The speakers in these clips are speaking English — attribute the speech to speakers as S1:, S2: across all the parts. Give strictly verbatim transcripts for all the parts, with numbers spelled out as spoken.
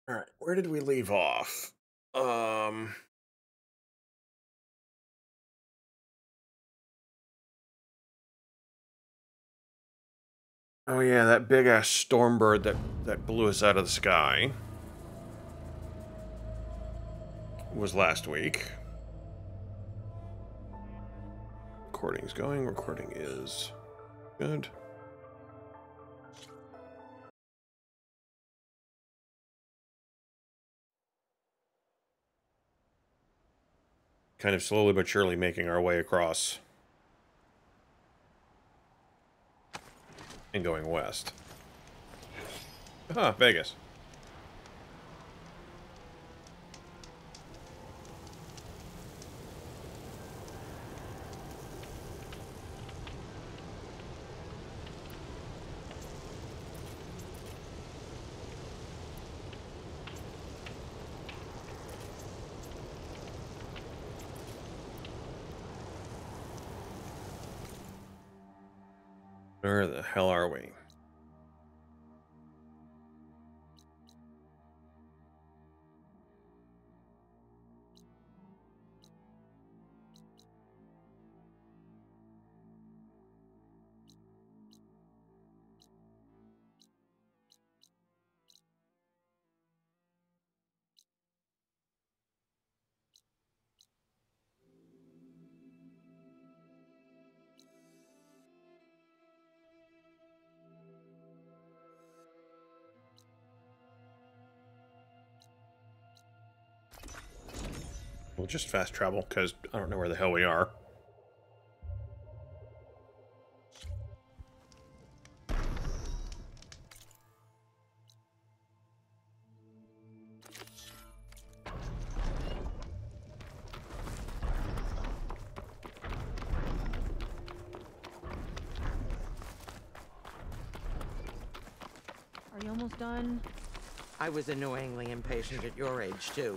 S1: All right, where did we leave off? Um, oh yeah, that big ass storm bird that that blew us out of the sky was last week. Recording's going. Recording is good. Kind of slowly but surely making our way across and going west. Ah, Vegas. Where the hell are we? We'll just fast travel, because I don't know where the hell we are.
S2: Are you almost done?
S3: I was annoyingly impatient at your age, too.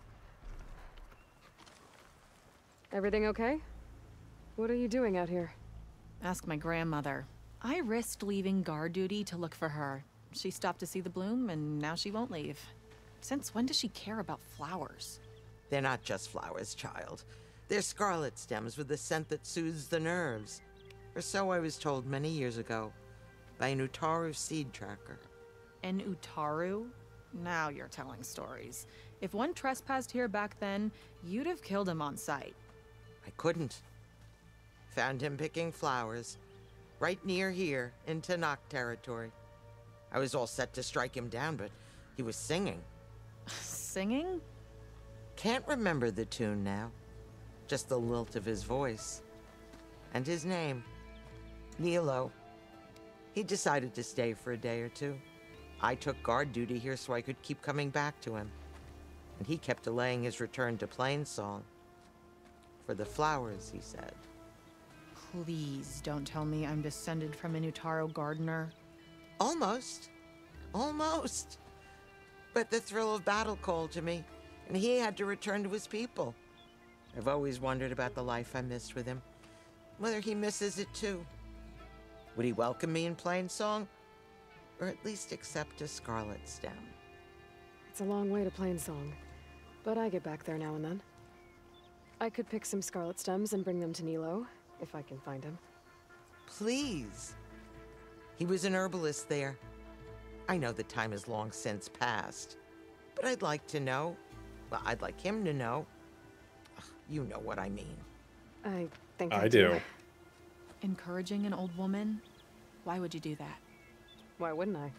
S4: Everything okay? What are you doing out here?
S2: Ask my grandmother. I risked leaving guard duty to look for her. She stopped to see the bloom, and now she won't leave. Since when does she care about flowers?
S3: They're not just flowers, child. They're scarlet stems with a scent that soothes the nerves. Or so I was told many years ago by an Utaru seed tracker.
S2: An Utaru? Now you're telling stories. If one trespassed here back then, you'd have killed him on sight.
S3: I couldn't. Found him picking flowers, right near here, in Tanakh territory. I was all set to strike him down, but he was singing.
S2: Singing?
S3: Can't remember the tune now. Just the lilt of his voice. And his name. Nilo. He decided to stay for a day or two. I took guard duty here so I could keep coming back to him. And he kept delaying his return to Plainsong. For the flowers, he said.
S2: Please don't tell me I'm descended from an Utaru gardener.
S3: Almost. Almost. But the thrill of battle called to me, and he had to return to his people. I've always wondered about the life I missed with him. Whether he misses it too. Would he welcome me in Plainsong? Or at least accept a scarlet stem?
S4: It's a long way to Plainsong, but I get back there now and then. I could pick some scarlet stems and bring them to Nilo, if I can find him.
S3: Please. He was an herbalist there. I know the time has long since passed, but I'd like to know. Well, I'd like him to know. Ugh, you know what I mean.
S4: I think
S1: I do.
S2: Encouraging an old woman? Why would you do that?
S4: Why wouldn't I?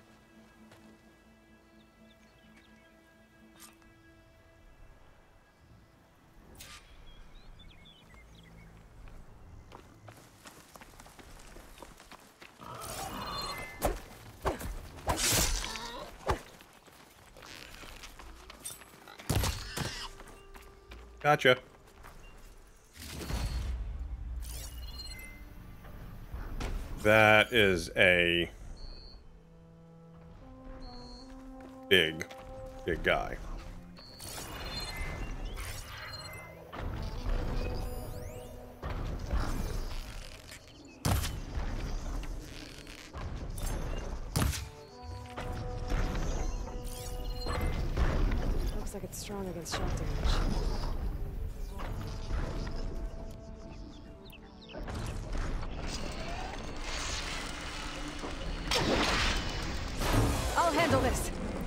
S1: Gotcha. That is a big, big guy.
S4: it's strong against shock damage. I'll handle this.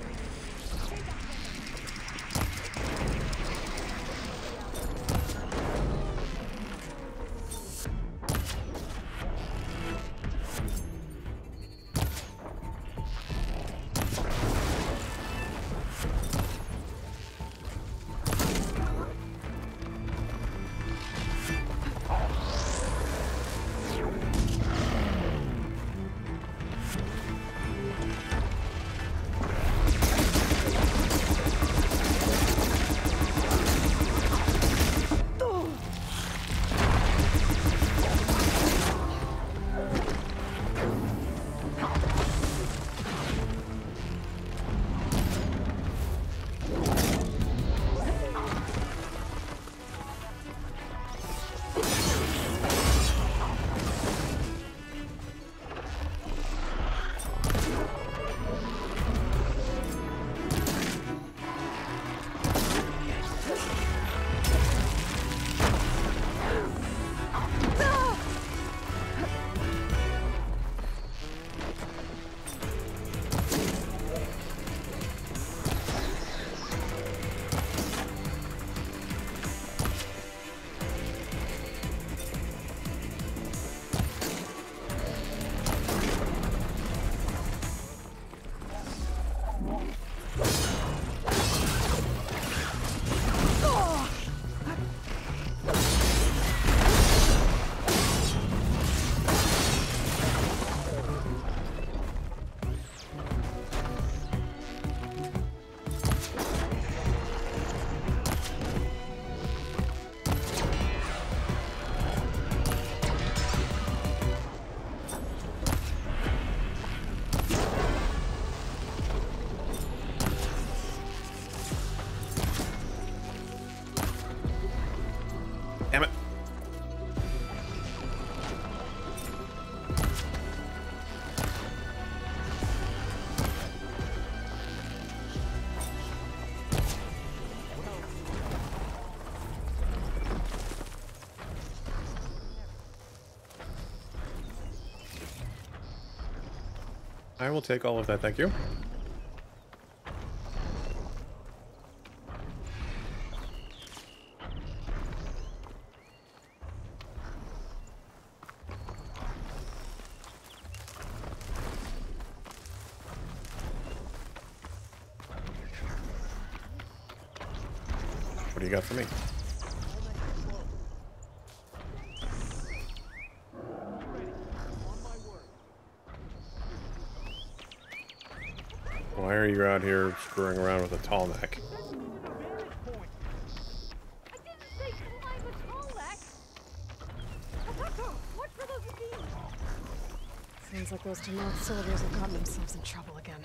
S1: Damn it.
S5: I will take all of that, thank you. What do you got for me? Why are you out here screwing around with a tall neck?
S4: Seems like those Tenarth soldiers have gotten themselves in trouble again.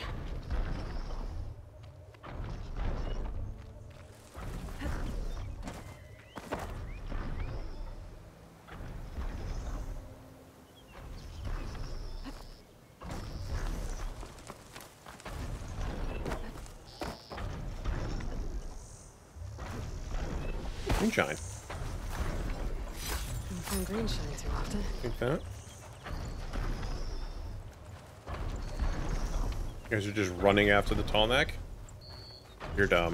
S5: Moonshine.
S4: From green shine too often.
S5: Think that? You guys are just running after the tall neck? You're dumb.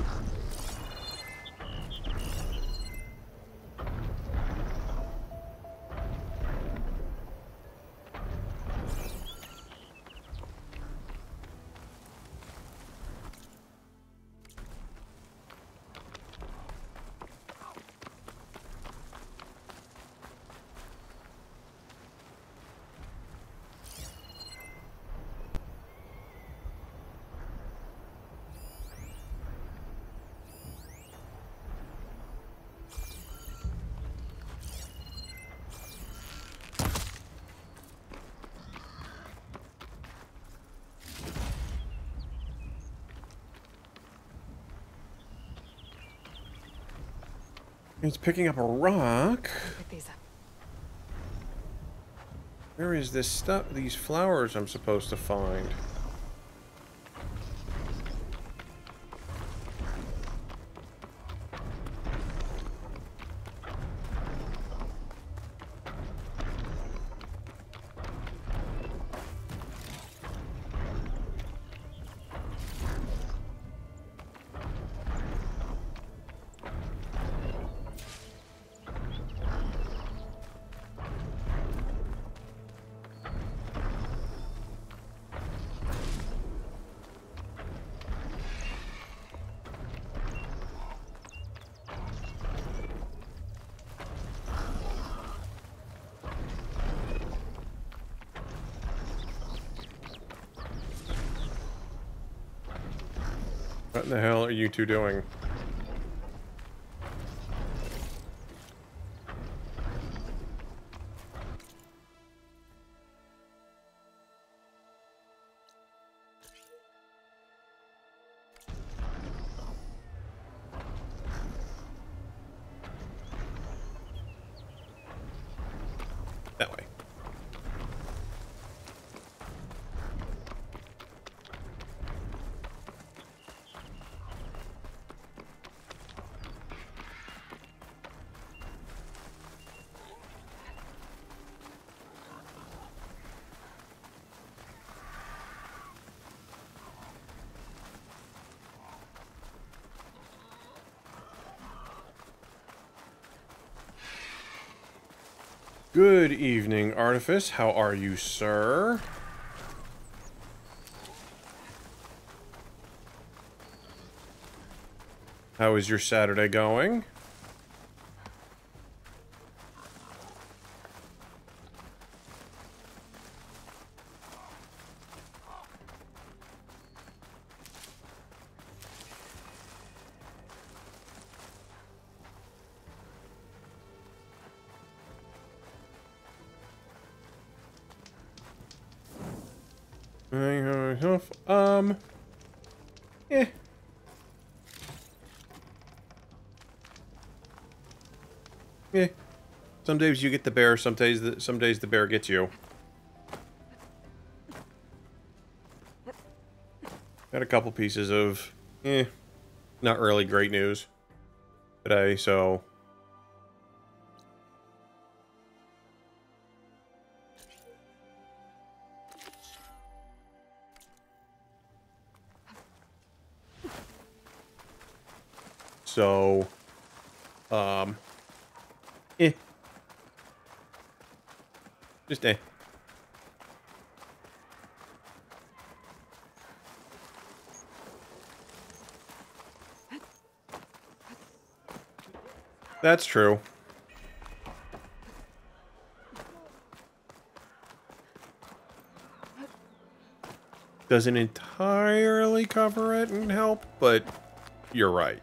S5: He's picking up a rock.
S4: Pick these up.
S5: Where is this stuff? These flowers I'm supposed to find. What in the hell are you two doing? That way. Good evening, Artifice. How are you, sir? How is your Saturday going? Um, eh. Yeah. Some days you get the bear, some days the, some days the bear gets you. Got a couple pieces of, eh, not really great news today, so... So, um, eh. Just eh. That's true. Doesn't entirely cover it and help, but you're right.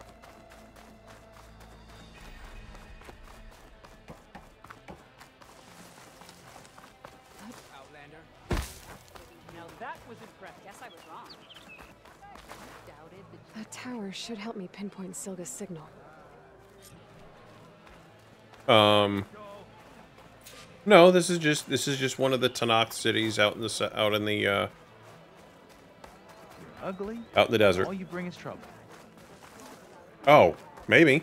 S4: That tower should help me pinpoint Silga's signal.
S5: Um, no, this is just this is just one of the Tanakh cities out in the se- out in the uh,
S6: You're ugly.
S5: out in the desert.
S6: All you bring is trouble.
S5: Oh, maybe.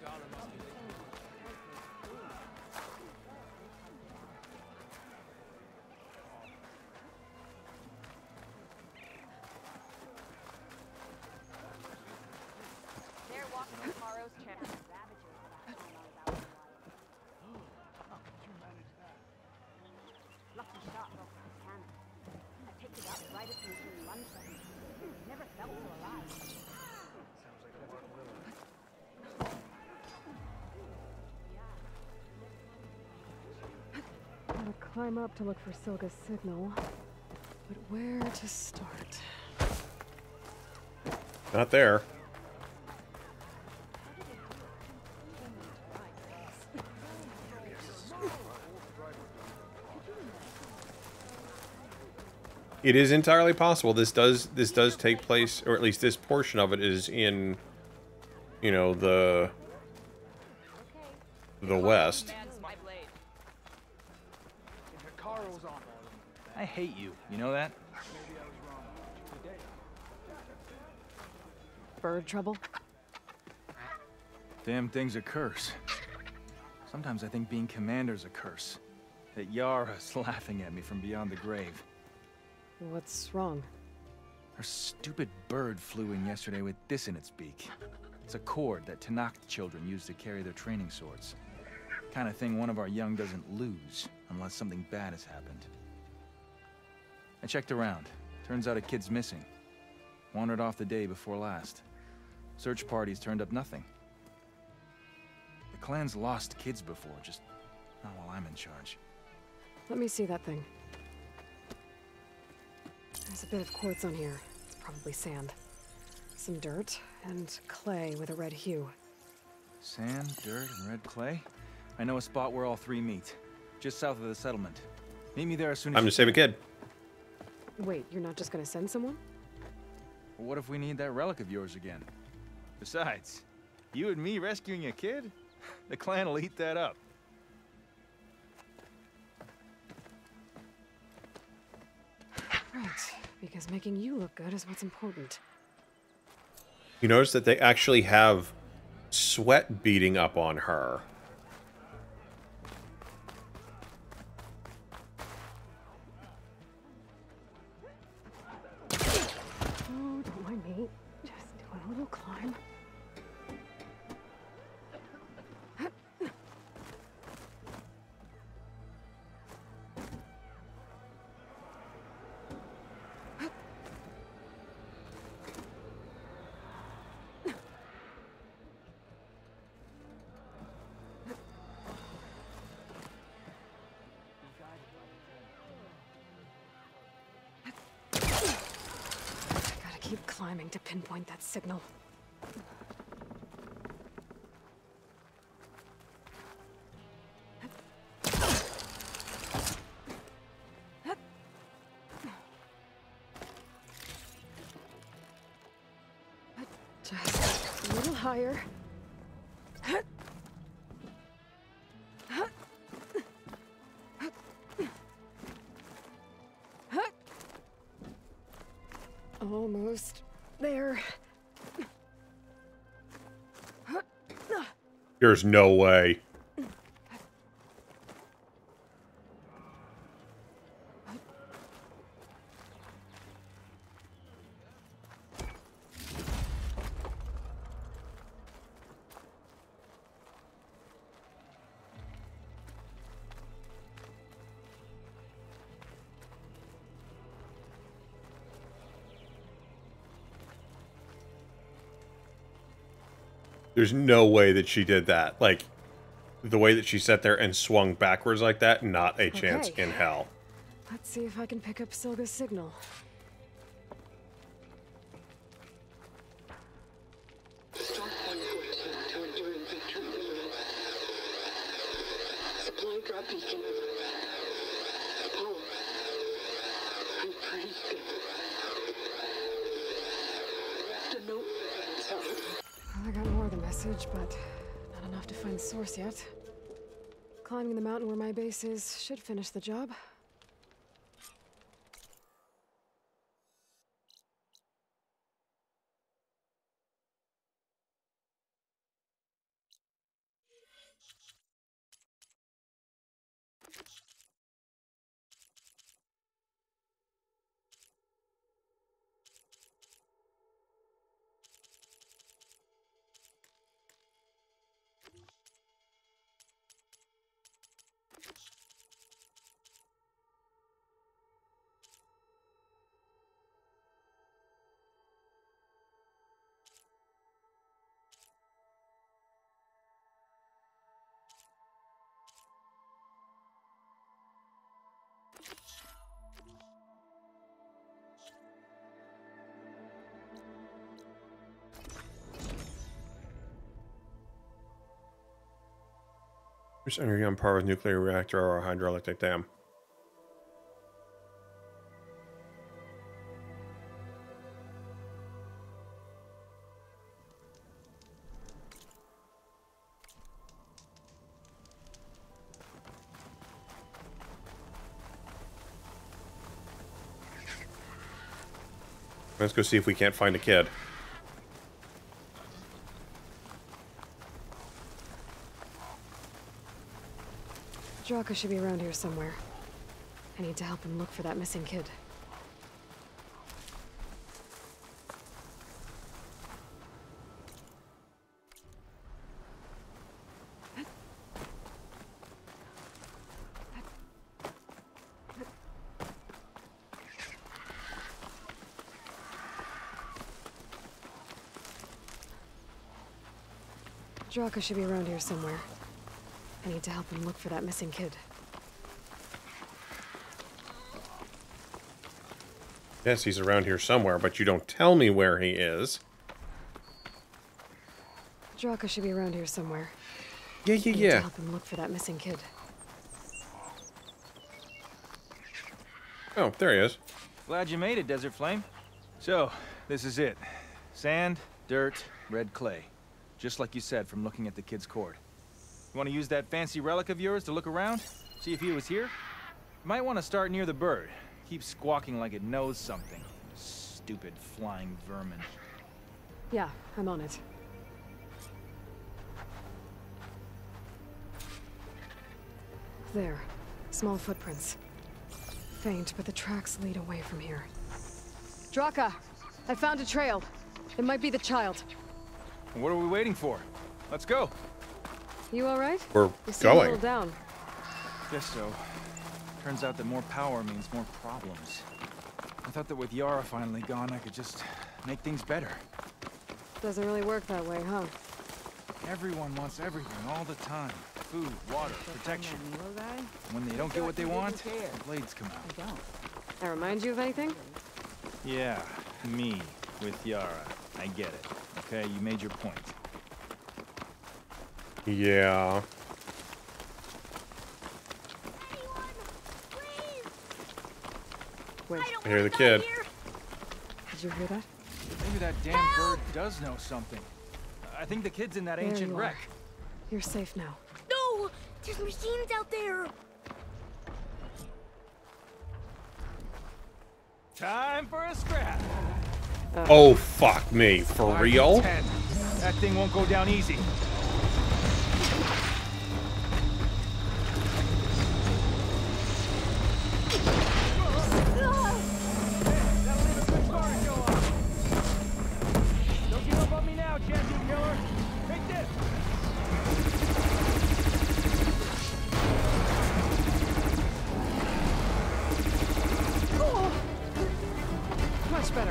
S4: Gotta climb up to look for Silga's signal. But where to start?
S5: Not there. It is entirely possible this does this does take place, or at least this portion of it is in, you know, the the west.
S6: I hate you. You know that?
S4: Bird trouble?
S6: Damn thing's a curse. Sometimes I think being commander's a curse. That Yara's laughing at me from beyond the grave.
S4: What's wrong?
S6: Her stupid bird flew in yesterday with this in its beak. It's a cord that Tanakh children use to carry their training swords. Kind of thing one of our young doesn't lose unless something bad has happened. I checked around. Turns out a kid's missing. Wandered off the day before last. Search parties turned up nothing. The clan's lost kids before, just not while I'm in charge.
S4: Let me see that thing. There's a bit of quartz on here. It's probably sand. Some dirt and clay with a red hue.
S6: Sand, dirt, and red clay? I know a spot where all three meet. Just south of the settlement. Meet me there as soon as
S5: I'm
S6: you
S5: to save a
S6: can.
S5: kid.
S4: Wait, you're not just gonna send someone?
S6: Well, what if we need that relic of yours again? Besides, you and me rescuing a kid? The clan will eat that up.
S4: Right, because making you look good is what's important.
S5: You notice that they actually have sweat beating up on her.
S4: Oh, don't mind me. Just doing a little climb. Gotta keep climbing to pinpoint that signal. Just a little higher. Almost there.
S5: There's no way. There's no way that she did that. Like, the way that she sat there and swung backwards like that, not a chance
S4: Okay.
S5: in hell.
S4: Let's see if I can pick up Silga's signal.
S7: Start one fourteen to enduring victory. Supply drop beacon. Apollo. I'm pretty good. The note.
S4: I got more of the message, but not enough to find the source yet. Climbing the mountain where my base is should finish the job.
S5: There's energy on par with nuclear reactor or hydroelectric dam. Let's go see if we can't find a kid.
S4: Draka should be around here somewhere. I need to help him look for that missing kid. Draka should be around here somewhere. I need to help him look for that missing kid.
S5: Yes, he's around here somewhere, but you don't tell me where he is.
S4: Draka should be around here somewhere.
S5: Yeah, yeah,
S4: Need to
S5: yeah.
S4: help him look for that missing kid.
S5: Oh, there he is.
S6: Glad you made it, Desert Flame. So, this is it. Sand, dirt, red clay. Just like you said from looking at the kid's cord. You want to use that fancy relic of yours to look around? See if he was here? You might want to start near the bird. Keeps squawking like it knows something. Stupid flying vermin.
S4: Yeah, I'm on it. There. Small footprints. Faint, but the tracks lead away from here. Draka! I found a trail. It might be the child.
S6: What are we waiting for? Let's go.
S4: You alright?
S5: We're
S4: You seem a little
S5: going.
S4: down.
S6: Guess so. Turns out that more power means more problems. I thought that with Yara finally gone, I could just make things better.
S4: Doesn't really work that way, huh?
S6: Everyone wants everything all the time. Food, water, protection.
S2: Nilo guy?
S6: When they don't get what they want, the blades come out.
S2: I don't.
S4: That remind you of anything?
S6: Yeah, me with Yara. I get it. Okay, you made your point.
S5: Yeah.
S4: Wait,
S5: I hear the kid.
S4: did you hear that?
S6: Maybe that damn bird does know something. I think the kid's in that
S4: There
S6: ancient
S4: you
S6: wreck.
S4: are. You're safe now.
S8: No! There's machines out there!
S6: Time for a scrap.
S5: Oh, fuck me. For
S6: Five
S5: real?
S6: to ten. That thing won't go down easy. That'll leave a good scar to go on. Don't give up on me now, champion killer. Take this.
S4: Much better.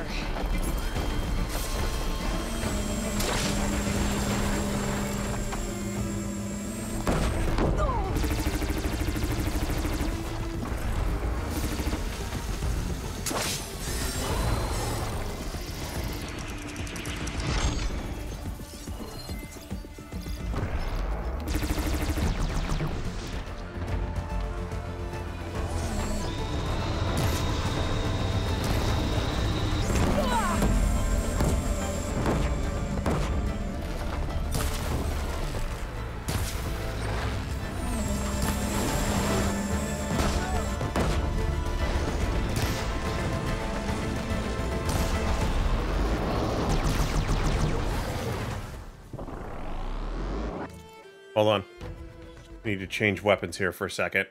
S5: Hold on. Need to change weapons here for a second.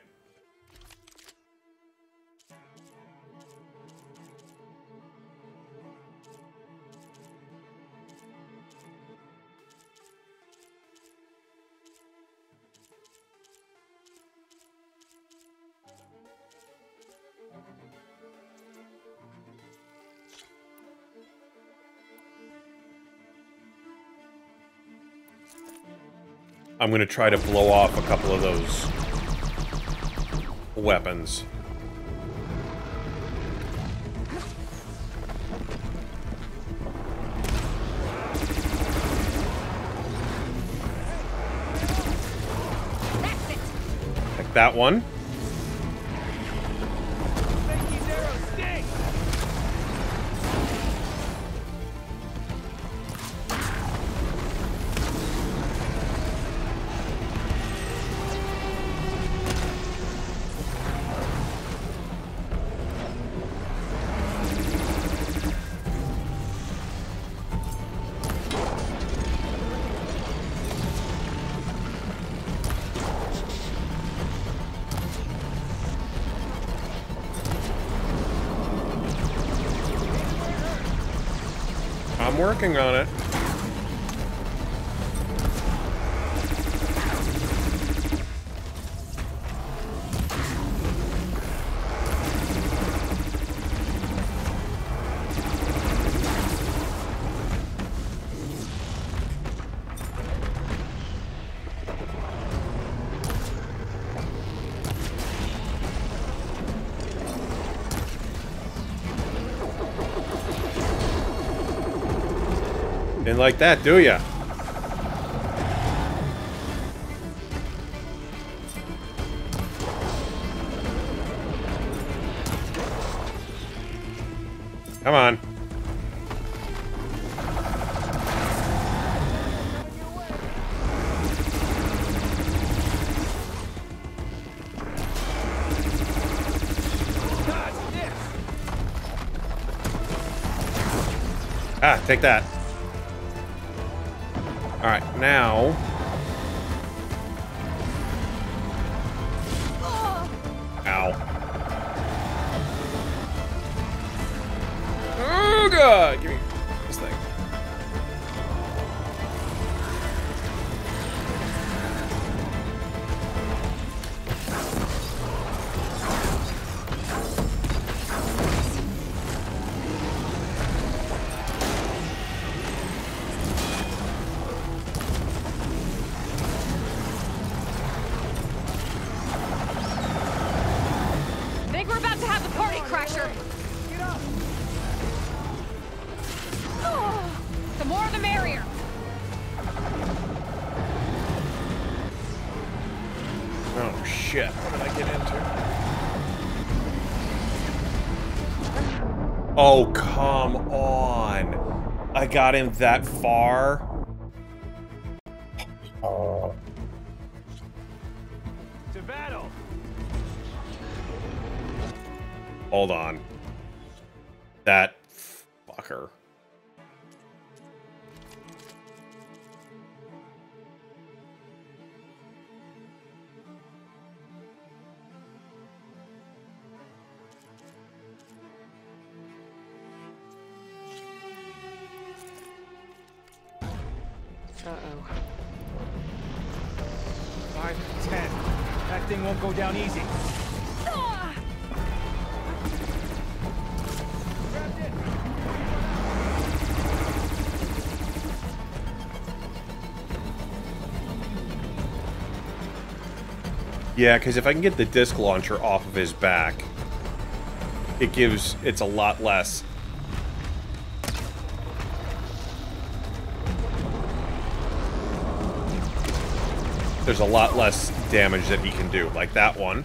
S5: I'm gonna try to blow off a couple of those weapons. Like that one.
S6: Make these arrows sting.
S5: I'm working on it. Didn't like that, do ya? Come on. Ah, take that. All right, now. Ow. Oh god! Give me this thing.
S4: Think we're about to have the party crasher. The more the merrier.
S5: Oh shit! What did I get into? Oh come on! I got him that far. Oh.
S6: To battle.
S5: Hold on. That fucker.
S4: Uh-oh.
S6: Five, ten. That thing won't go down easy.
S5: Yeah, because if I can get the disc launcher off of his back, it gives, it's a lot less. There's a lot less damage that he can do, like that one.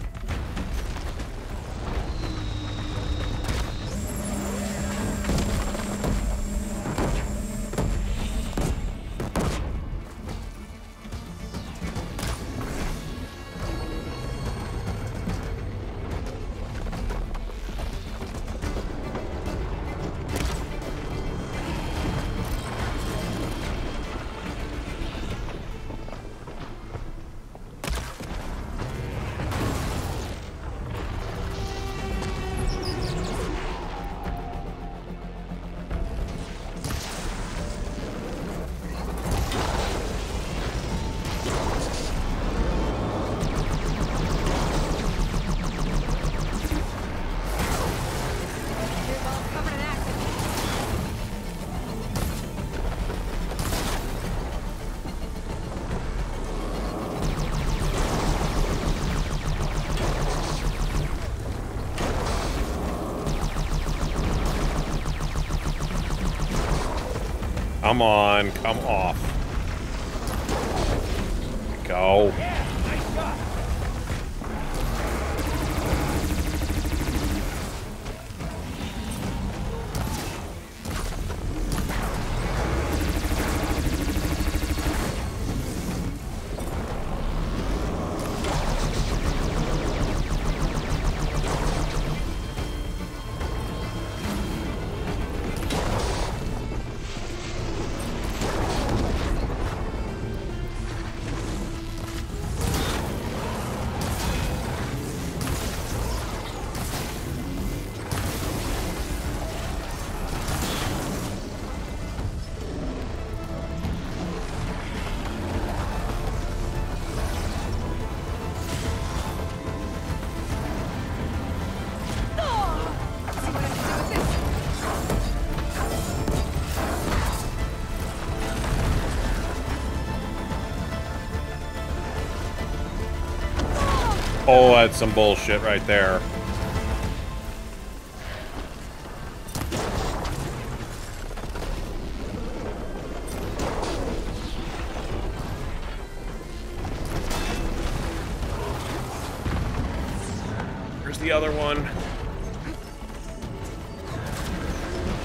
S5: Come on, come off. Go.
S6: Yeah, nice shot.
S5: Oh, that's some bullshit right there. Here's the other one.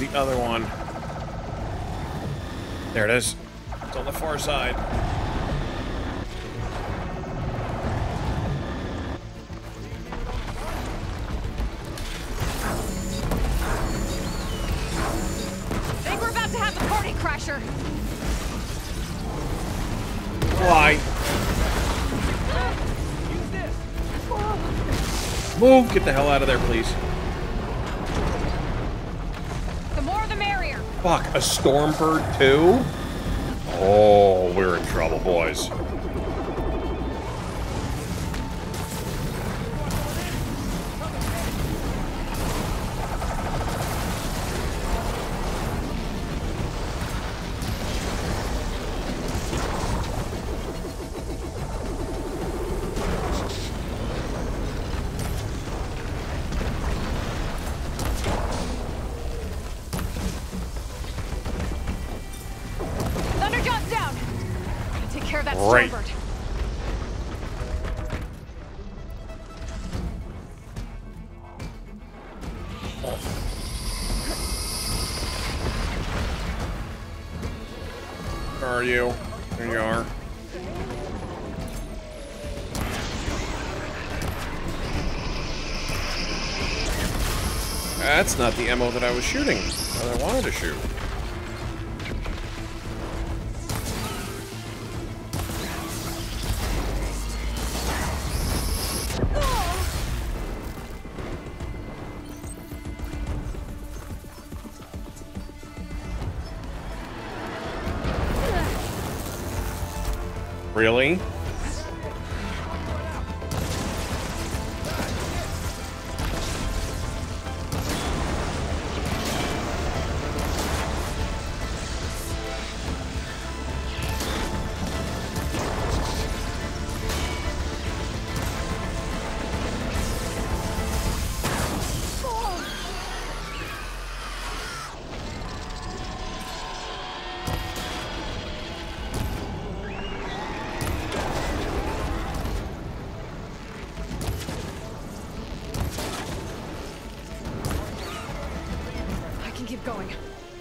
S5: the other one? There it is. It's on the far side.
S2: Think we're about to have the party crasher.
S5: Why? Move! Get the hell out of there, please.
S2: The more the merrier.
S5: Fuck, a Stormbird too? Oh, we're in trouble, boys.
S2: Thunderjaws down. Take care of that
S5: Right.
S2: Stormbird.
S5: Where are you? There you are. That's not the ammo that I was shooting, that I wanted to shoot. Really?
S4: I can keep going.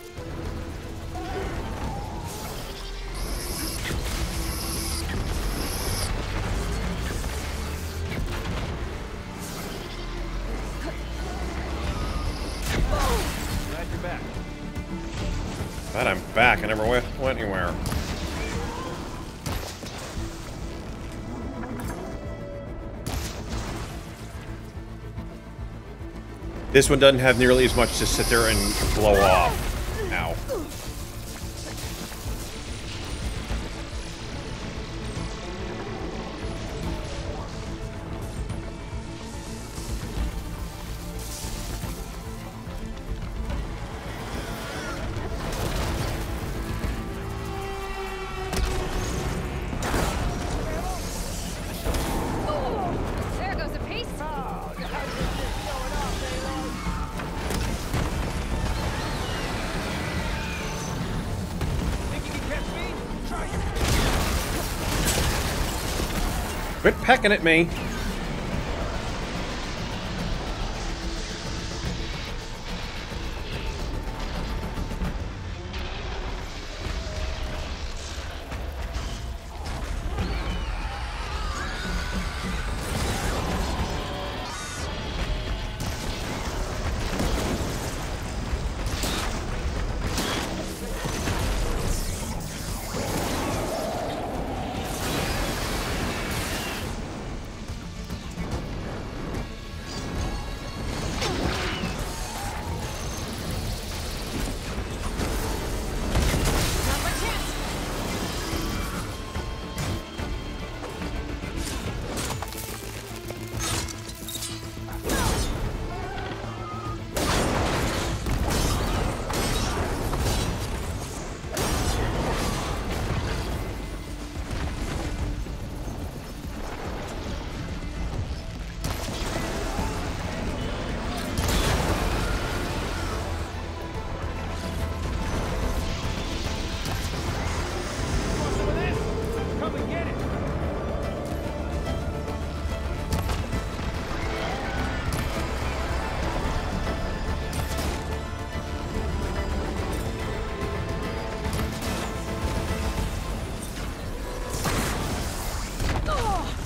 S6: Glad you're back.
S5: Glad I'm back. I never went, went anywhere. This one doesn't have nearly as much to sit there and blow off. Ow.
S2: There goes a piece.
S5: Quit pecking at me.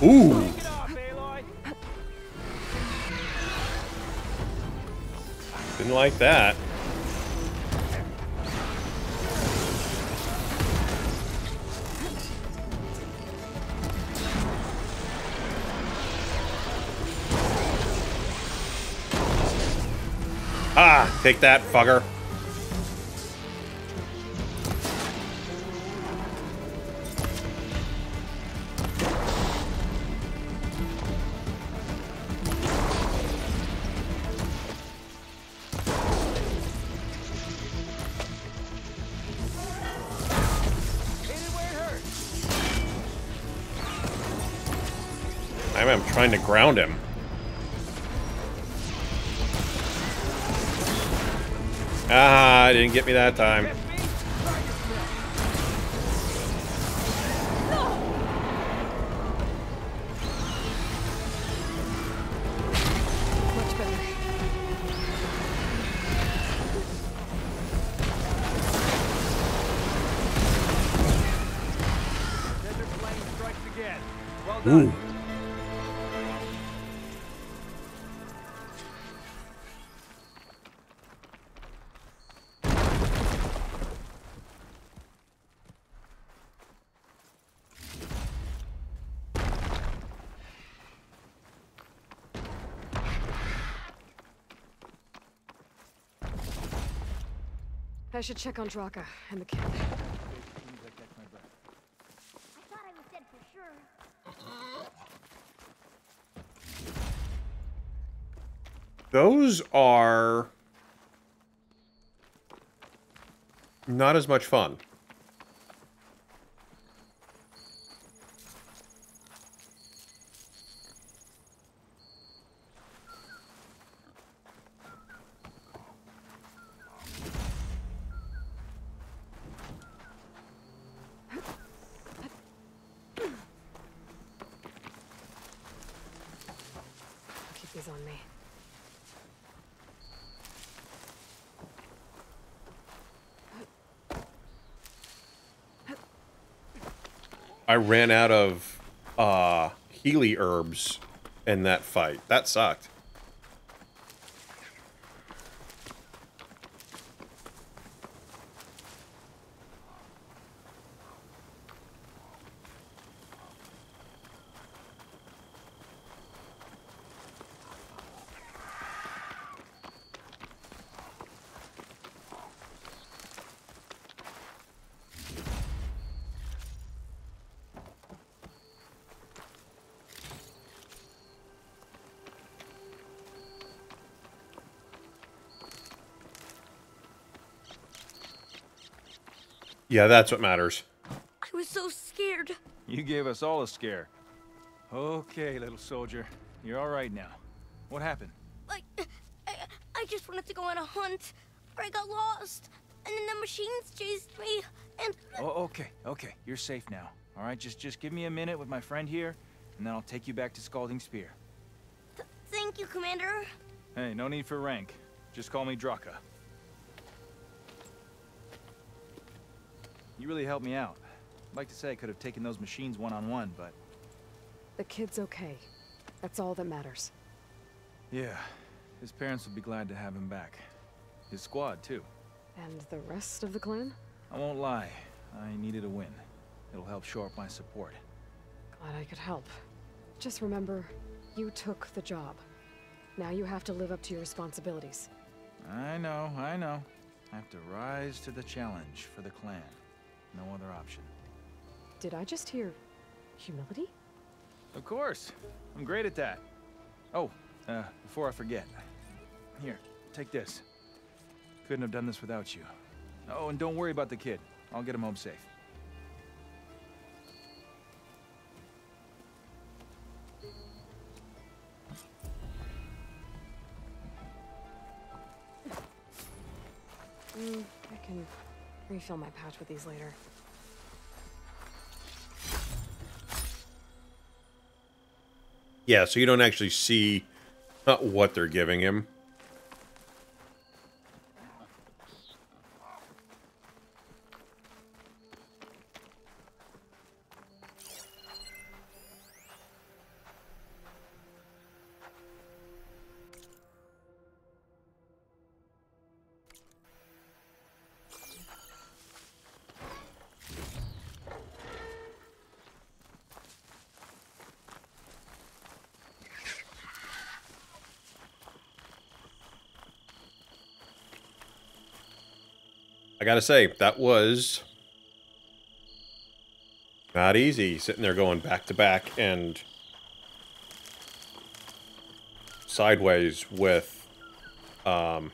S5: Ooh. Didn't like that. Ah, take that, fucker. I'm trying to ground him. Ah, didn't get me that time.
S4: Much better.
S6: Desert Flame strikes again. Well done.
S5: Ooh.
S4: I should check on Draka and the kid.
S8: I thought I was dead for sure.
S5: Those are not as much fun.
S4: Keep these on me.
S5: I ran out of uh, Healy herbs in that fight. That sucked. Yeah, that's what matters.
S8: I was so scared.
S6: You gave us all a scare. Okay, little soldier. You're all right now. What happened?
S8: Like, I, I just wanted to go on a hunt, but I got lost, and then the machines chased me, and...
S6: Oh, okay, okay. You're safe now. All right, just just give me a minute with my friend here, and then I'll take you back to Scalding Spear.
S8: Th thank you, Commander.
S6: Hey, no need for rank. Just call me Draka. You really helped me out. I'd like to say I could have taken those machines one-on-one, but...
S4: The kid's okay. That's all that matters.
S6: Yeah, his parents would be glad to have him back. His squad, too.
S4: And the rest of the clan?
S6: I won't lie. I needed a win. It'll help shore up my support.
S4: Glad I could help. Just remember, you took the job. Now you have to live up to your responsibilities.
S6: I know, I know. I have to rise to the challenge for the clan. No other option.
S4: Did I just hear humility?
S6: Of course. I'm great at that. Oh, uh, before I forget. Here, take this. Couldn't have done this without you. Oh, and don't worry about the kid. I'll get him home safe.
S4: Mm, I can refill my pouch with these later.
S5: Yeah, so you don't actually see uh, what they're giving him. I gotta say, that was not easy, sitting there going back to back and sideways with, um,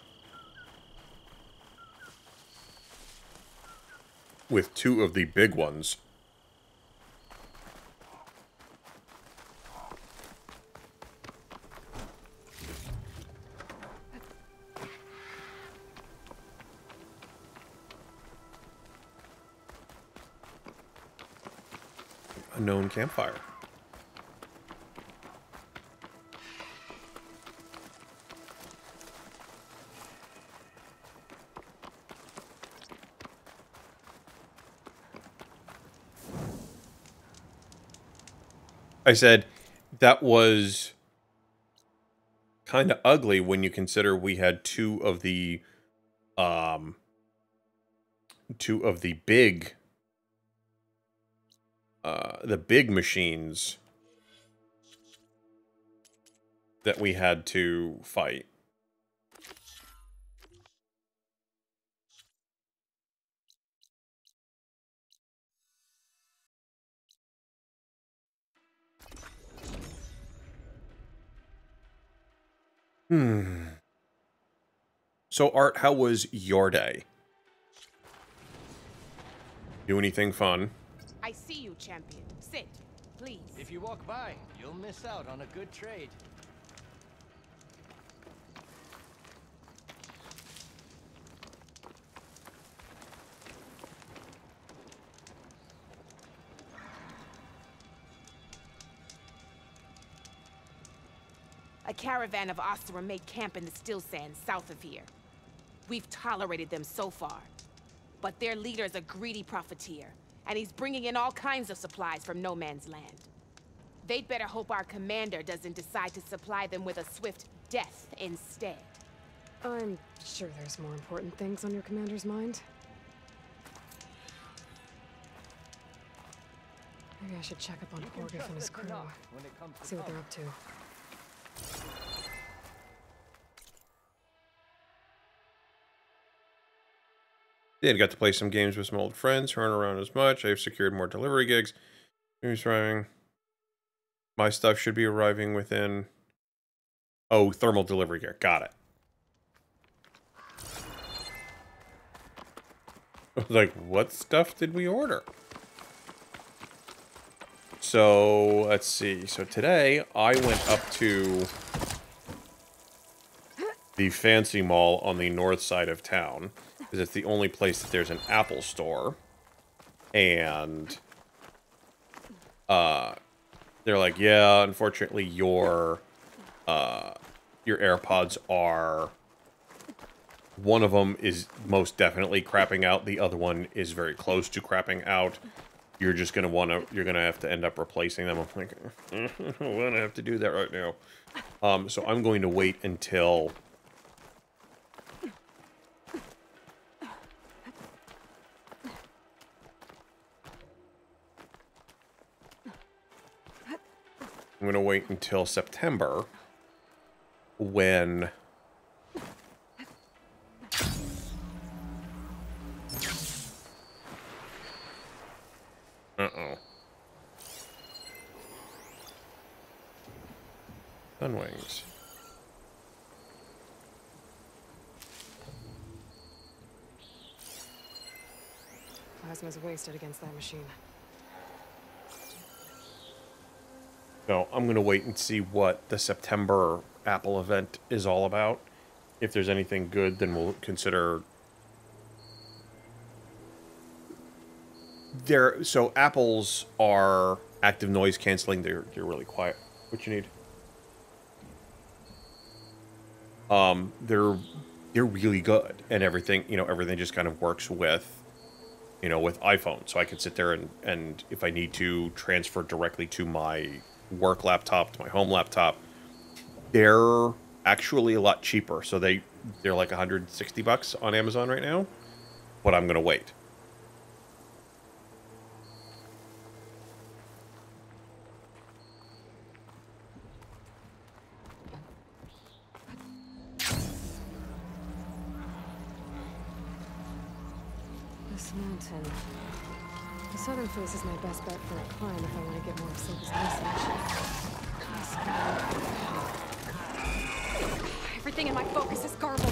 S5: with two of the big ones. Unknown campfire. I said that was kind of ugly when you consider we had two of the um two of the big uh the big machines that we had to fight. Hmm. So, Art, how was your day? Do anything fun?
S9: I see you, champion. Sit, please.
S10: If you walk by, you'll miss out on a good trade.
S9: A caravan of Oseram made camp in the Still Sands south of here. We've tolerated them so far. But their leader's a greedy profiteer, and he's bringing in all kinds of supplies from no man's land. They'd better hope our commander doesn't decide to supply them with a swift death instead.
S4: I'm sure there's more important things on your commander's mind. Maybe I should check up on Orgif and his crew. See what they're up to.
S5: Did got to play some games with some old friends who aren't around as much. I've secured more delivery gigs. Who's arriving? My stuff should be arriving within... Oh, thermal delivery gear. Got it. I was like, what stuff did we order? So, let's see. So today, I went up to the fancy mall on the north side of town, because it's the only place that there's an Apple store. And uh, they're like, yeah, unfortunately, your uh, your AirPods are... One of them is most definitely crapping out. The other one is very close to crapping out. You're just gonna want to. You're gonna have to end up replacing them. I'm like, I don't want to have to do that right now. Um, so I'm going to wait until. I'm gonna wait until September, when. Uh-oh. Sunwings.
S4: Plasma's wasted against that machine.
S5: So I'm going to wait and see what the September Apple event is all about. If there's anything good, then we'll consider... They're, so Apples are active noise canceling. They're, they're really quiet. What you need? Um, they're, they're really good. And everything, you know, everything just kind of works with, you know, with iPhone. So I can sit there and, and if I need to transfer directly to my work laptop, to my home laptop, they're actually a lot cheaper. So they, they're like one hundred sixty bucks on Amazon right now. But I'm going to wait.
S4: This mountain. The southern face is my best bet for a climb if I want to get more of Silva's message. Everything in my focus is garbled.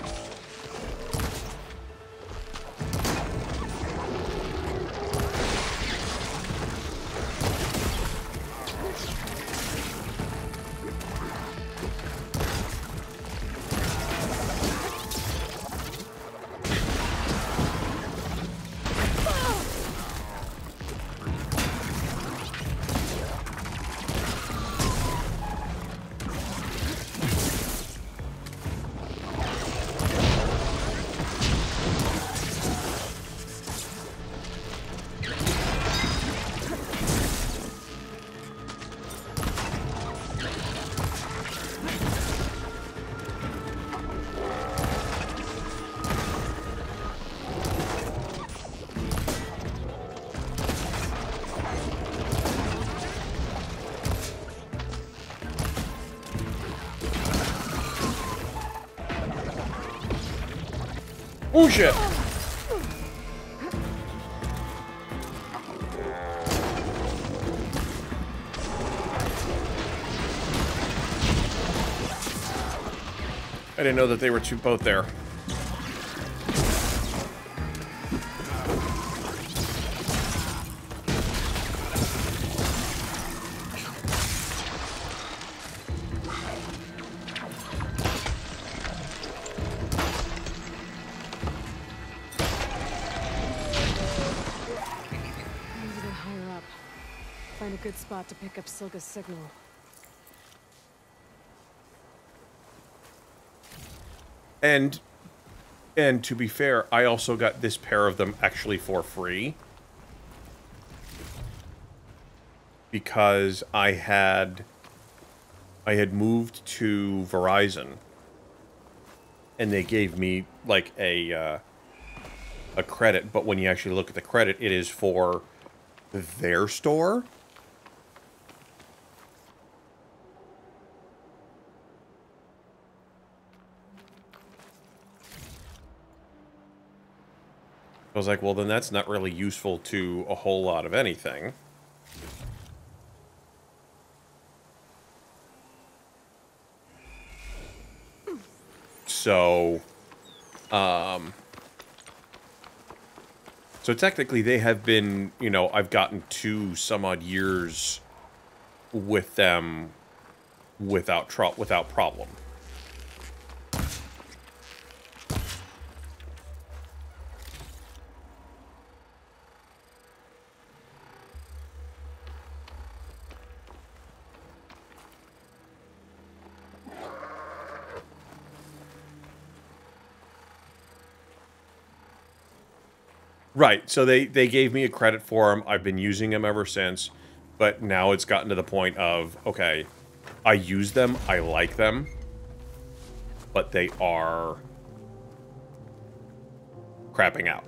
S5: Oh shit! I didn't know that they were two both there.
S4: Find a good spot to pick up Silga's signal.
S5: And, and to be fair, I also got this pair of them actually for free. Because I had, I had moved to Verizon. And they gave me, like, a, uh, a credit. But when you actually look at the credit, it is for their store. I was like, well, then that's not really useful to a whole lot of anything. So, um... So technically they have been, you know, I've gotten two some odd years with them without tr- without problem. Right, so they, they gave me a credit for them. I've been using them ever since. But now it's gotten to the point of, okay, I use them, I like them. But they are crapping out.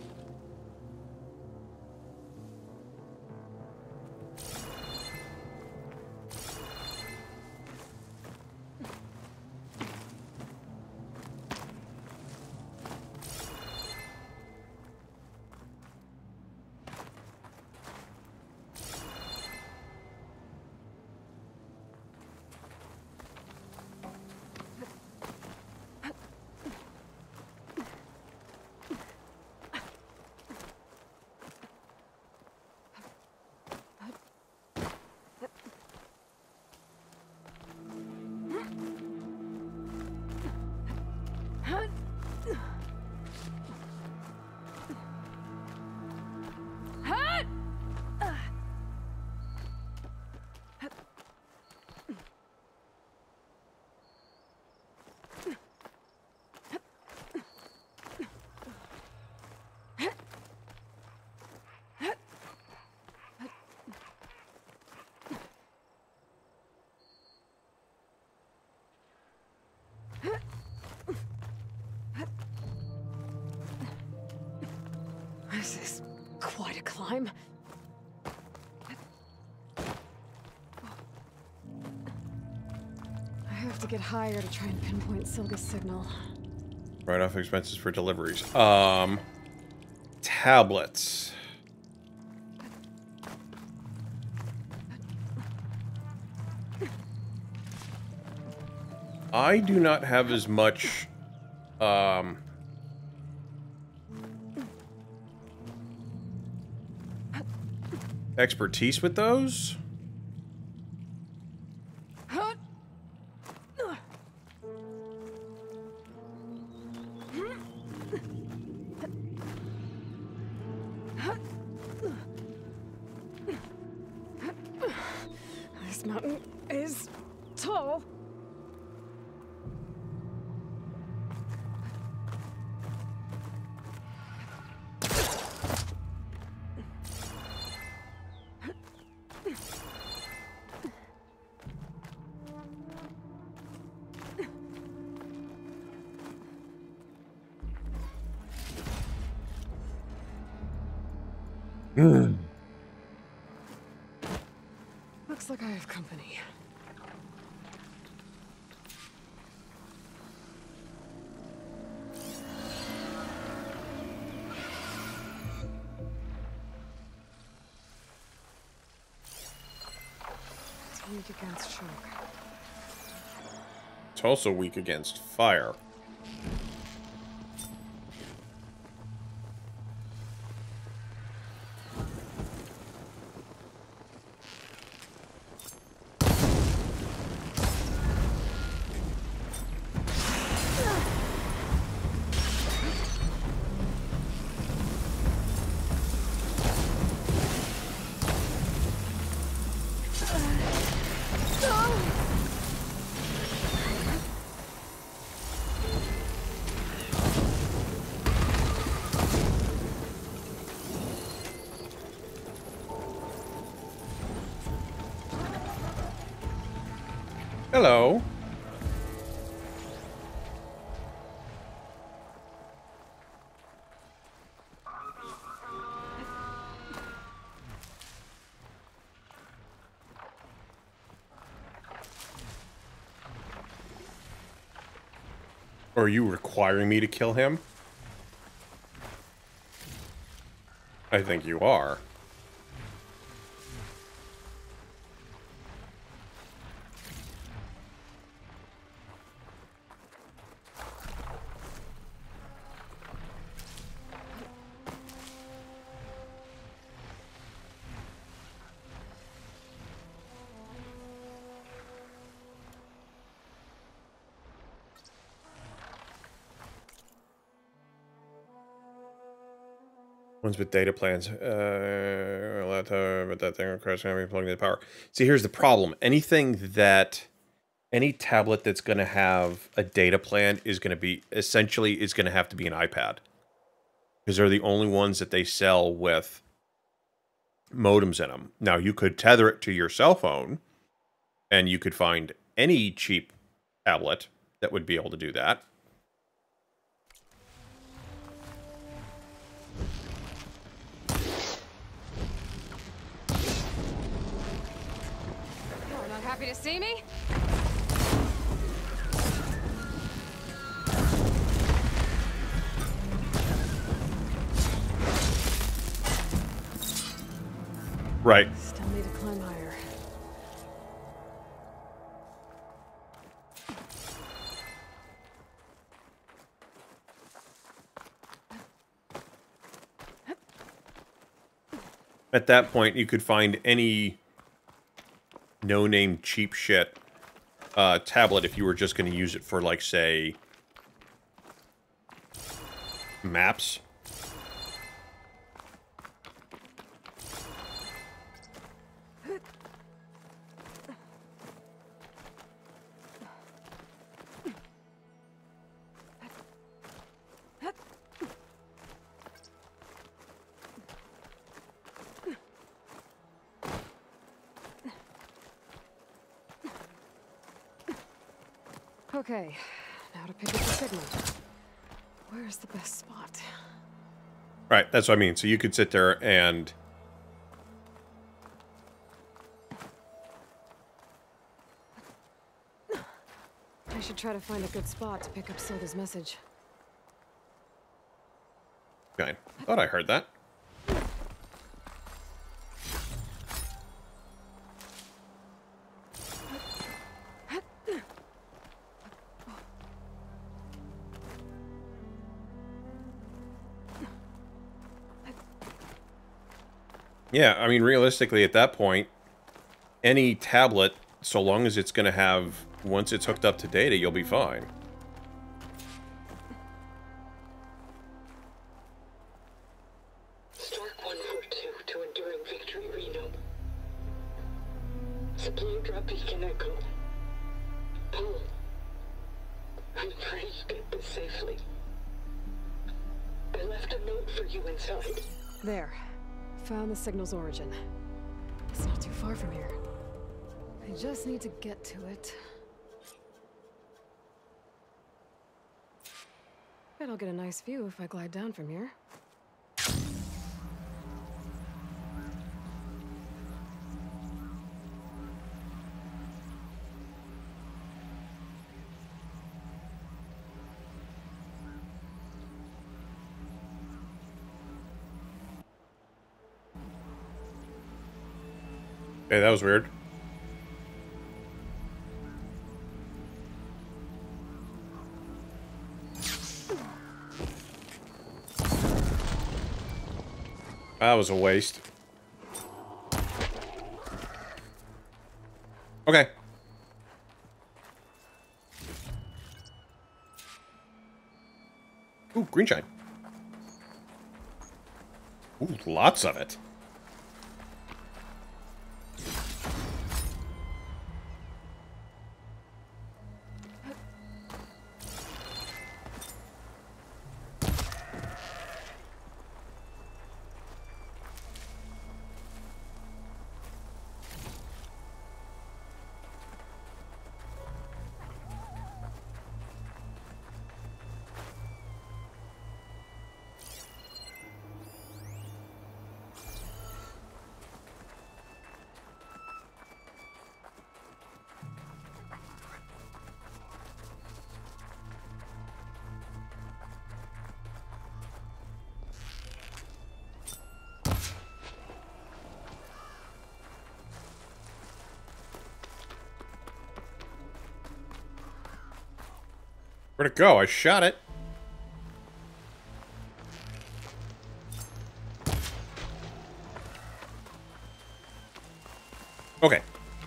S4: This is quite a climb. I have to get higher to try and pinpoint Silga's signal.
S5: Write off expenses for deliveries. Um, tablets. I do not have as much um expertise with those.
S4: This mountain is tall.
S5: Mm.
S4: Looks like I have company. It's weak against shock.
S5: It's also weak against fire. Hello. Are you requiring me to kill him? I think you are. Ones with data plans. Uh, laptop, but that thing requires going to be plugged into power. See, here's the problem. Anything that, any tablet that's going to have a data plan is going to be, essentially, is going to have to be an iPad. Because they're the only ones that they sell with modems in them. Now, you could tether it to your cell phone, and you could find any cheap tablet that would be able to do that.
S4: Happy to see me?
S5: Right.
S4: Still need to climb higher.
S5: At that point, you could find any no-name cheap shit uh, tablet if you were just going to use it for, like, say, maps.
S4: Okay, now to pick up the signal. Where's the best spot?
S5: Right, that's what I mean. So you could sit there and...
S4: I should try to find a good spot to pick up Soda's message.
S5: Okay, thought I heard that. Yeah, I mean, realistically, at that point, any tablet, so long as it's going to have, once it's hooked up to data, you'll be fine.
S7: Stark one forty-two to Enduring Victory, Reno. Supply drop beacon echo. Paul, I'm afraid you get this safely. I left a note for you inside.
S4: There. Found the signal's origin. It's not too far from here. I just need to get to it. Bet I'll get a nice view if I glide down from here.
S5: Hey, that was weird. That was a waste. Okay. Ooh, green shine. Ooh, lots of it. Where'd it go? I shot it. Okay.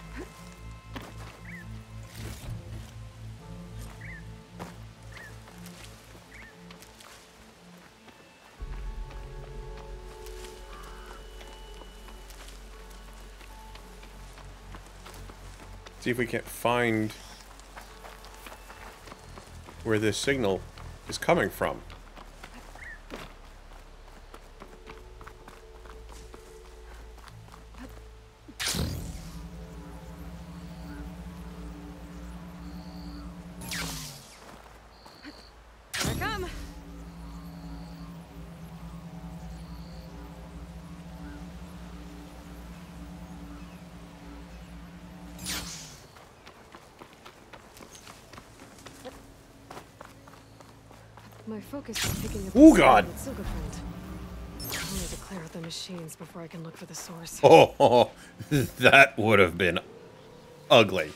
S5: See if we can't find where this signal is coming from.
S4: Here I come. My focus is picking up.
S5: Ooh, God.
S4: Silverfront. I need to clear out the machines before I can look for the source.
S5: Oh, that would have been ugly.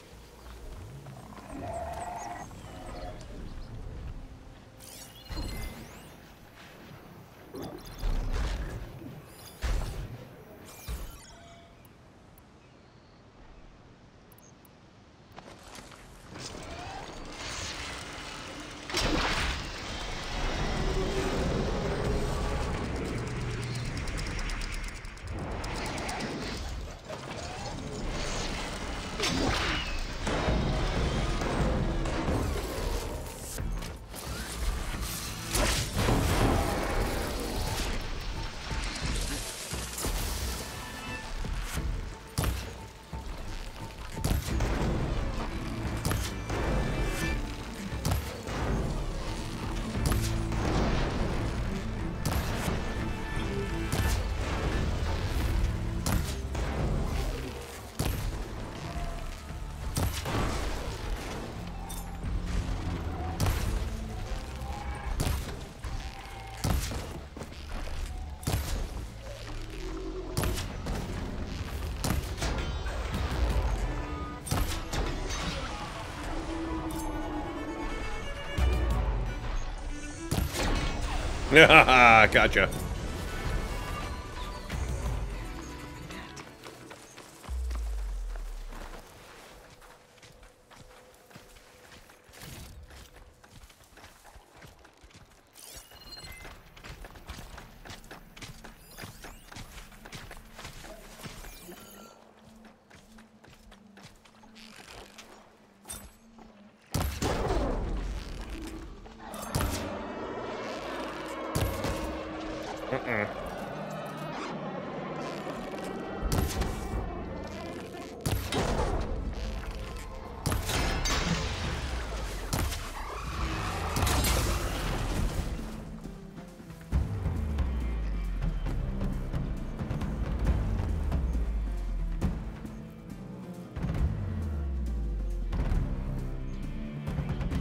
S5: Gotcha.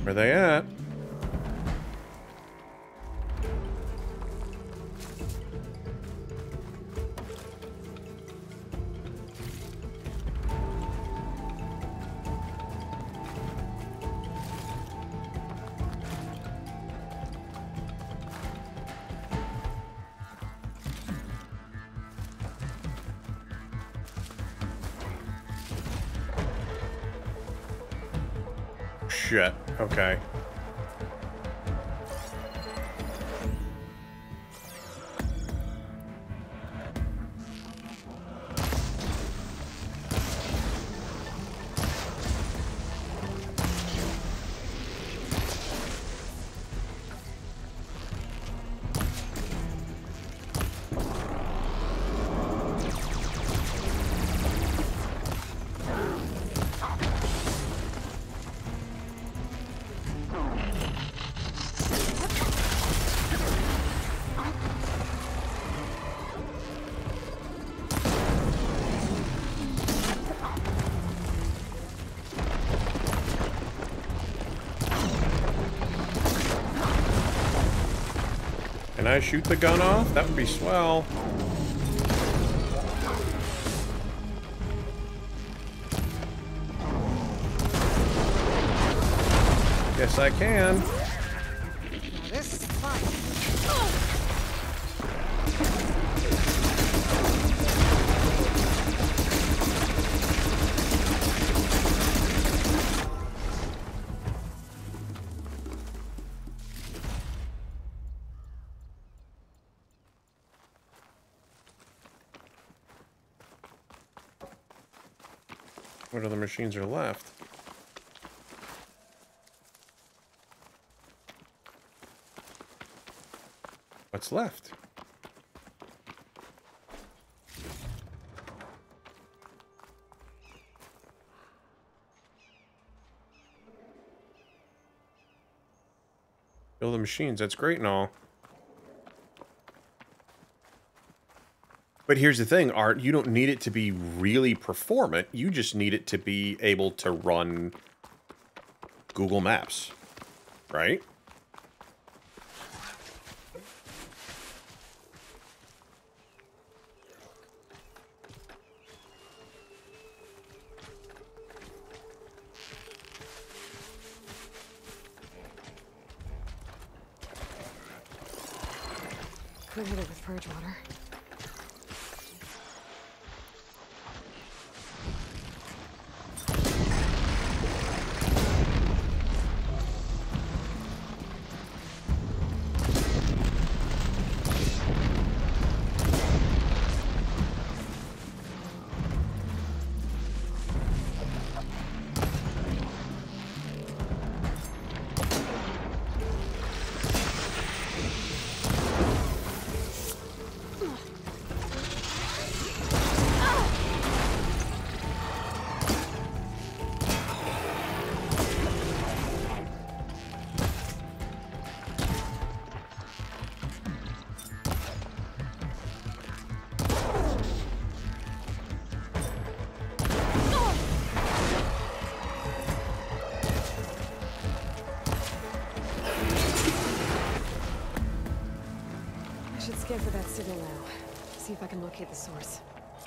S5: Where they at? Shit. Okay. Can I shoot the gun off? That would be swell. Yes, I can.
S4: Now this is fun.
S5: What other machines are left? What's left? Build the machines, that's great and all. But here's the thing, Art, you don't need it to be really performant, you just need it to be able to run Google Maps, right?
S4: Could hit it with purge water. Scan for that signal now. See if I can locate the source.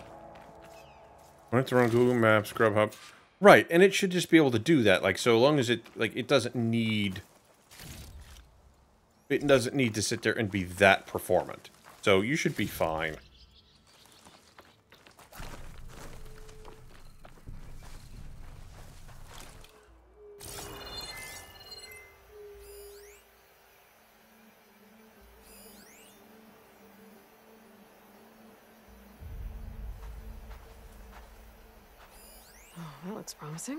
S5: I want to run Google Maps, Grubhub. Right, and it should just be able to do that. Like, so long as it, like, it doesn't need... It doesn't need to sit there and be that performant. So you should be fine.
S4: That looks promising.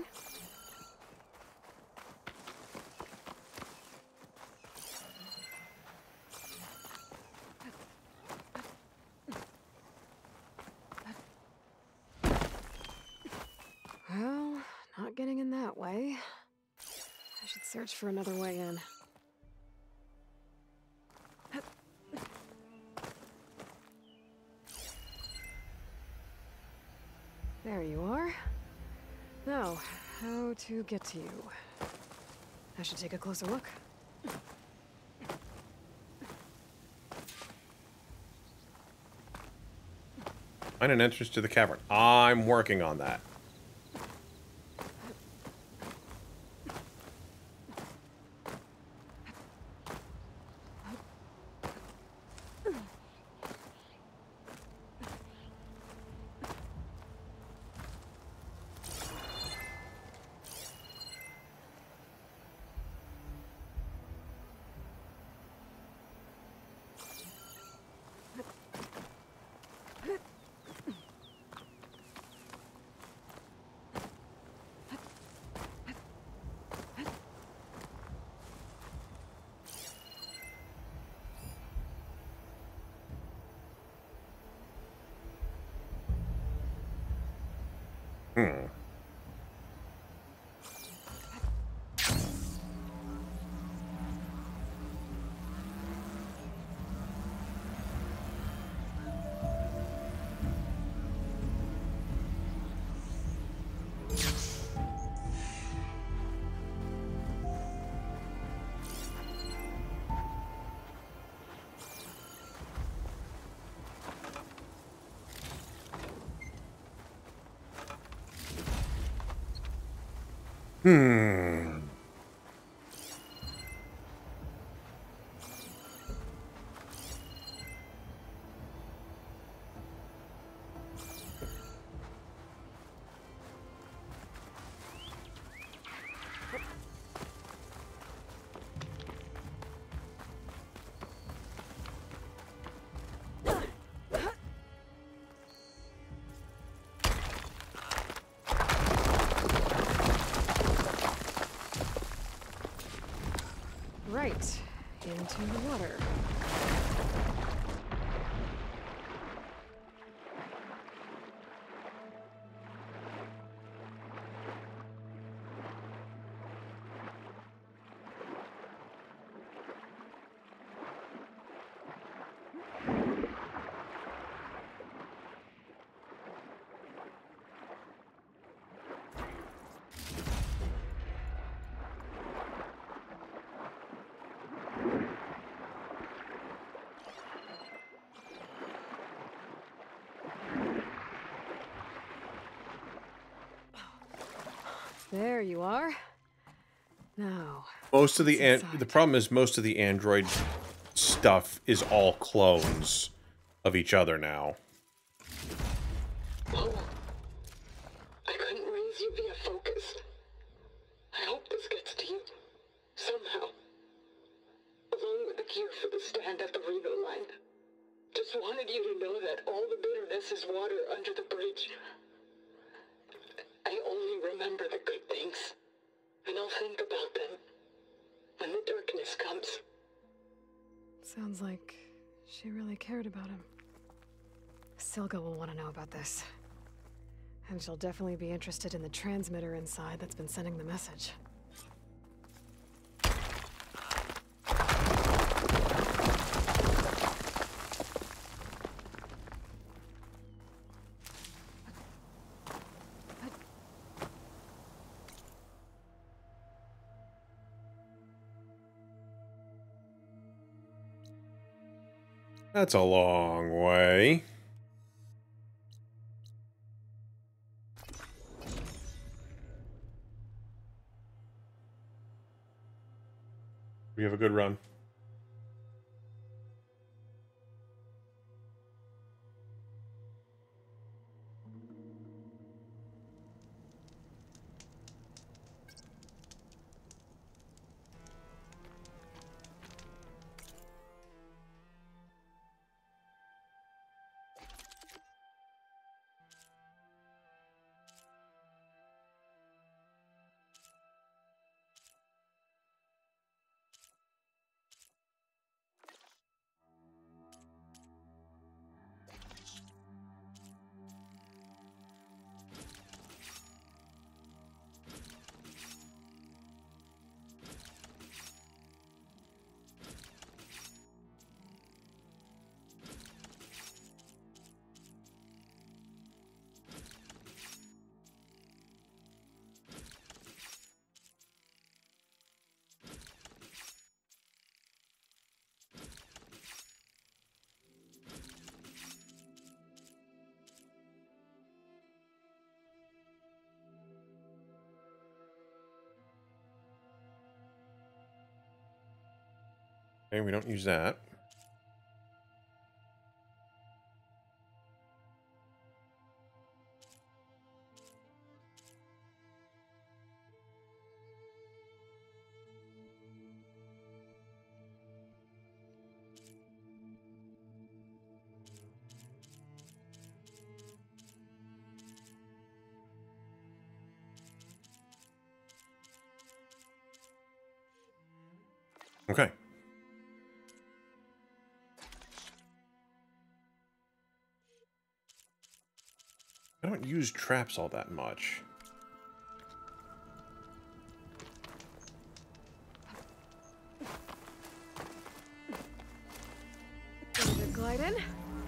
S4: Well, not getting in that way. I should search for another way in. There you are. Now, how to get to you? I should take a closer look.
S5: Find an entrance to the cavern. I'm working on that. Hmm. Hmm.
S4: Right. Into the water. There you are. Now,
S5: Most of the an
S4: inside?
S5: the problem is most of the android stuff is all clones of each other now.
S7: Paul, I couldn't raise you via focus. I hope this gets to you. Somehow. Along with the cure for the stand at the Reno line. Just wanted you to know that all the bitterness is water under the bridge. I only remember the good things. And I'll think about them when the darkness comes.
S4: Sounds like she really cared about him. Silga will want to know about this. And she'll definitely be interested in the transmitter inside that's been sending the message.
S5: That's a long way. We have a good run. Okay, we don't use that. Okay. I don't use traps all that much.
S4: Gonna glide in.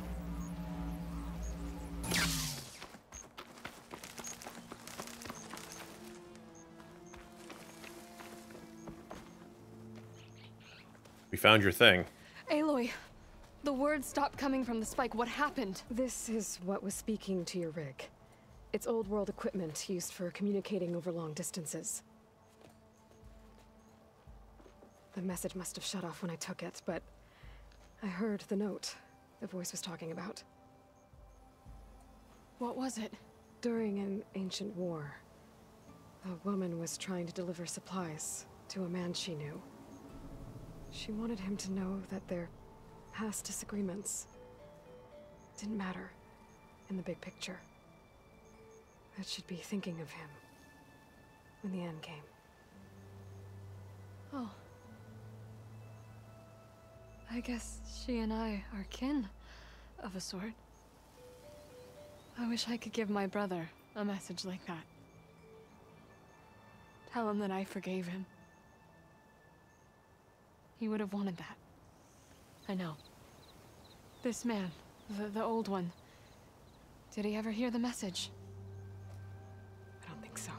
S5: We found your thing.
S11: Aloy, the words stopped coming from the spike. What happened?
S4: This is what was speaking to your rig. It's old world equipment used for communicating over long distances. The message must have shut off when I took it, but I heard the note the voice was talking about.
S11: What was it?
S4: During an ancient war, a woman was trying to deliver supplies to a man she knew. She wanted him to know that their past disagreements didn't matter in the big picture. That she'd be thinking of him when the end came.
S11: Oh. I guess she and I are kin, of a sort. I wish I could give my brother a message like that. Tell him that I forgave him. He would have wanted that. I know. This man, the, the old one, did he ever hear the message?
S4: I don't think so.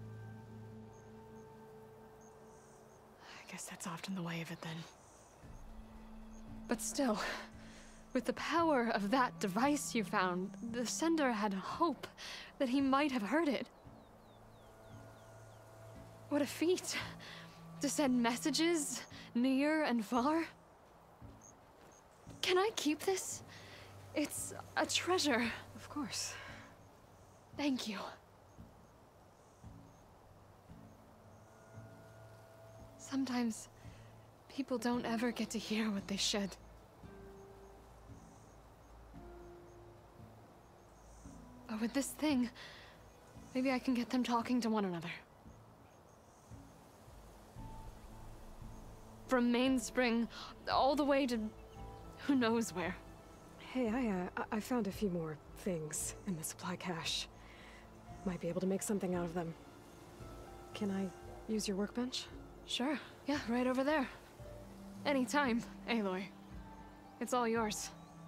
S11: I guess that's often the way of it then. But still, with the power of that device you found, the sender had hope that he might have heard it. What a feat! To send messages near and far. Can I keep this? It's a treasure.
S4: Of course.
S11: Thank you. Sometimes people don't ever get to hear what they should. But with this thing, maybe I can get them talking to one another. From Mainspring, all the way to who knows where.
S4: Hey, I, uh, I found a few more things in the supply cache. Might be able to make something out of them. Can I use your workbench?
S11: Sure. Yeah, right over there. Anytime, Aloy. It's all yours.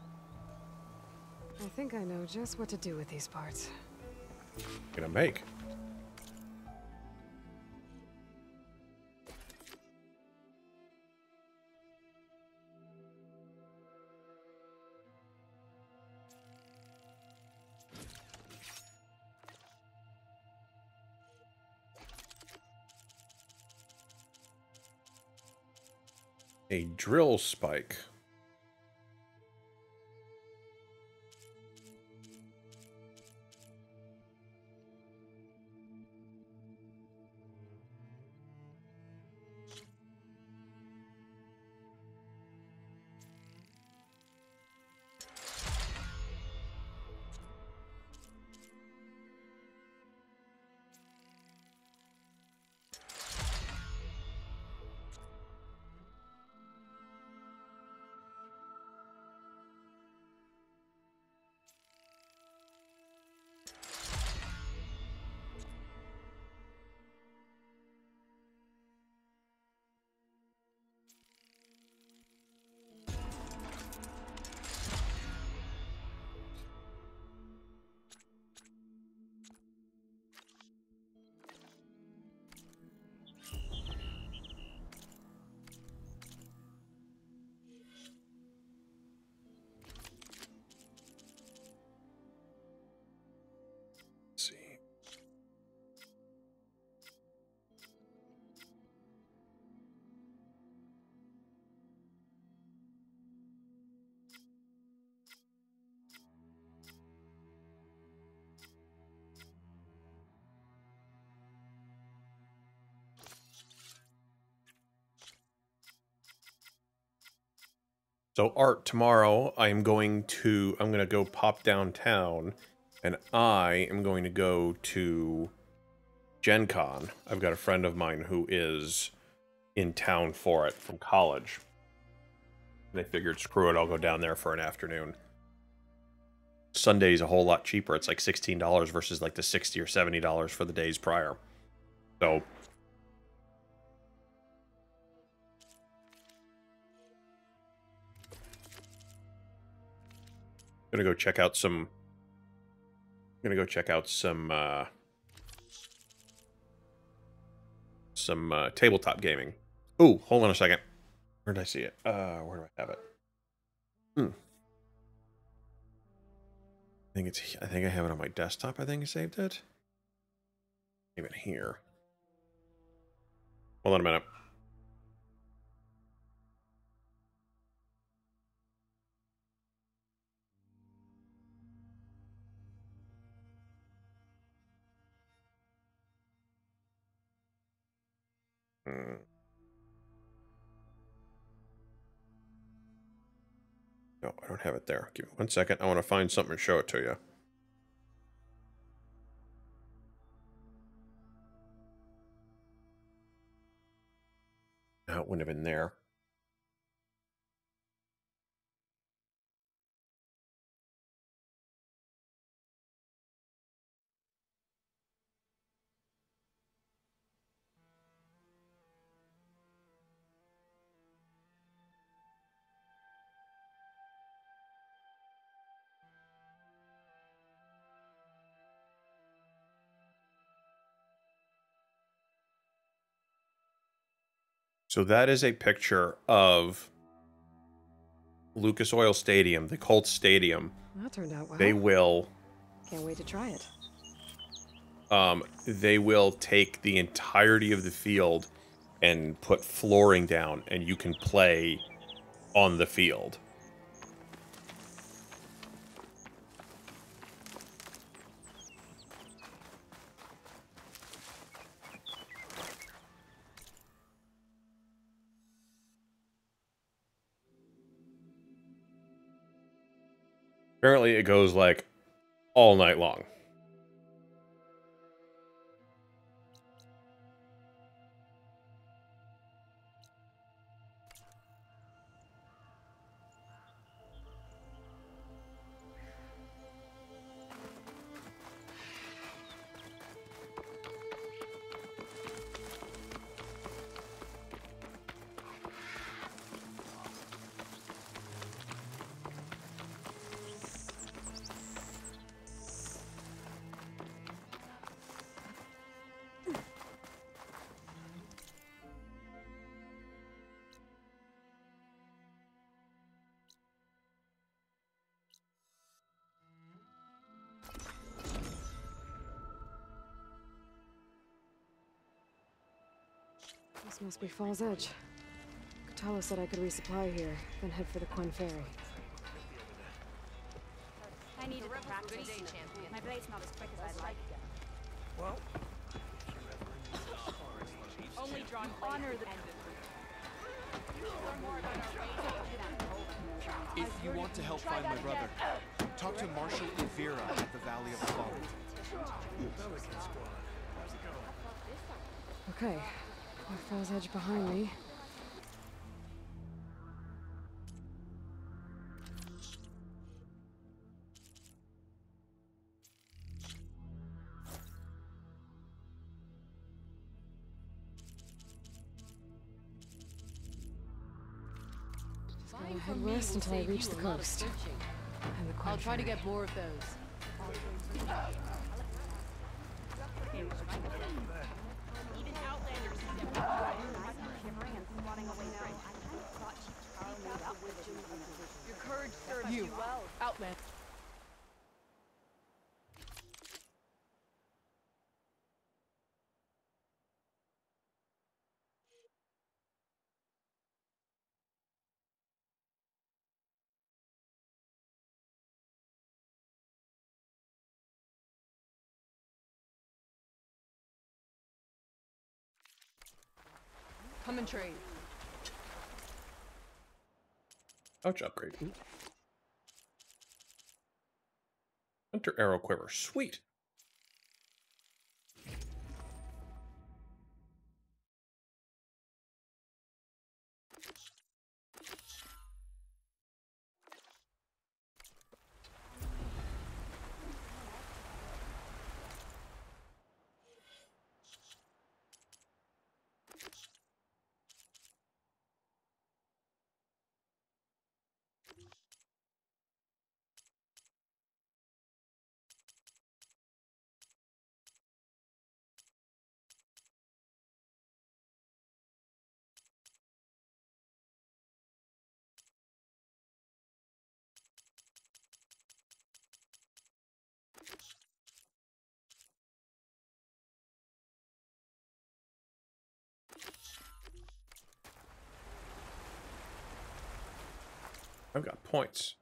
S4: I think I know just what to do with these parts.
S5: Gonna make. A drill spike. So Art, tomorrow I am going to I'm gonna go pop downtown, and I am going to go to Gen Con. I've got a friend of mine who is in town for it from college. And I figured, screw it, I'll go down there for an afternoon. Sunday's a whole lot cheaper. It's like sixteen dollars versus like the sixty or seventy dollars for the days prior. So gonna go check out some gonna go check out some uh some uh tabletop gaming. Ooh, hold on a second. Where did I see it? Uh where do I have it? Hmm. I think it's I think I have it on my desktop. I think I saved it. Even here. Hold on a minute. Hmm. No, I don't have it there. Give me one second. I want to find something and show it to you. No, it wouldn't have been there. So that is a picture of Lucas Oil Stadium, the Colts Stadium.
S4: That turned out well.
S5: They will
S4: Can't wait to try it.
S5: um they will take the entirety of the field and put flooring down, and you can play on the field. Apparently it goes like all night long.
S4: This must be Falls Edge. Katalo said I could resupply here, then head for the Quen Ferry.
S12: I needed the practice. My blade's not as quick as I'd like.
S10: Well,
S12: Only drawn honor the
S13: If you want to help find my brother, talk to Marshal Ivira at the Valley of the Fallen.
S4: Okay, got Falls Edge behind me. Just gotta head west until I reach the coast. And the Quen
S14: I'll try to
S4: Ferry.
S14: get more of those.
S9: Your courage serves you well, Outland. Come and trade.
S5: Pouch upgrade. Ooh. Hunter arrow quiver. Sweet. I've got points.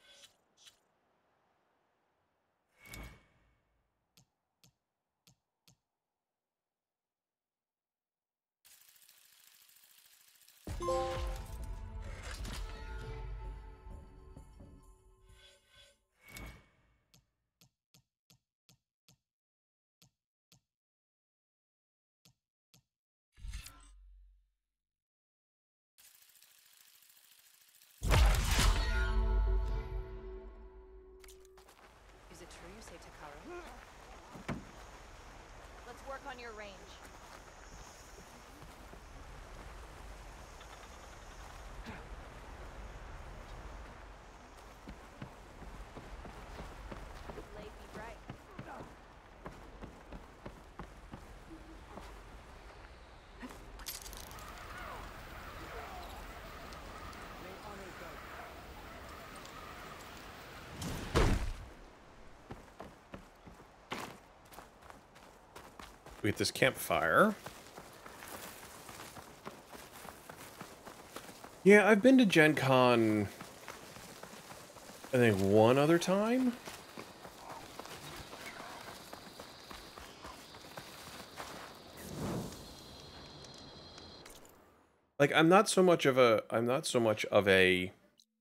S12: Is it true you say Takara? Let's work on your range. Blade be bright.
S5: We get this campfire. Yeah, I've been to Gen Con, I think, one other time. Like, I'm not so much of a, I'm not so much of a,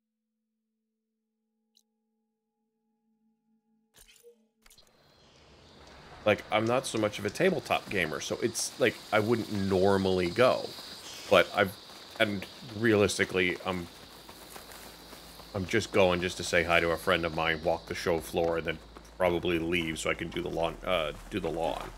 S5: like, I'm not so much of a tabletop gamer, so it's, like, I wouldn't normally go. But I've, and realistically, I'm, I'm just going just to say hi to a friend of mine, walk the show floor, and then probably leave so I can do the lawn, uh, do the lawn.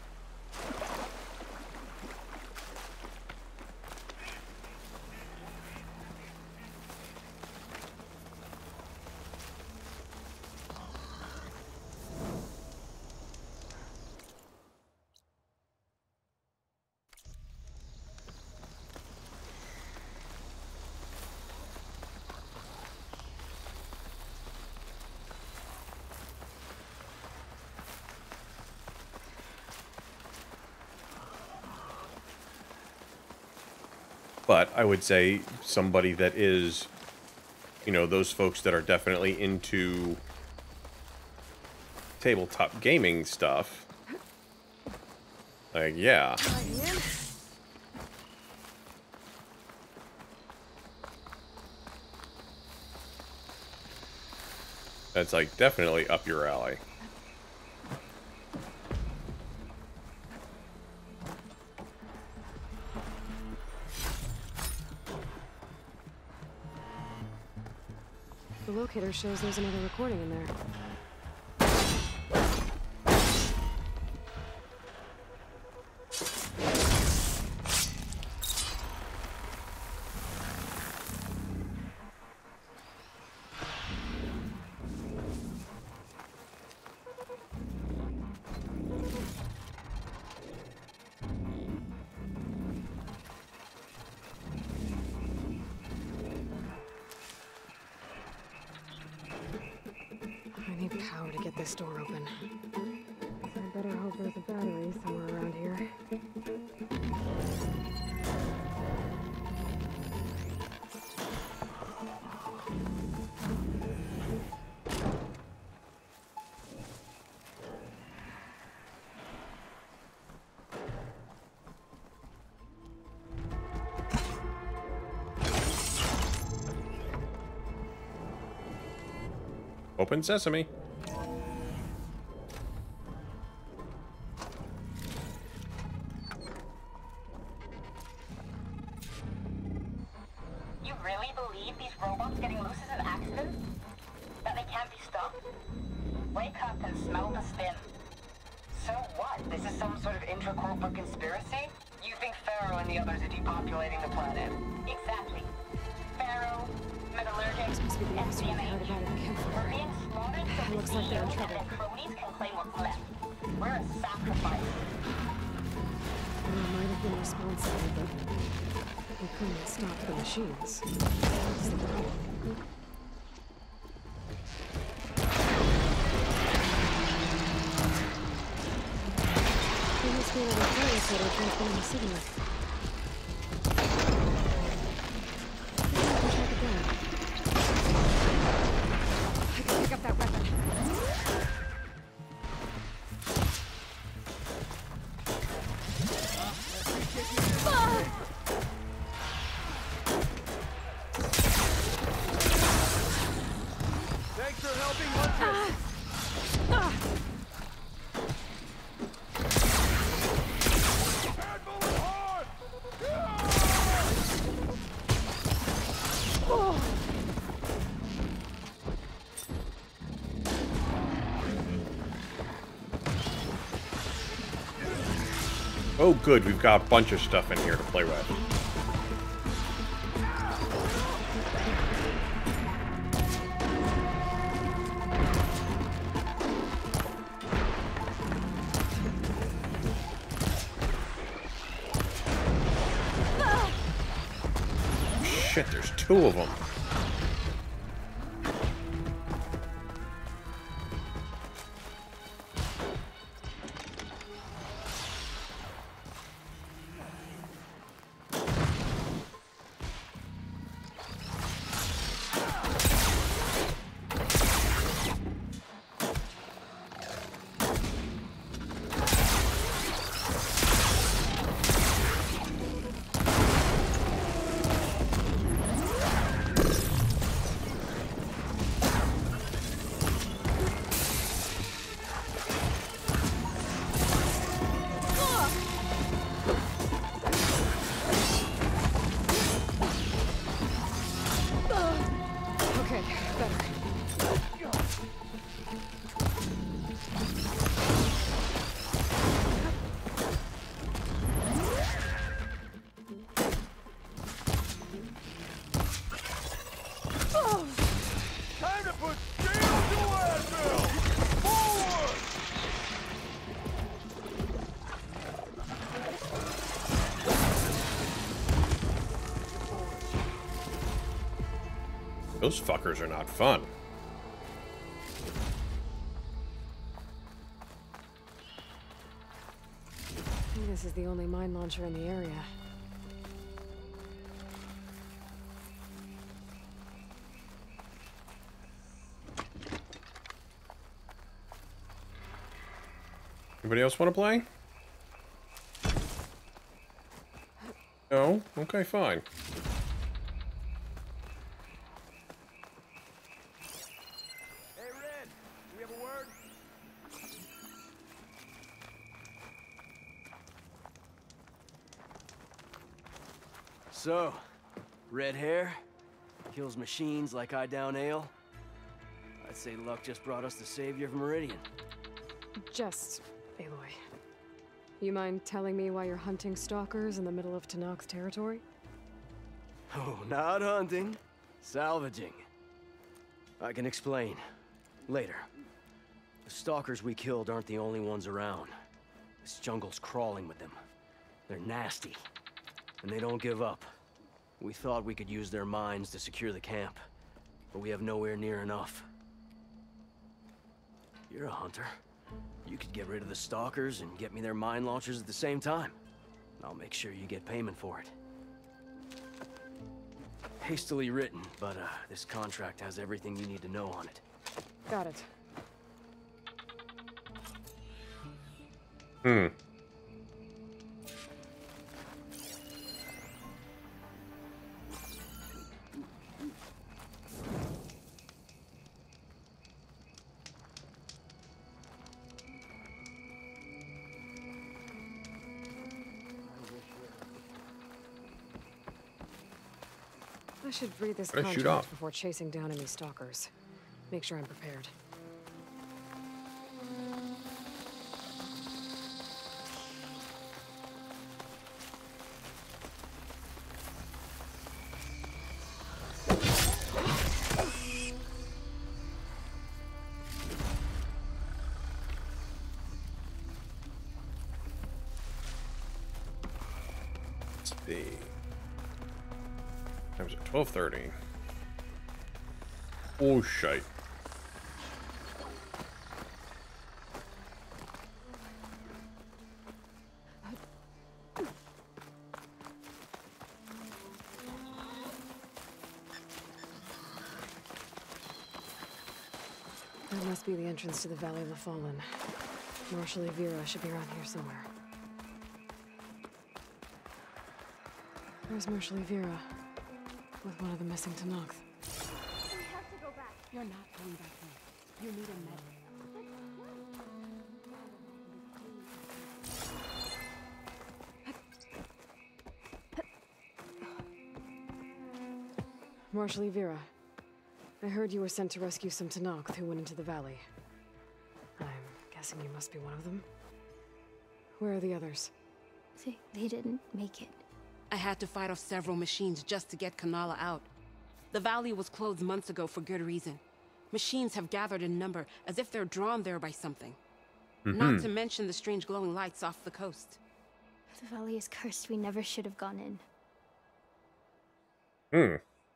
S5: But I would say somebody that is, you know, those folks that are definitely into tabletop gaming stuff. Like, yeah. That's like definitely up your alley.
S4: The locator shows there's another recording in there. I need power to get this door open. I better hope there's a battery somewhere around here.
S5: Open sesame.
S15: You really believe these robots getting loose is an accident? That they can't be stopped? Wake up and smell the spin. So what? This is some sort of intra-corporate conspiracy? You think Pharaoh and the others are depopulating the planet? Exactly. Pharaoh, Metallurgic, and C M H. We're being slaughtered so the
S4: Looks like they're in
S15: C E Os and
S4: trouble.
S15: their cronies can claim what's left. We're a sacrifice.
S4: We might have been responsible, but we couldn't stop the machines. That's the problem. There must be another place that are transmitting the signal. Check it down. I can pick up that weapon.
S13: Thanks for helping Hunter.
S5: Oh, good. We've got a bunch of stuff in here to play with. Shit, there's two of them.
S4: Okay, better.
S13: Time to put steel to Advil! Forward!
S5: Those fuckers are not fun.
S4: I think this is the only mine launcher in the area.
S5: Anybody else want to play? No? Okay, fine.
S13: Hey, Red, we have a word?
S10: So, red hair, kills machines like I down ale. I'd say luck just brought us the savior of Meridian.
S4: Just, Aloy. You mind telling me why you're hunting stalkers in the middle of Tenakth territory?
S10: Oh, not hunting, salvaging. I can explain. Later. The stalkers we killed aren't the only ones around. This jungle's crawling with them. They're nasty. And they don't give up. We thought we could use their mines to secure the camp, but we have nowhere near enough. You're a hunter. You could get rid of the stalkers and get me their mine launchers at the same time. I'll make sure you get payment for it. Hastily written, but uh, this contract has everything you need to know on it.
S4: Got it.
S5: Hmm.
S4: I should read this
S5: Gotta shoot
S4: contract
S5: off.
S4: before chasing down any stalkers. Make sure I'm prepared.
S5: Let's see. Times at twelve thirty. Oh shite.
S4: That must be the entrance to the Valley of the Fallen. Marshal Evira should be around here somewhere. Where's Marshal Evira? With one of the missing Tenakth.
S12: We have to go back. You're not going back there. You need a medic.
S4: Marshal Evira, I heard you were sent to rescue some Tenakth who went into the valley. I'm guessing you must be one of them. Where are the others?
S8: They, they didn't make it.
S16: I had to fight off several machines just to get Kanala out. The valley was closed months ago for good reason. Machines have gathered in number as if they're drawn there by something.
S8: Mhm.
S16: Not to mention the strange glowing lights off the coast.
S8: The valley is cursed. We never should have gone in.
S5: Hmm.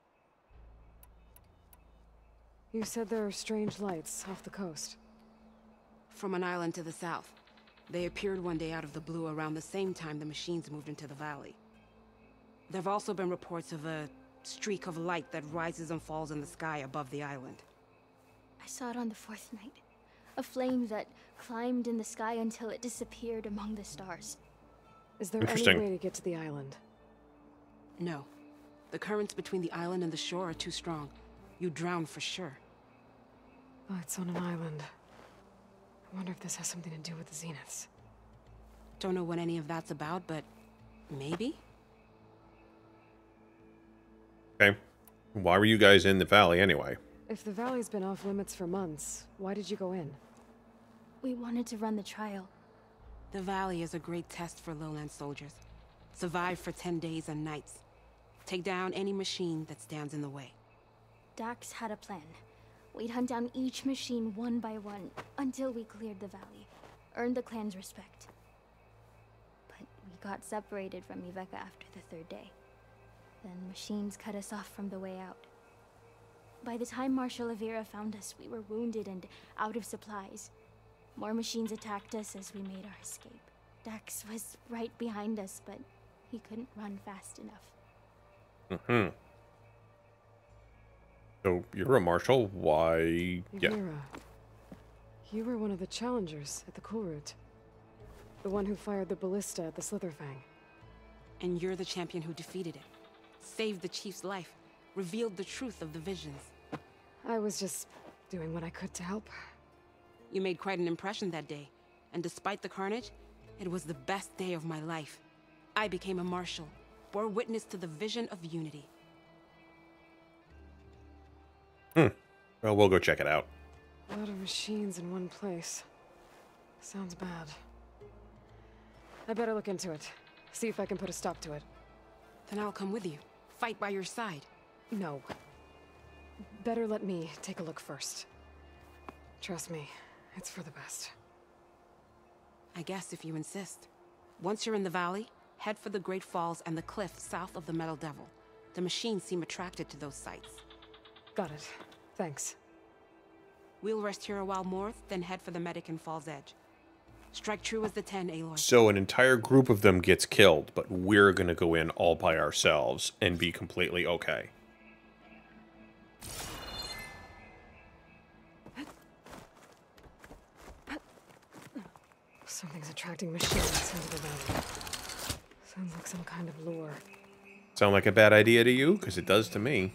S4: You said there are strange lights off the coast.
S16: From an island to the south. They appeared one day out of the blue around the same time the machines moved into the valley. There have also been reports of a streak of light that rises and falls in the sky above the island.
S8: I saw it on the fourth night. A flame that climbed in the sky until it disappeared among the stars.
S4: Is there any
S16: Interesting.
S4: way to get to the island?
S16: No. The currents between the island and the shore are too strong. You'd drown for sure.
S4: Oh, it's on an island. I wonder if this has something to do with the Zeniths.
S16: Don't know what any of that's about, but maybe?
S5: Okay. Why were you guys in the valley anyway?
S4: If the valley's been off limits for months, why did you go in?
S8: We wanted to run the trial.
S16: The valley is a great test for lowland soldiers. Survive for ten days and nights. Take down any machine that stands in the way.
S8: Dax had a plan. We'd hunt down each machine one by one until we cleared the valley, earned the clan's respect. But we got separated from Iveka after the third day. Then machines cut us off from the way out. By the time Marshal Evira found us, we were wounded and out of supplies. More machines attacked us as we made our escape. Dax was right behind us, but he couldn't run fast enough.
S5: Hmm. So you're a marshal. Why? Yeah.
S4: Evira, you were one of the challengers at the Cool Route. The one who fired the ballista at the Slitherfang.
S16: And you're the champion who defeated him. Saved the chief's life. Revealed the truth of the visions.
S4: I was just doing what I could to help.
S16: You made quite an impression that day. And despite the carnage, it was the best day of my life. I became a marshal. Bore witness to the vision of unity.
S5: Hmm. Well, we'll go check it out.
S4: A lot of machines in one place. Sounds bad. I better look into it. See if I can put a stop to it.
S16: Then I'll come with you. Fight by your side.
S4: No. Better let me take a look first. Trust me, it's for the best.
S16: I guess if you insist. Once you're in the valley, head for the Great Falls and the cliff south of the Metal Devil. The machines seem attracted to those sites.
S4: Got it. Thanks.
S16: We'll rest here a while more, then head for the medic in Falls Edge. Strike true as the ten, Aloy.
S5: So an entire group of them gets killed, but we're gonna go in all by ourselves and be completely okay.
S4: Something's attracting machines into the valley. Sounds like some kind of lure.
S5: Sound like a bad idea to you? Because it does to me.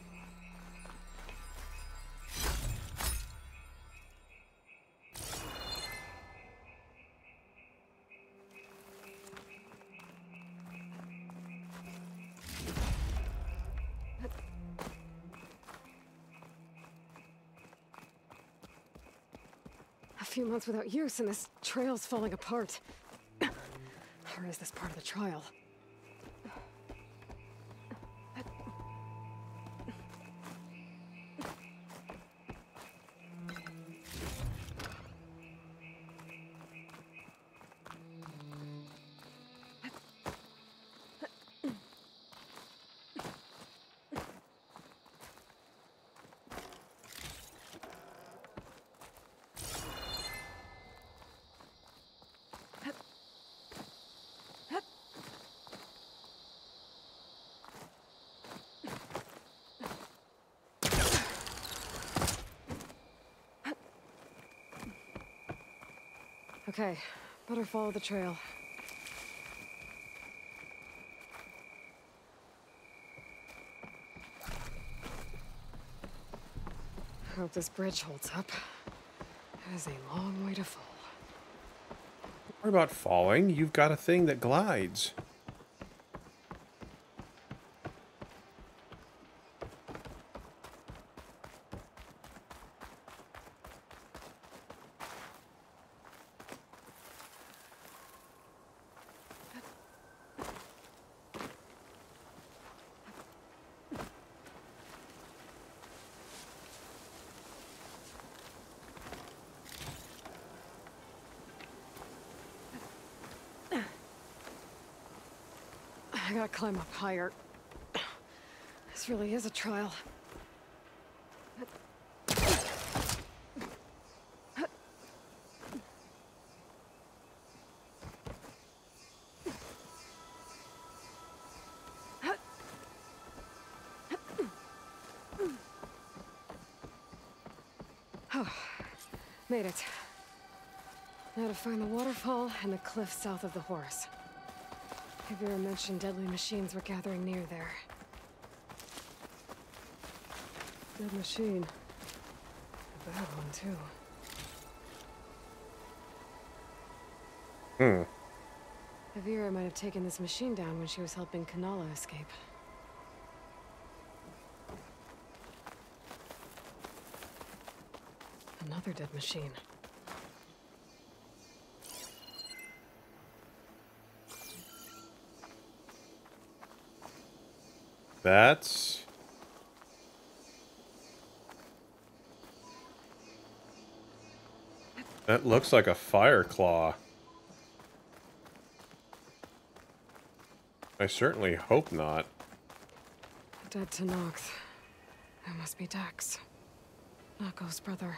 S4: few months without use and this trail's falling apart. Or is this part of the trial? Okay, better follow the trail. Hope this bridge holds up. It is a long way to fall.
S5: Don't worry about falling. You've got a thing that glides.
S4: I gotta climb up higher. This really is a trial. Oh, made it. Now to find the waterfall and the cliff south of the Horus. Avira mentioned deadly machines were gathering near there. Dead machine. A bad one, too.
S5: Hmm.
S4: Avira might have taken this machine down when she was helping Kanala escape. Another dead machine.
S5: That's... That looks like a fire claw. I certainly hope not.
S4: Dead to Nox. That must be Dex. Nako's brother.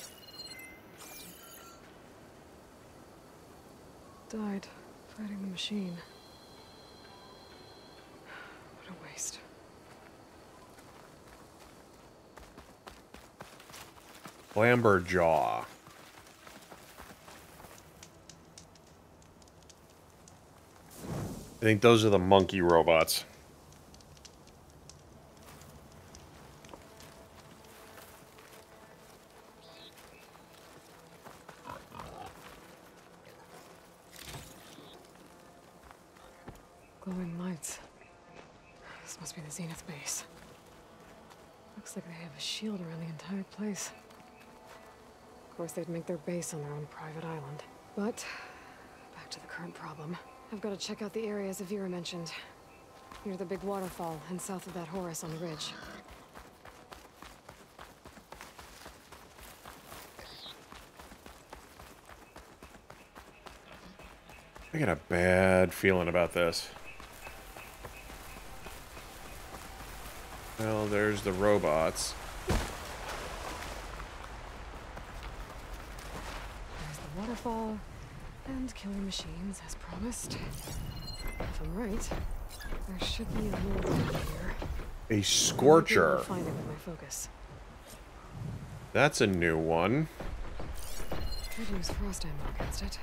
S4: Died fighting the machine. What a waste.
S5: Clamberjaw. I think those are the monkey robots.
S4: Glowing lights. This must be the Zenith base. Looks like they have a shield around the entire place. Of course, they'd make their base on their own private island. But, back to the current problem. I've got to check out the areas Avira mentioned. Near the big waterfall and south of that Horus on the ridge.
S5: I got a bad feeling about this. Well, there's the robots.
S4: There's the waterfall. And killer machines, as promised. If I'm right, there should be a little bit here.
S5: A Scorcher.
S4: I'll find it with my focus.
S5: That's a new one.
S4: Could use frost ammo against it.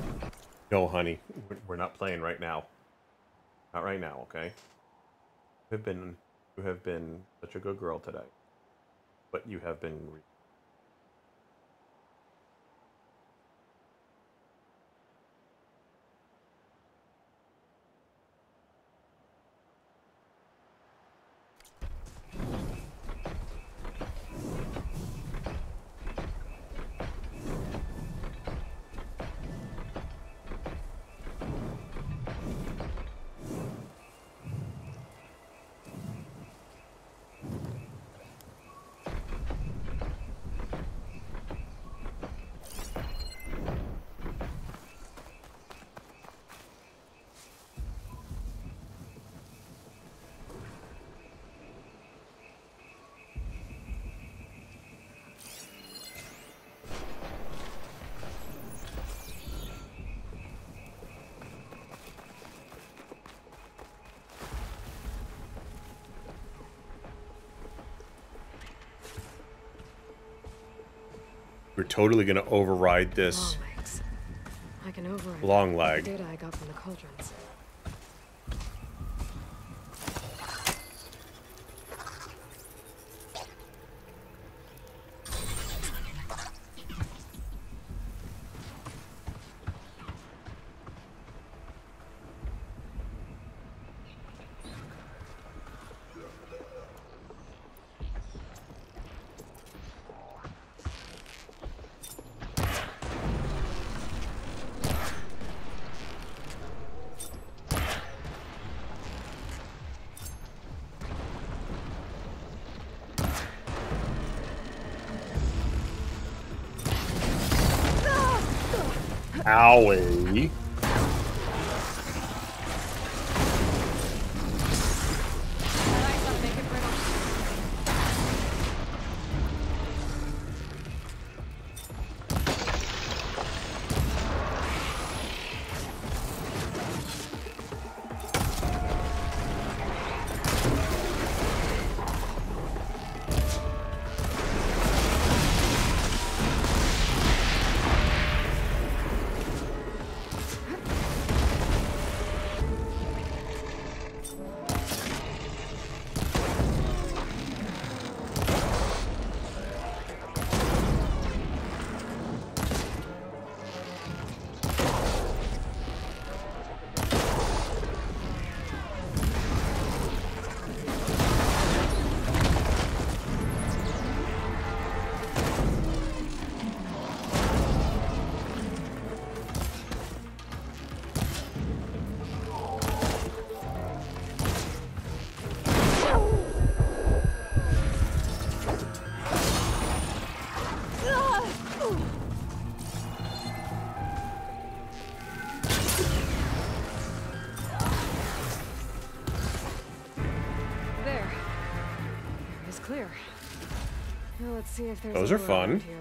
S5: No, honey, we're not playing right now. Not right now, okay? You have been, you have been such a good girl today. But you have been. We're totally gonna override this
S4: Long legs. I can override
S5: long
S4: the
S5: leg.
S4: data I got from the cauldrons.
S5: Owie. Clear. Now let's see if there's Those are
S4: more
S5: fun.
S4: around here.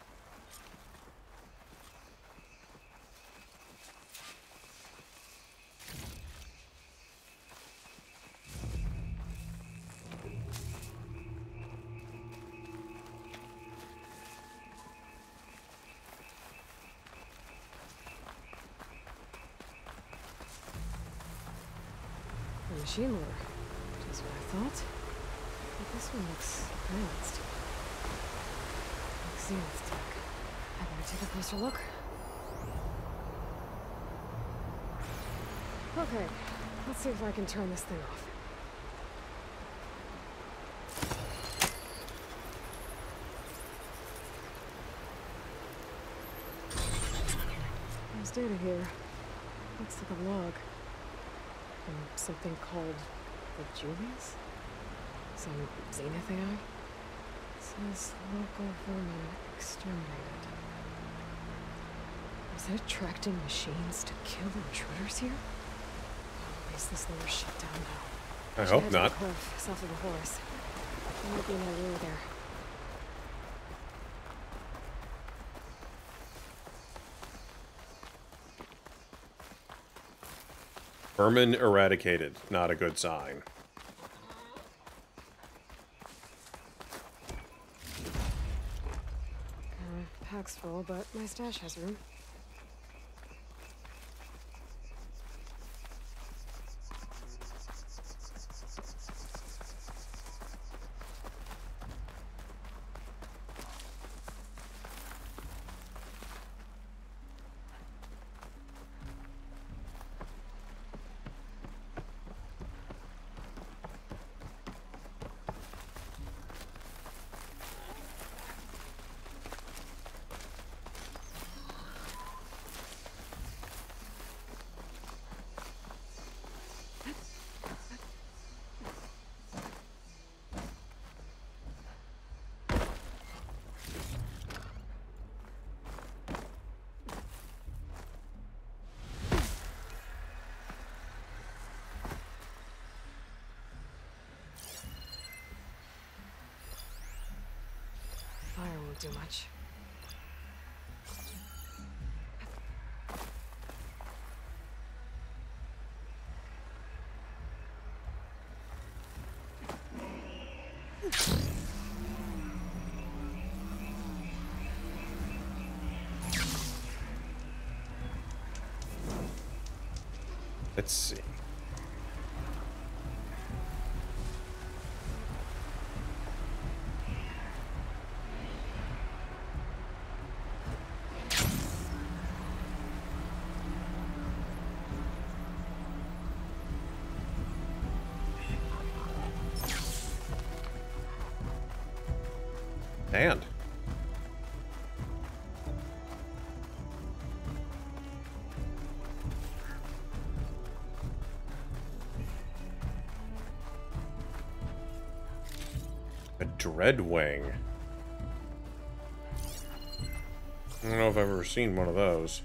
S4: A machine lure. Just what I thought. But this one looks advanced. Like Zenith tech. I better take a closer look. Okay, let's see if I can turn this thing off. There's data here. Looks like a log. From something called the Julius? Some Zenith A I? It says local vermin exterminated. Is it attracting machines to kill intruders here? Or is this lure shut down now?
S5: I hope not.
S4: Cliff, south of the horse. There might be another lure there.
S5: Vermin eradicated. Not a good sign.
S4: Uh, pack's full, but my stash has room. do much.
S5: Let's see. And a Dreadwing. I don't know if I've ever seen one of those.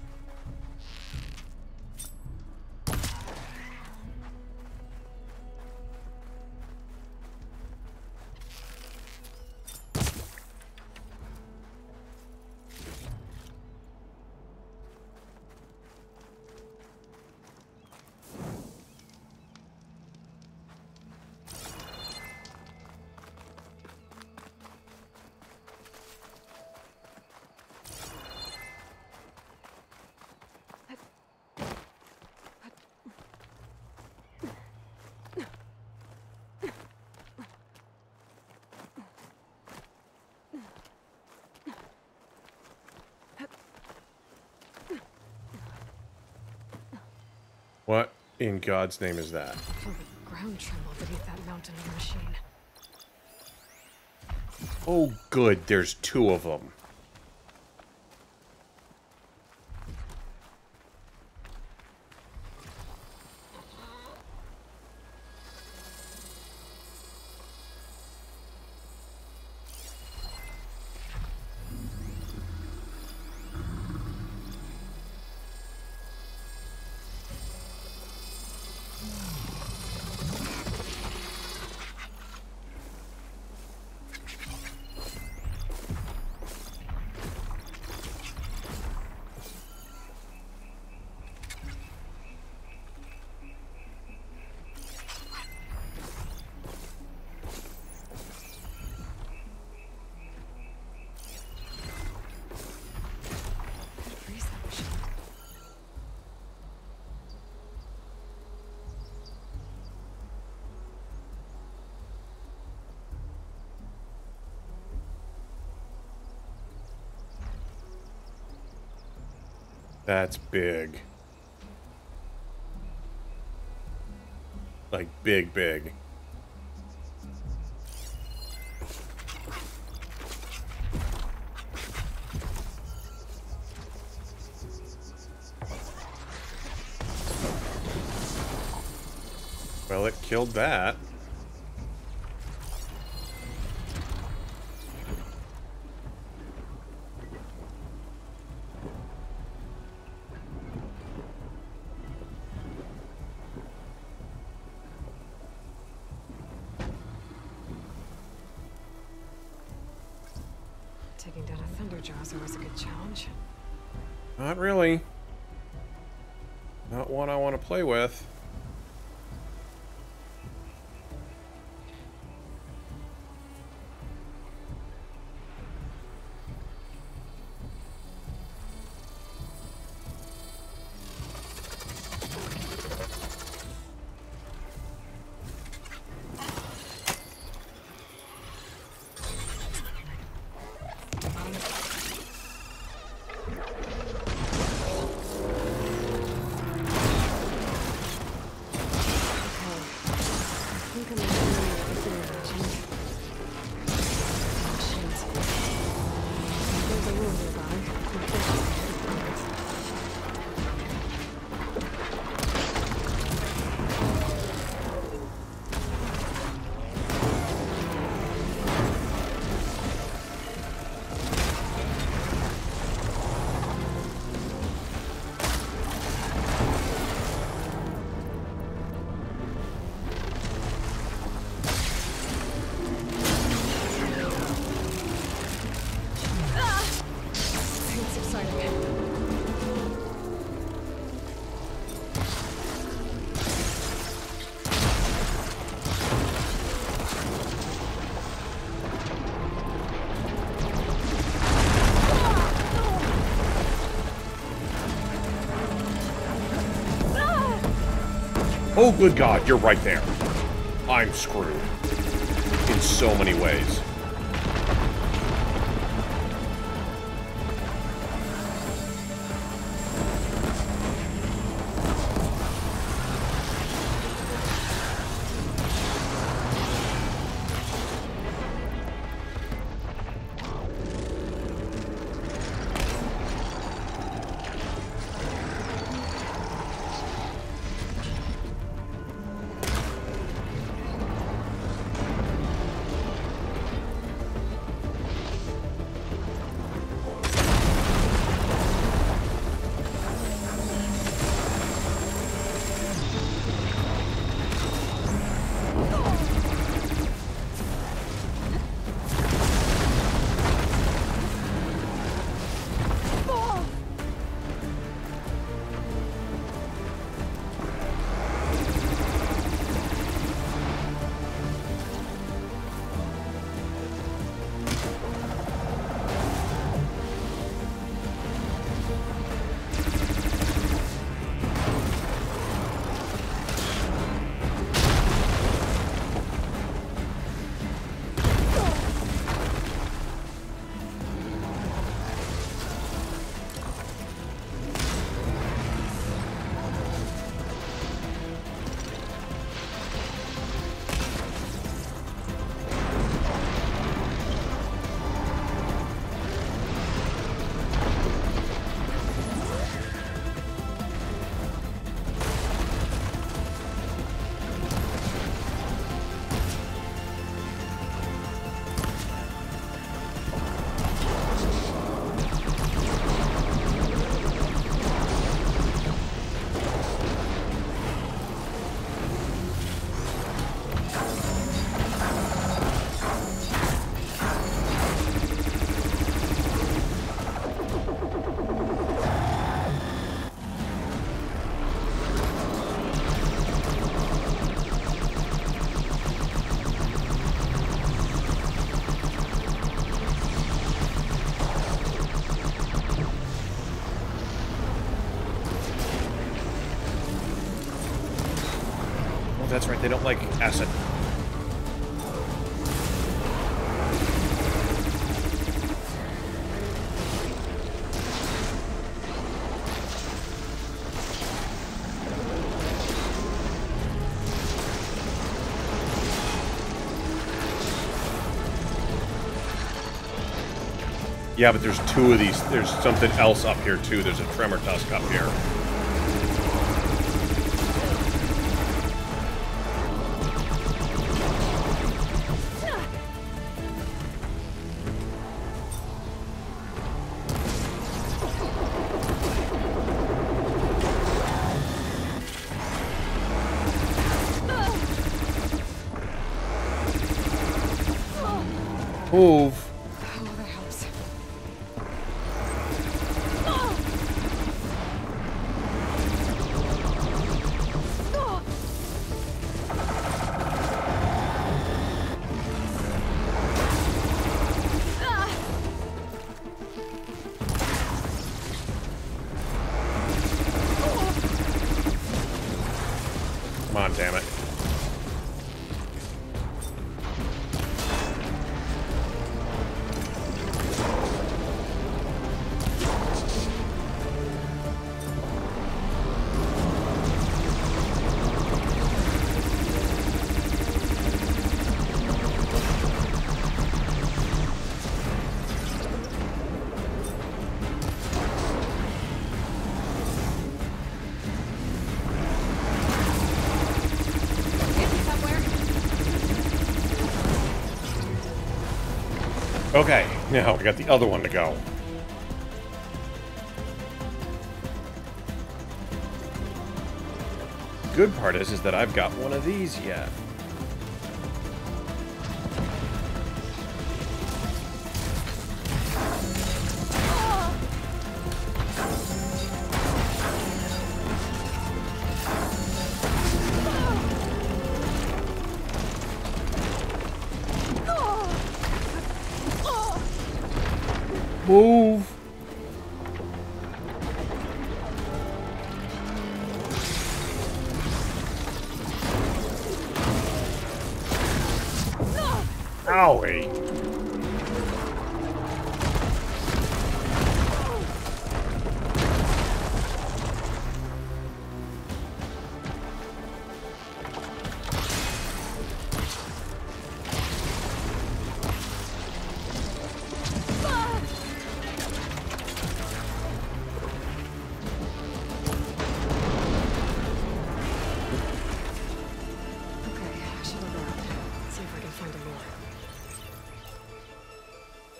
S5: What in God's name is that?
S4: Feel the ground tremble beneath that mountain of a machine.
S5: Oh, good. There's two of them. That's big. Like, big, big. Well, it killed that.
S4: Taking down a Thunderjaw is always a good challenge.
S5: Not really. Not one I want to play with. Oh, good God, you're right there. I'm screwed. In so many ways. That's right, they don't like acid. Yeah, but there's two of these. There's something else up here, too. There's a Tremor Tusk up here. Move.
S4: Oh, that helps.
S5: Come on, damn it. Okay, now we got the other one to go. Good part is, is that I've got one of these yet. Move.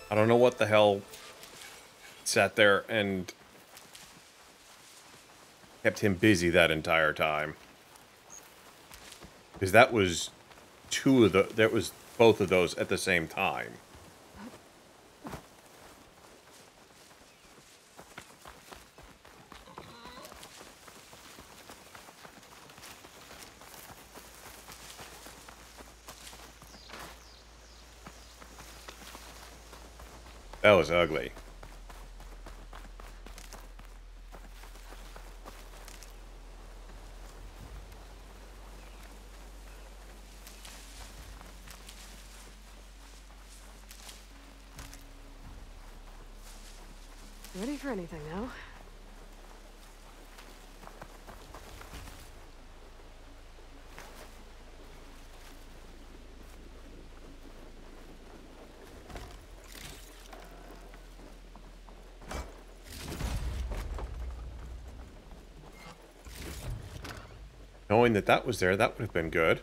S5: I don't know what the hell sat there and kept him busy that entire time. Because that was two of the, that was both of those at the same time. That was ugly.
S4: Ready for anything now?
S5: Knowing that that was there, that would have been good.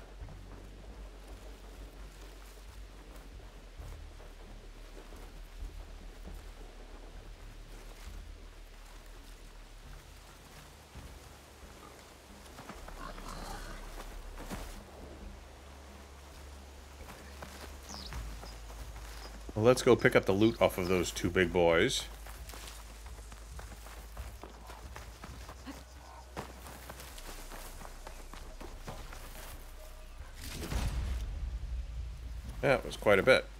S5: Well, let's go pick up the loot off of those two big boys. Yeah, it was quite a bit.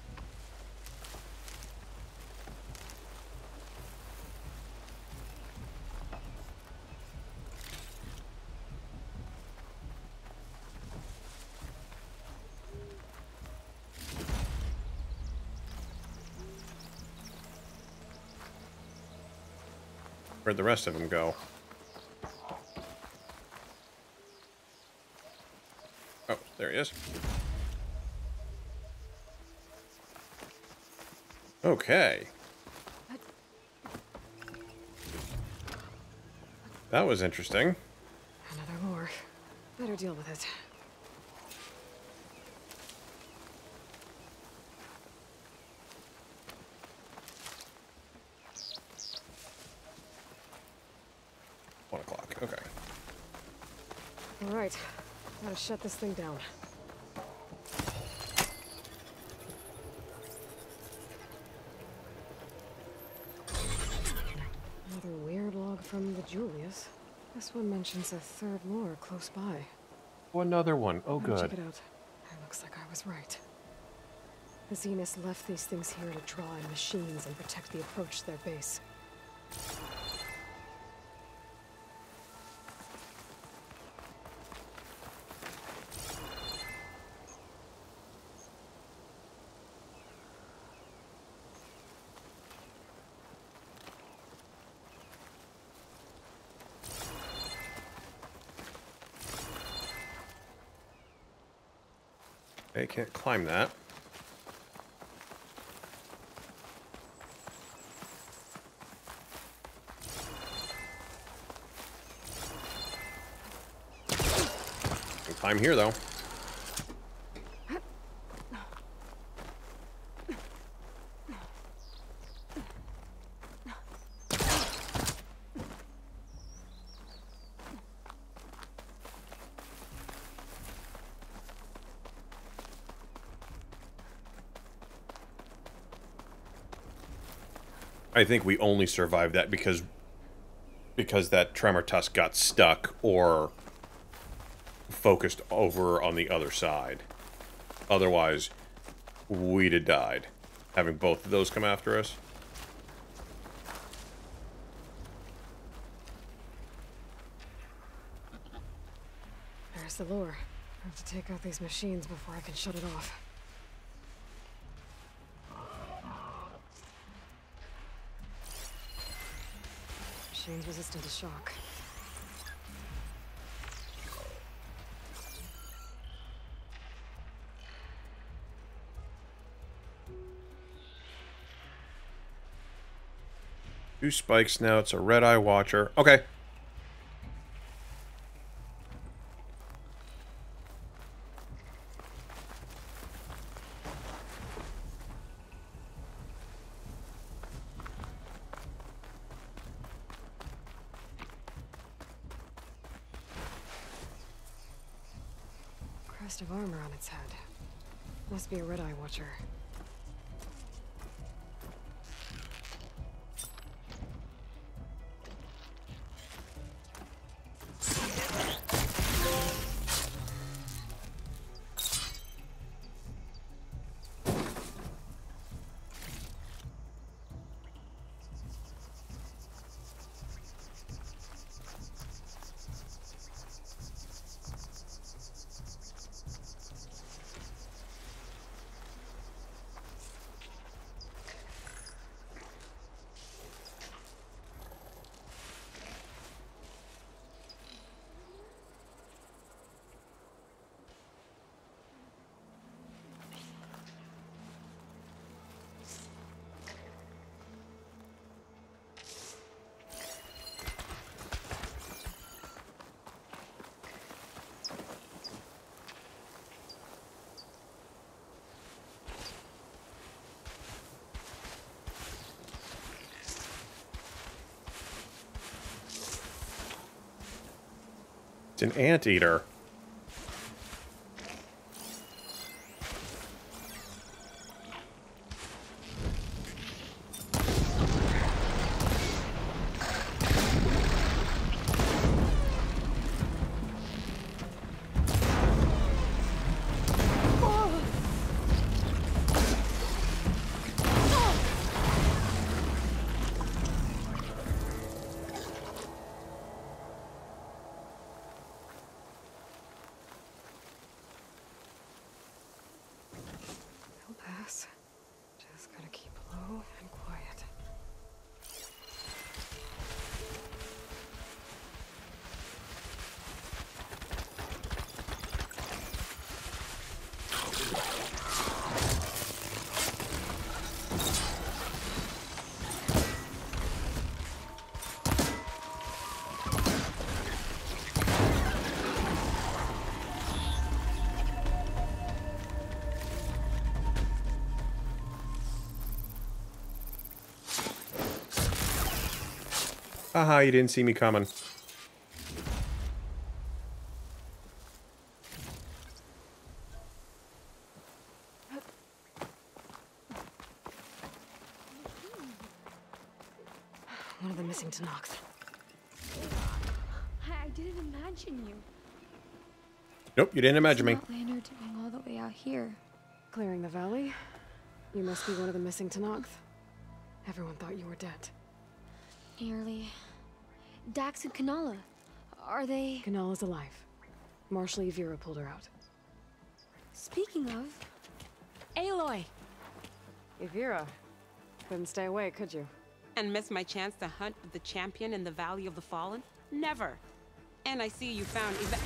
S5: Where'd the rest of them go? Oh, there he is. Okay. That was interesting.
S4: Another more. Better deal with it.
S5: One o'clock, okay.
S4: All right. Gotta shut this thing down. Another weird log from the Julius. This one mentions a third lure close by.
S5: Oh, another one. Oh,
S4: Let me
S5: good.
S4: Check it out. It looks like I was right. The Zeniths left these things here to draw in machines and protect the approach to their base.
S5: I can't climb that. Can climb here though. I think we only survived that because because that tremor tusk got stuck or focused over on the other side. Otherwise, we'd have died. Having both of those come after us.
S4: There's the lure. I have to take out these machines before I can shut it off. Machines resistant to shock.
S5: Two spike snouts, a red eye watcher. Okay.
S4: crest of armor on its head. Must be a Red-Eye Watcher.
S5: It's an anteater.
S4: Just gotta keep low and quiet.
S5: Haha, you didn't see me coming.
S4: One of the missing Tenaks.
S11: I, I didn't imagine you.
S5: Nope, you didn't imagine me.
S11: Not Lander doing all the way out here.
S4: Clearing the valley? You must be one of the missing Tenaks. Everyone thought you were dead.
S11: Nearly. Dax and Kanala. Are they...
S4: Kanala's alive. Marshal Evira pulled her out.
S11: Speaking of... Aloy!
S4: Evira. Couldn't stay away, could you?
S16: And miss my chance to hunt with the champion in the Valley of the Fallen? Never. And I see you found Eva...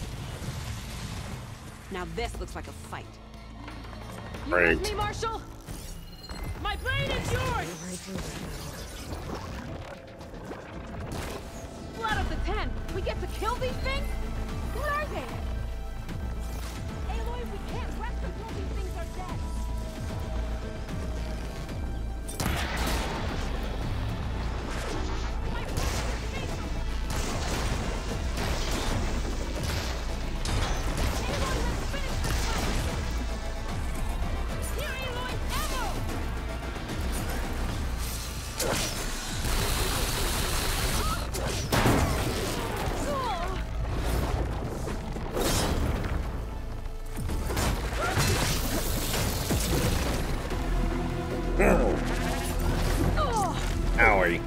S16: Now this looks like a fight.
S11: You with me, Marshal? My blade is yours! Blood of the Ten! We get to kill these things? What are they? Aloy, we can't rest until these things are dead!
S5: Owie.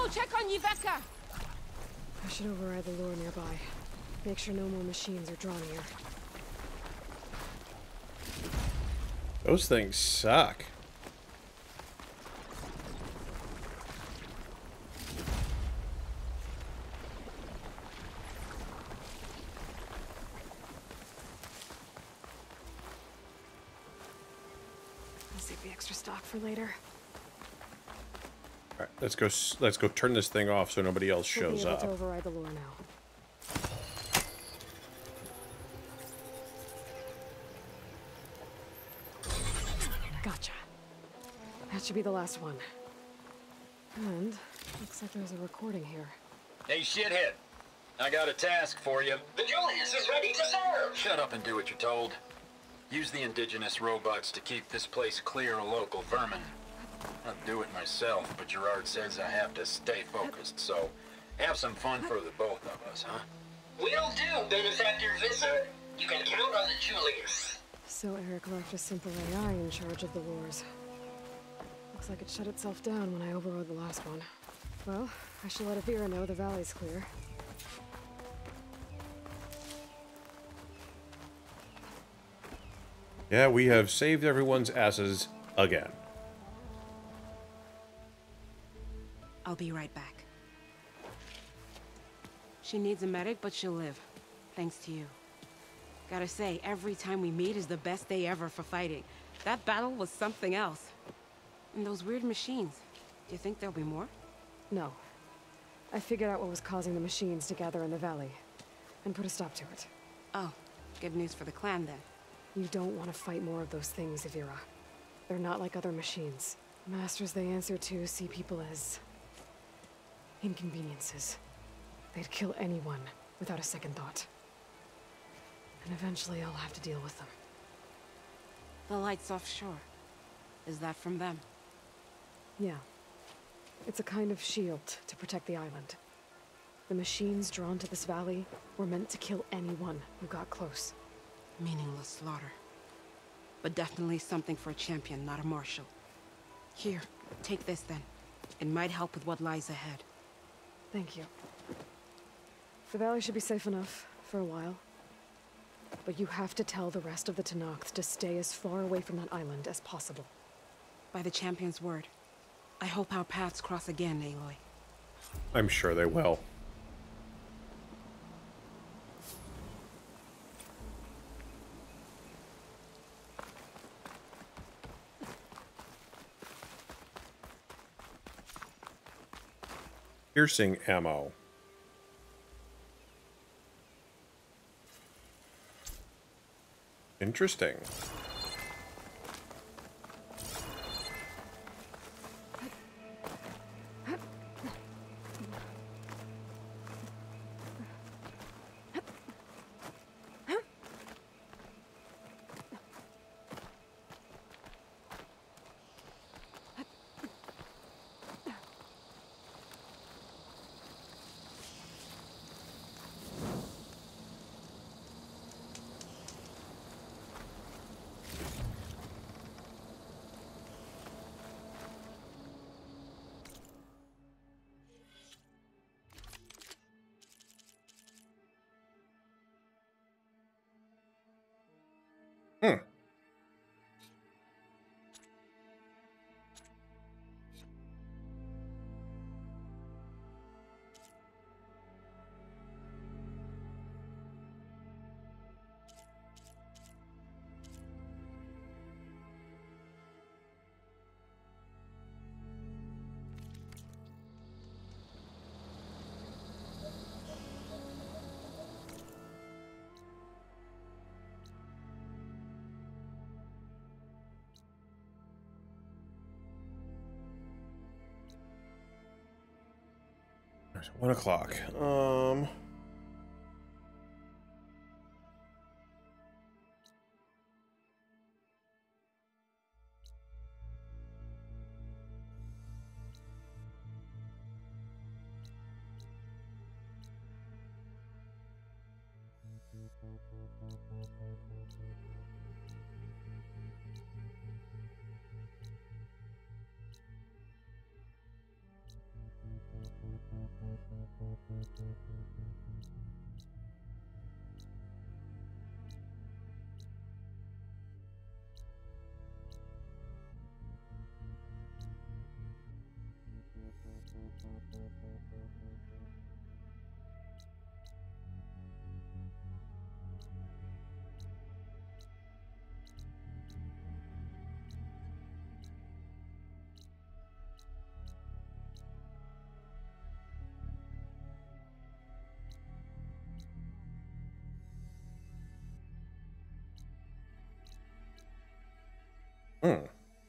S9: check on Yveka!
S4: I should override the lure nearby. Make sure no more machines are drawn here.
S5: Those things suck.
S4: I'll save the extra stock for later.
S5: All right, let's go. s- Let's go turn this thing off so nobody else
S4: We'll be
S5: shows
S4: able
S5: up.
S4: to override the lure now. Gotcha. That should be the last one. And looks like there's a recording here.
S17: Hey, shithead. I got a task for you.
S15: The Julius is ready to serve!
S17: Shut up and do what you're told. Use the indigenous robots to keep this place clear of local vermin. I'd do it myself, but Gerard says I have to stay focused, so have some fun for the both of us, huh?
S15: Will do, Benefactor Visser. You can count on the Julius.
S4: So Eric left a simple A I in charge of the wars. Looks like it shut itself down when I overrode the last one. Well, I should let Avira know the valley's clear.
S5: Yeah, we have saved everyone's asses again.
S16: I'll be right back. She needs a medic, but she'll live. Thanks to you. Gotta say, every time we meet is the best day ever for fighting. That battle was something else. And those weird machines. Do you think there'll be more?
S4: No. I figured out what was causing the machines to gather in the valley, and put a stop to it.
S16: Oh, good news for the clan then.
S4: You don't want to fight more of those things, Avira. They're not like other machines. Masters they answer to see people as inconveniences. They'd kill anyone without a second thought. And eventually I'll have to deal with them.
S16: The lights offshore. Is that from them?
S4: Yeah. It's a kind of shield to protect the island. The machines drawn to this valley were meant to kill anyone who got close.
S16: Meaningless slaughter. But definitely something for a champion, not a marshal. Here, take this then. It might help with what lies ahead.
S4: Thank you. The valley should be safe enough for a while. But you have to tell the rest of the Tenakth to stay as far away from that island as possible.
S16: By the champion's word. I hope our paths cross again, Aloy.
S5: I'm sure they will. Piercing ammo. Interesting. Hmm. One o'clock. Um. Hmm.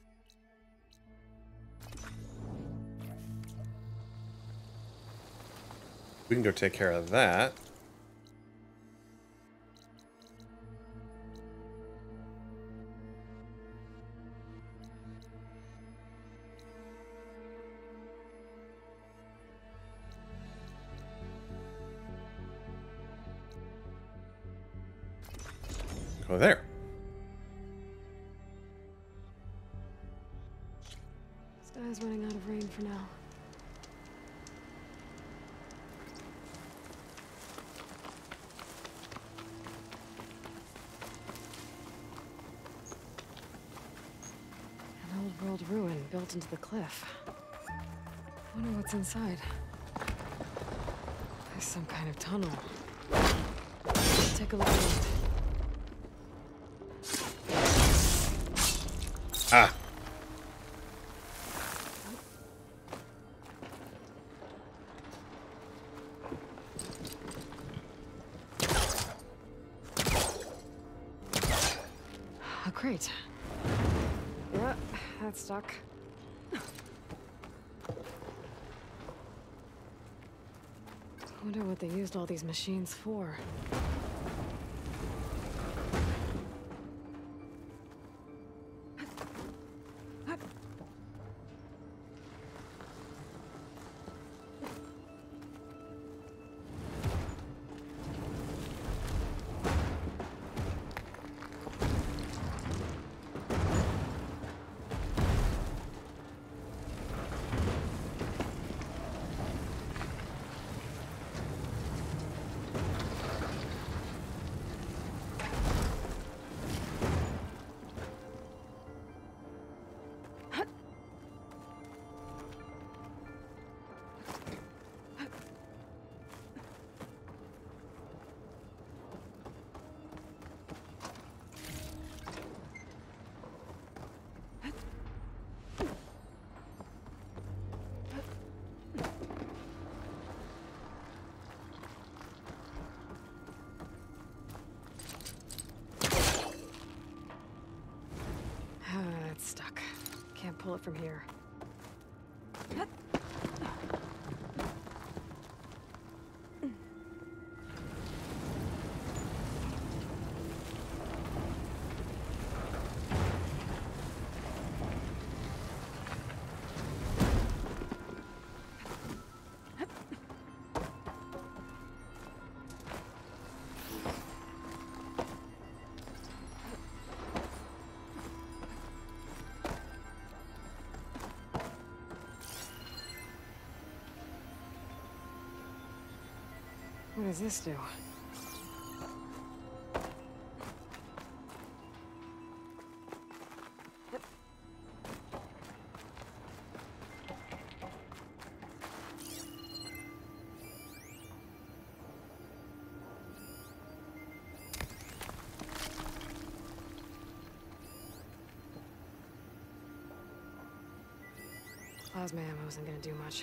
S5: We can go take care of that. Go there.
S4: Sky's running out of rain for now. An old world ruin built into the cliff. Wonder what's inside. There's some kind of tunnel. Let's take a look around.
S5: Ah.
S4: A crate. Yep, that's stuck. Wonder what they used all these machines for. It's stuck. Can't pull it from here. What does this do? Plasma ammo isn't gonna do much.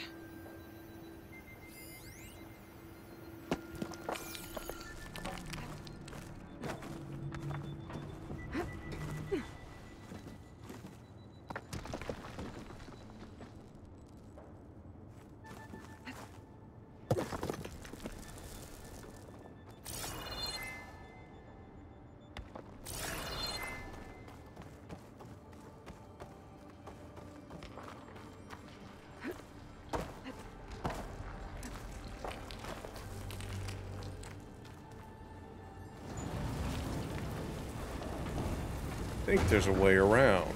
S5: I think there's a way around.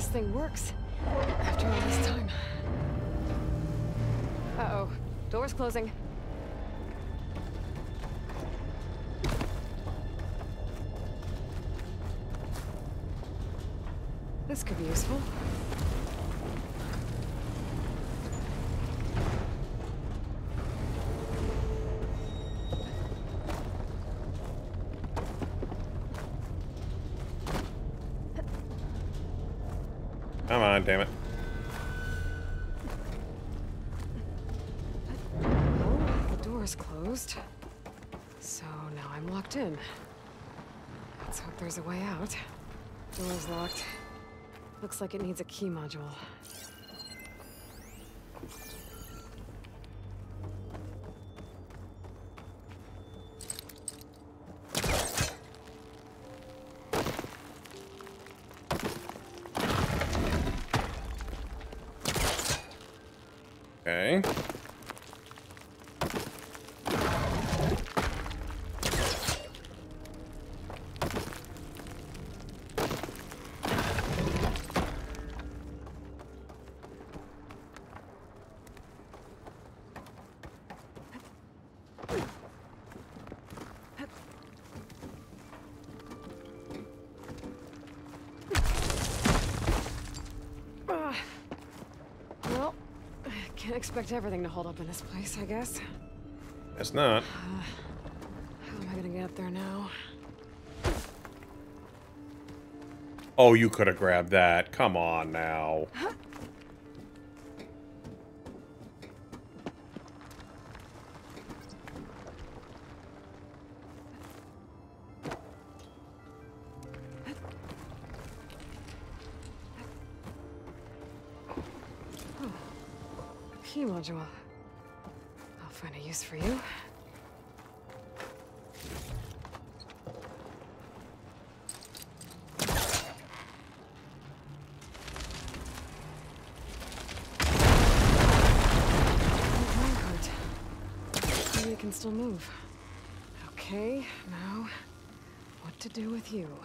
S4: this thing works after all this time. Uh-oh. Door's closing. This could be useful.
S5: Come on, damn it.
S4: Well, the door's closed. So now I'm locked in. Let's hope there's a way out. Door's locked. Looks like it needs a key module.
S5: Okay.
S4: Uh, well, can't expect everything to hold up in this place, I guess.
S5: It's not.
S4: Uh, how am I gonna get up there now?
S5: Oh, you could have grabbed that. Come on now.
S4: Oh, key module. I'll find a use for you. Maybe it can still move. Okay, now what to do with you?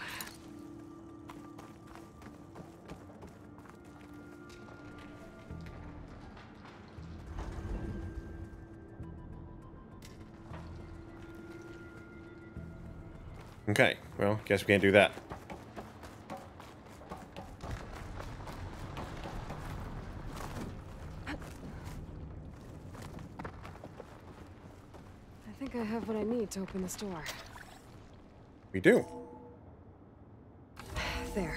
S5: Okay, well, guess we can't do that.
S4: I think I have what I need to open this door.
S5: We do.
S4: There.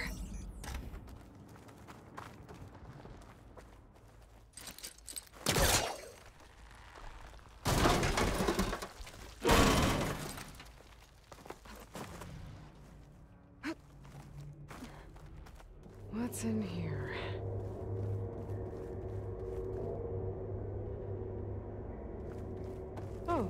S4: What's in here? Oh.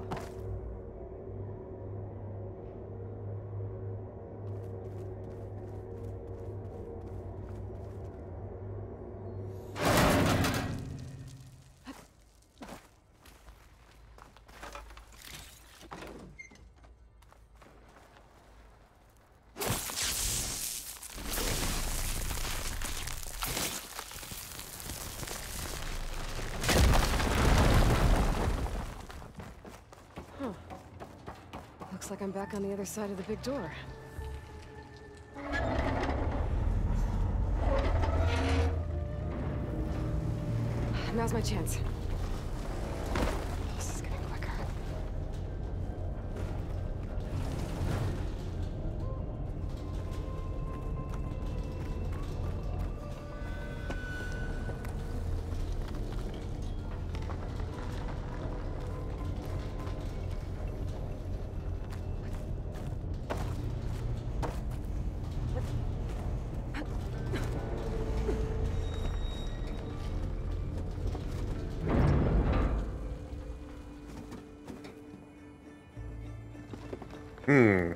S4: Looks like I'm back on the other side of the big door. Now's my chance. This is getting quicker.
S5: Hmm.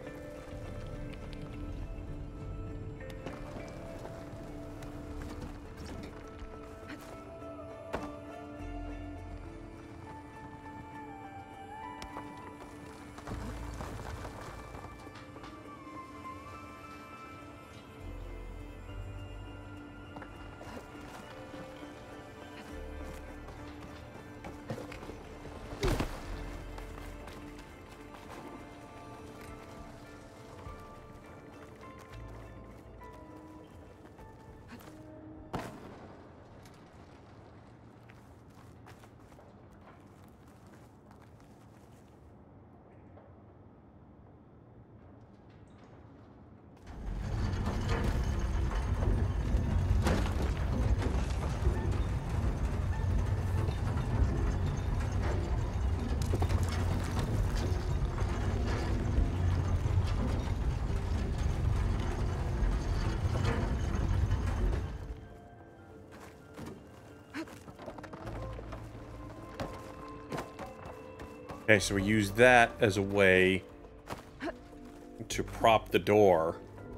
S5: Okay, so we use that as a way to prop the door.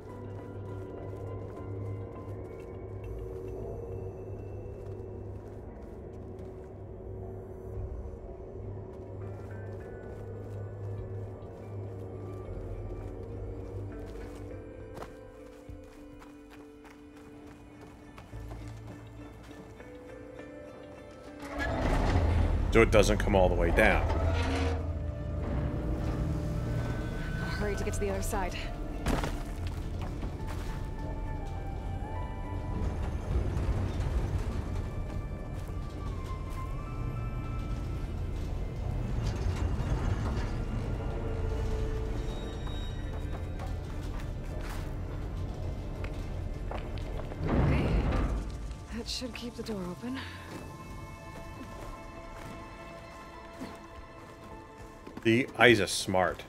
S5: So it doesn't come all the way down.
S4: I'll hurry to get to the other side. Okay. That should keep the door open.
S5: The Isa smart.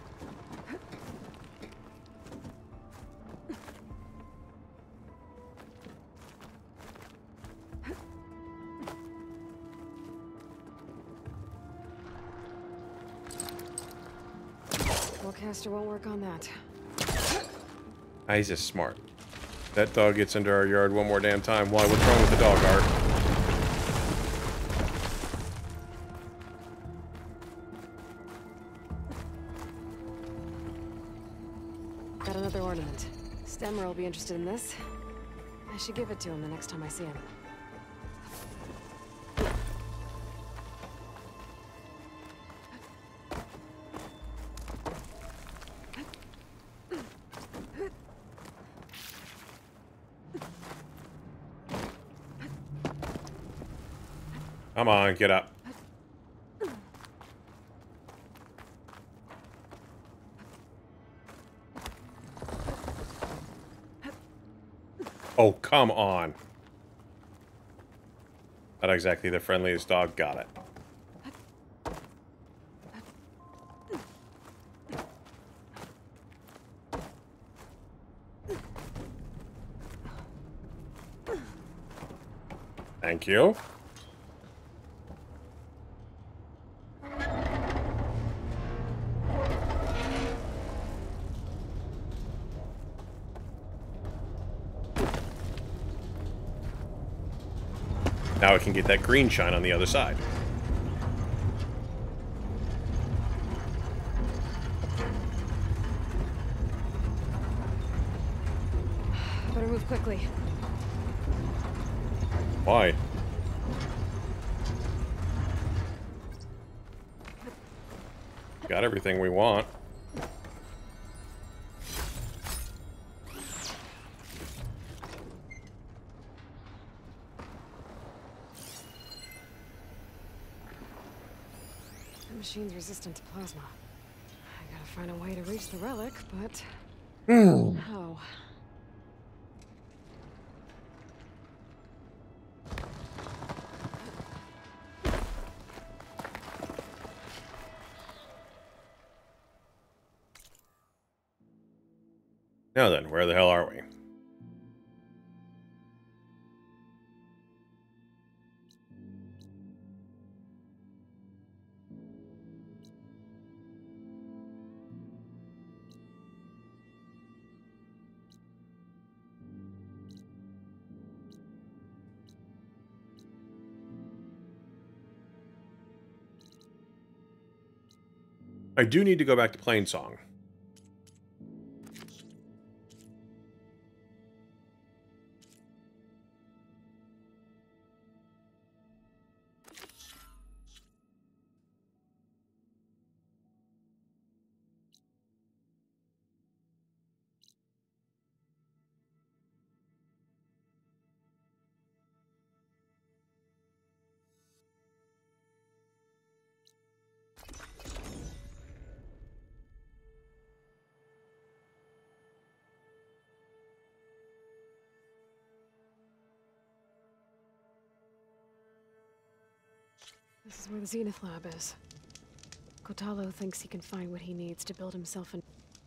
S4: Spellcaster won't work on that.
S5: Isa smart. That dog gets into our yard one more damn time. Why? What's wrong with the dog, Art?
S4: Got another ornament. Stemmer will be interested in this. I should give it to him the next time I see him.
S5: Come on, get up. Oh, come on. Not exactly the friendliest dog. Got it. Thank you. Now I can get that green shine on the other side.
S4: Better move quickly.
S5: Why? Got everything we want.
S4: The machine's resistant to plasma. I gotta find a way to reach the relic, but...
S5: Hmm.
S4: How?
S5: Now then, where the hell are we? I do need to go back to Plainsong.
S4: This is where the Zenith Lab is. Kotallo thinks he can find what he needs to build himself a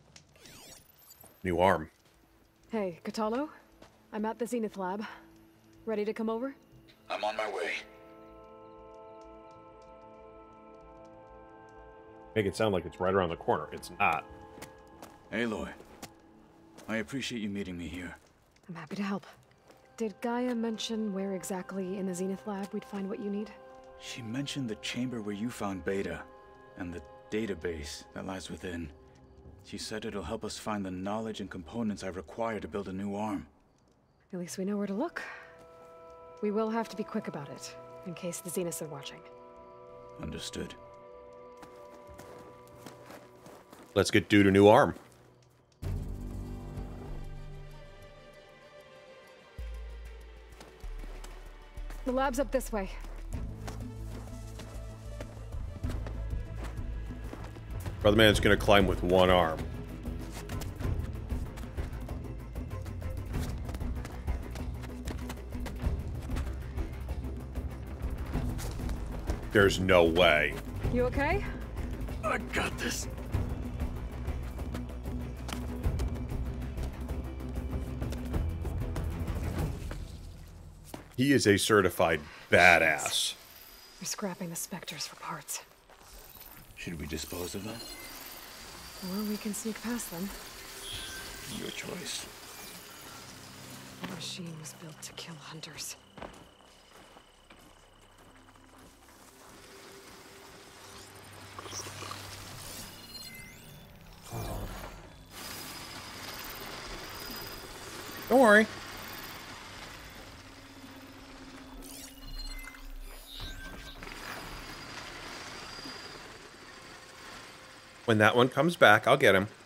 S5: New arm.
S4: Hey, Kotallo? I'm at the Zenith Lab. Ready to come over?
S17: I'm on my way.
S5: Make it sound like it's right around the corner. It's not.
S6: Aloy, I appreciate you meeting me here.
S4: I'm happy to help. Did Gaia mention where exactly in the Zenith lab we'd find what you need?
S6: She mentioned the chamber where you found Beta, and the database that lies within. She said it'll help us find the knowledge and components I require to build a new arm.
S4: At least we know where to look. We will have to be quick about it, in case the Zeniths are watching.
S6: Understood.
S5: Let's get dude a new arm.
S4: The lab's up this way.
S5: Brother man's gonna climb with one arm. There's no way.
S4: You okay?
S6: I got this.
S5: He is a certified badass.
S4: We're scrapping the specters for parts.
S6: Should we dispose of them?
S4: Or we can sneak past them.
S6: Your choice.
S4: The machine was built to kill hunters.
S5: Don't worry. When that one comes back, I'll get him.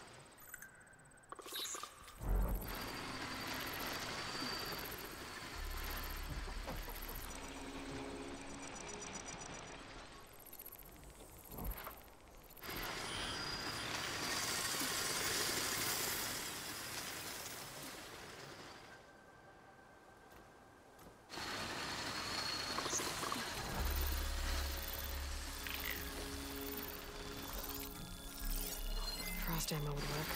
S4: Frost ammo would work.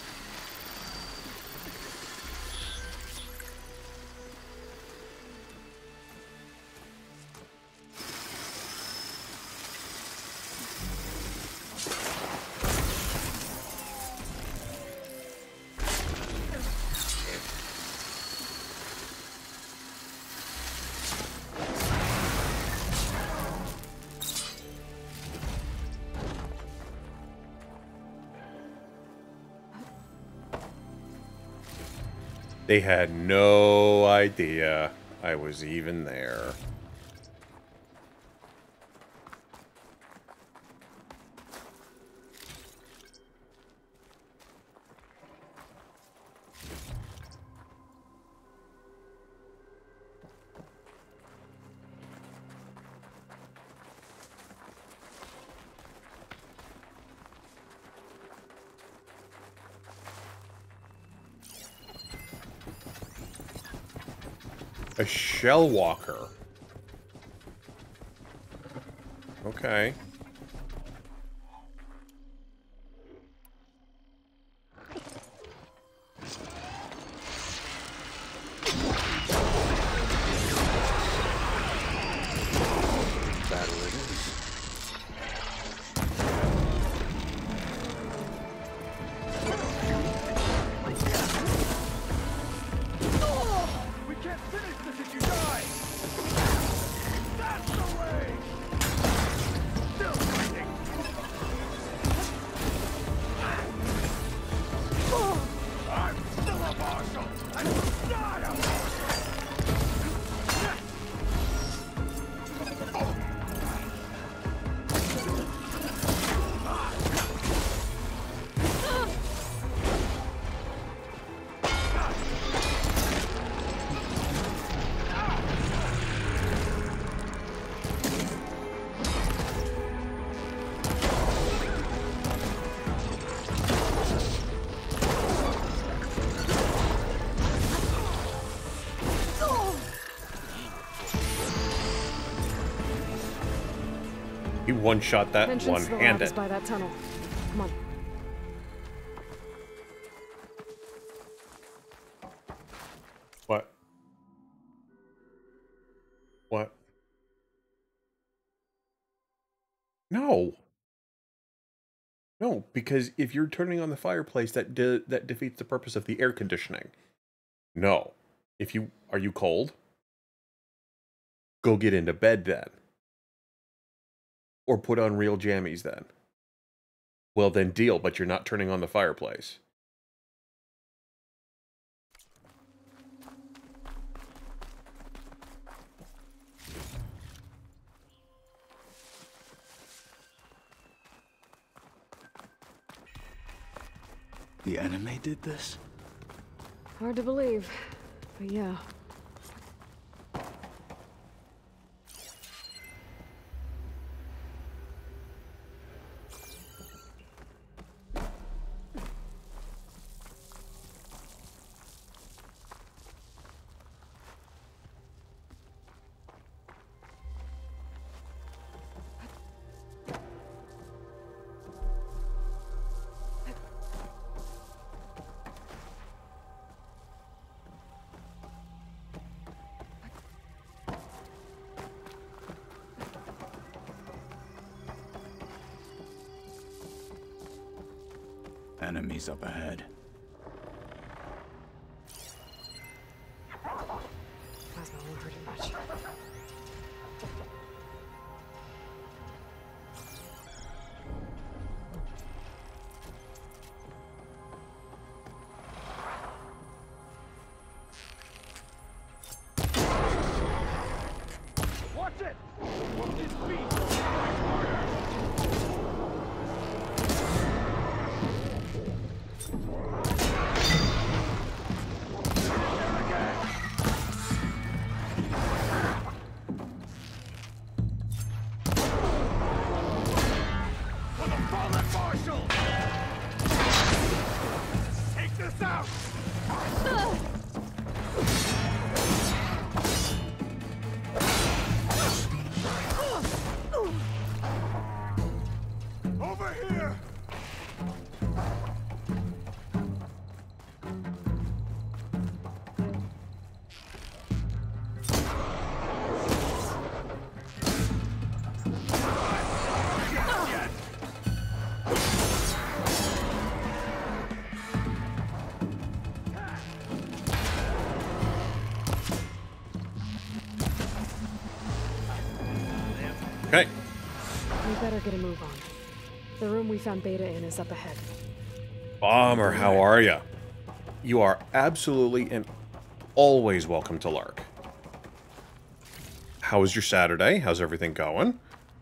S5: They had no idea I was even there. A shell walker. Okay.
S6: Battle it is.
S18: We can't finish this if you die! That's the way! Still fighting! I'm still a marshal! I'm not a marshal!
S5: He one-shot that
S4: Entrance to the lab is
S5: one-handed.
S4: by that tunnel. Come on.
S5: What? What? No. No, because if you're turning on the fireplace, that de that defeats the purpose of the air conditioning. No. If you are you cold? Go get into bed then. Or put on real jammies then. Well then deal, but you're not turning on the fireplace.
S19: The enemy did this?
S4: Hard to believe, but yeah.
S19: Enemies up ahead.
S4: Plasma won't hurt him much.
S18: Watch it! Whoop his feet! Over here!
S5: Okay.
S4: We better get a move on. The room we found Beta in is up ahead.
S5: Bomber, how are ya? You are absolutely and always welcome to Lark. How was your Saturday? How's everything going?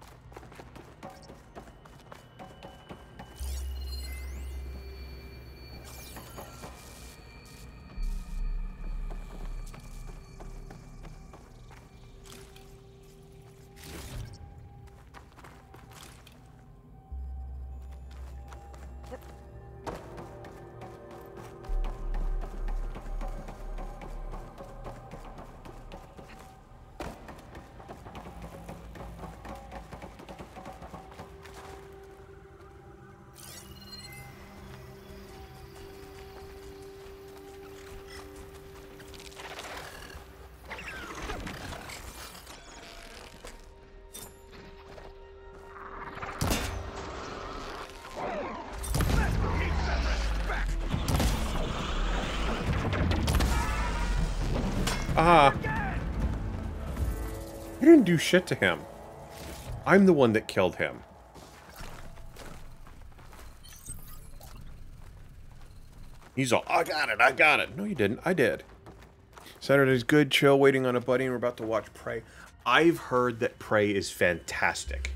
S5: Ah. I didn't do shit to him. I'm the one that killed him. He's all, I got it, I got it. No, you didn't. I did. Saturday's good, chill, waiting on a buddy, and we're about to watch Prey. I've heard that Prey is fantastic.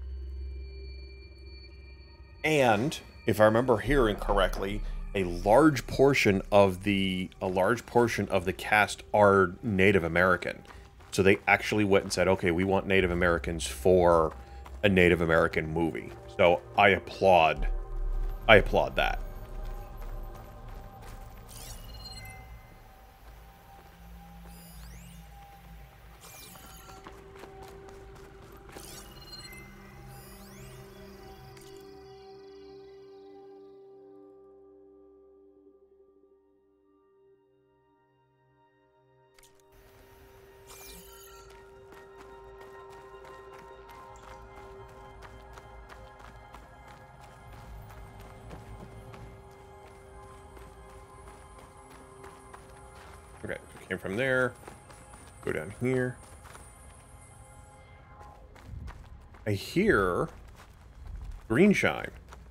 S5: And, if I remember hearing correctly, a large portion of the a large portion of the cast are Native American. So they actually went and said, okay, we want Native Americans for a Native American movie. So I applaud I applaud that. Okay, came from there. Go down here. I hear green shine.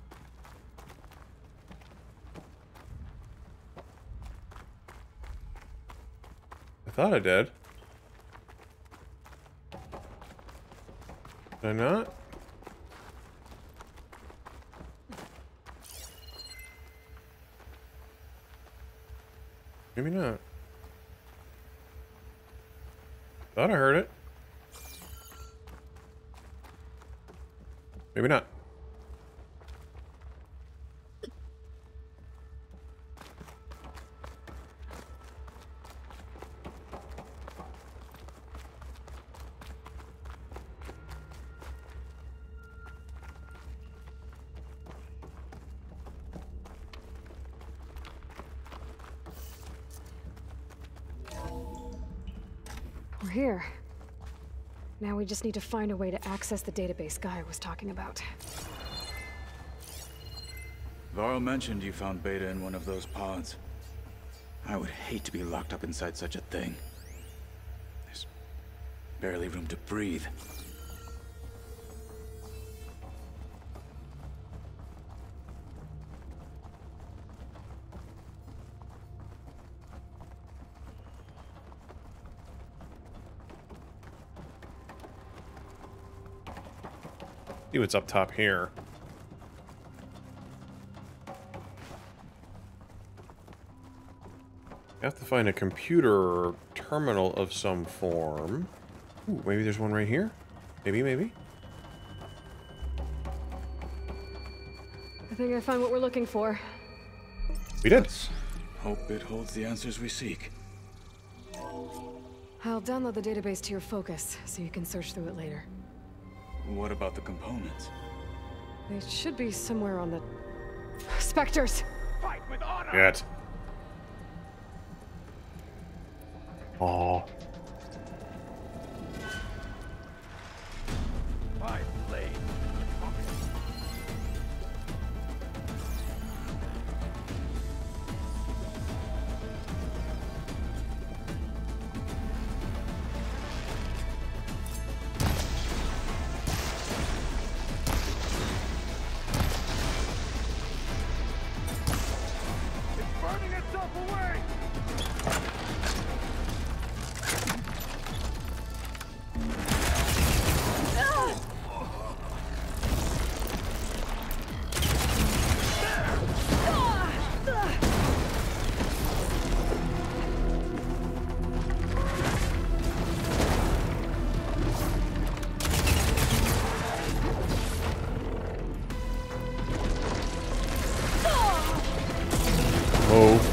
S5: I thought I did. Did I not? Maybe not. Thought I heard it. Maybe not.
S4: We're here. Now we just need to find a way to access the database Gaia was talking about.
S19: Varl mentioned you found Beta in one of those pods. I would hate to be locked up inside such a thing. There's barely room to breathe.
S5: See what's up top here. I have to find a computer terminal of some form. Ooh, maybe there's one right here? Maybe, maybe?
S4: I think I found what we're looking for.
S5: We did.
S19: Let's hope it holds the answers we seek.
S4: I'll download the database to your Focus, so you can search through it later.
S19: What about the components?
S4: They should be somewhere on the... Spectres!
S18: Fight with honor!
S5: Yet. Aw.
S18: My blade. It's burning itself away!
S5: Oh.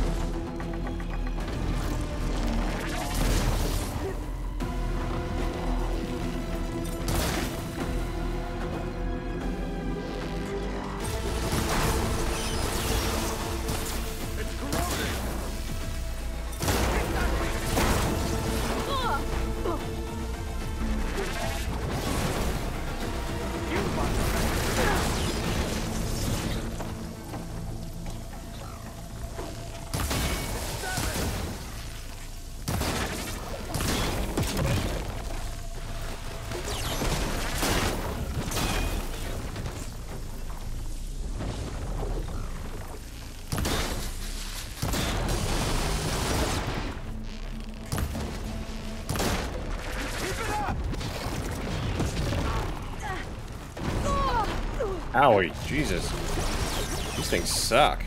S5: Owie, Jesus. These things suck.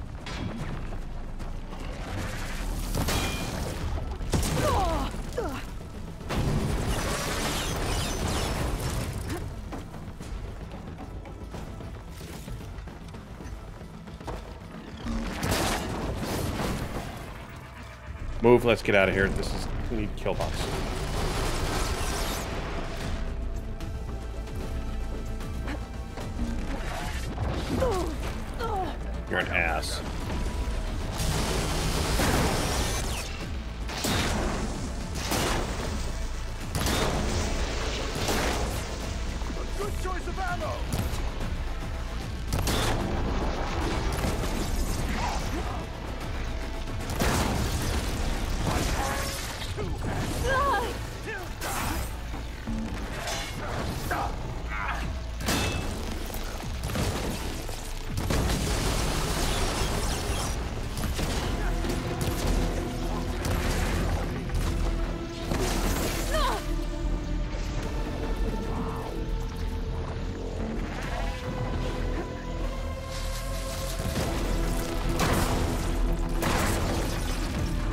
S5: Move, let's get out of here. This is we need kill box. You're an ass.
S18: A good choice of ammo!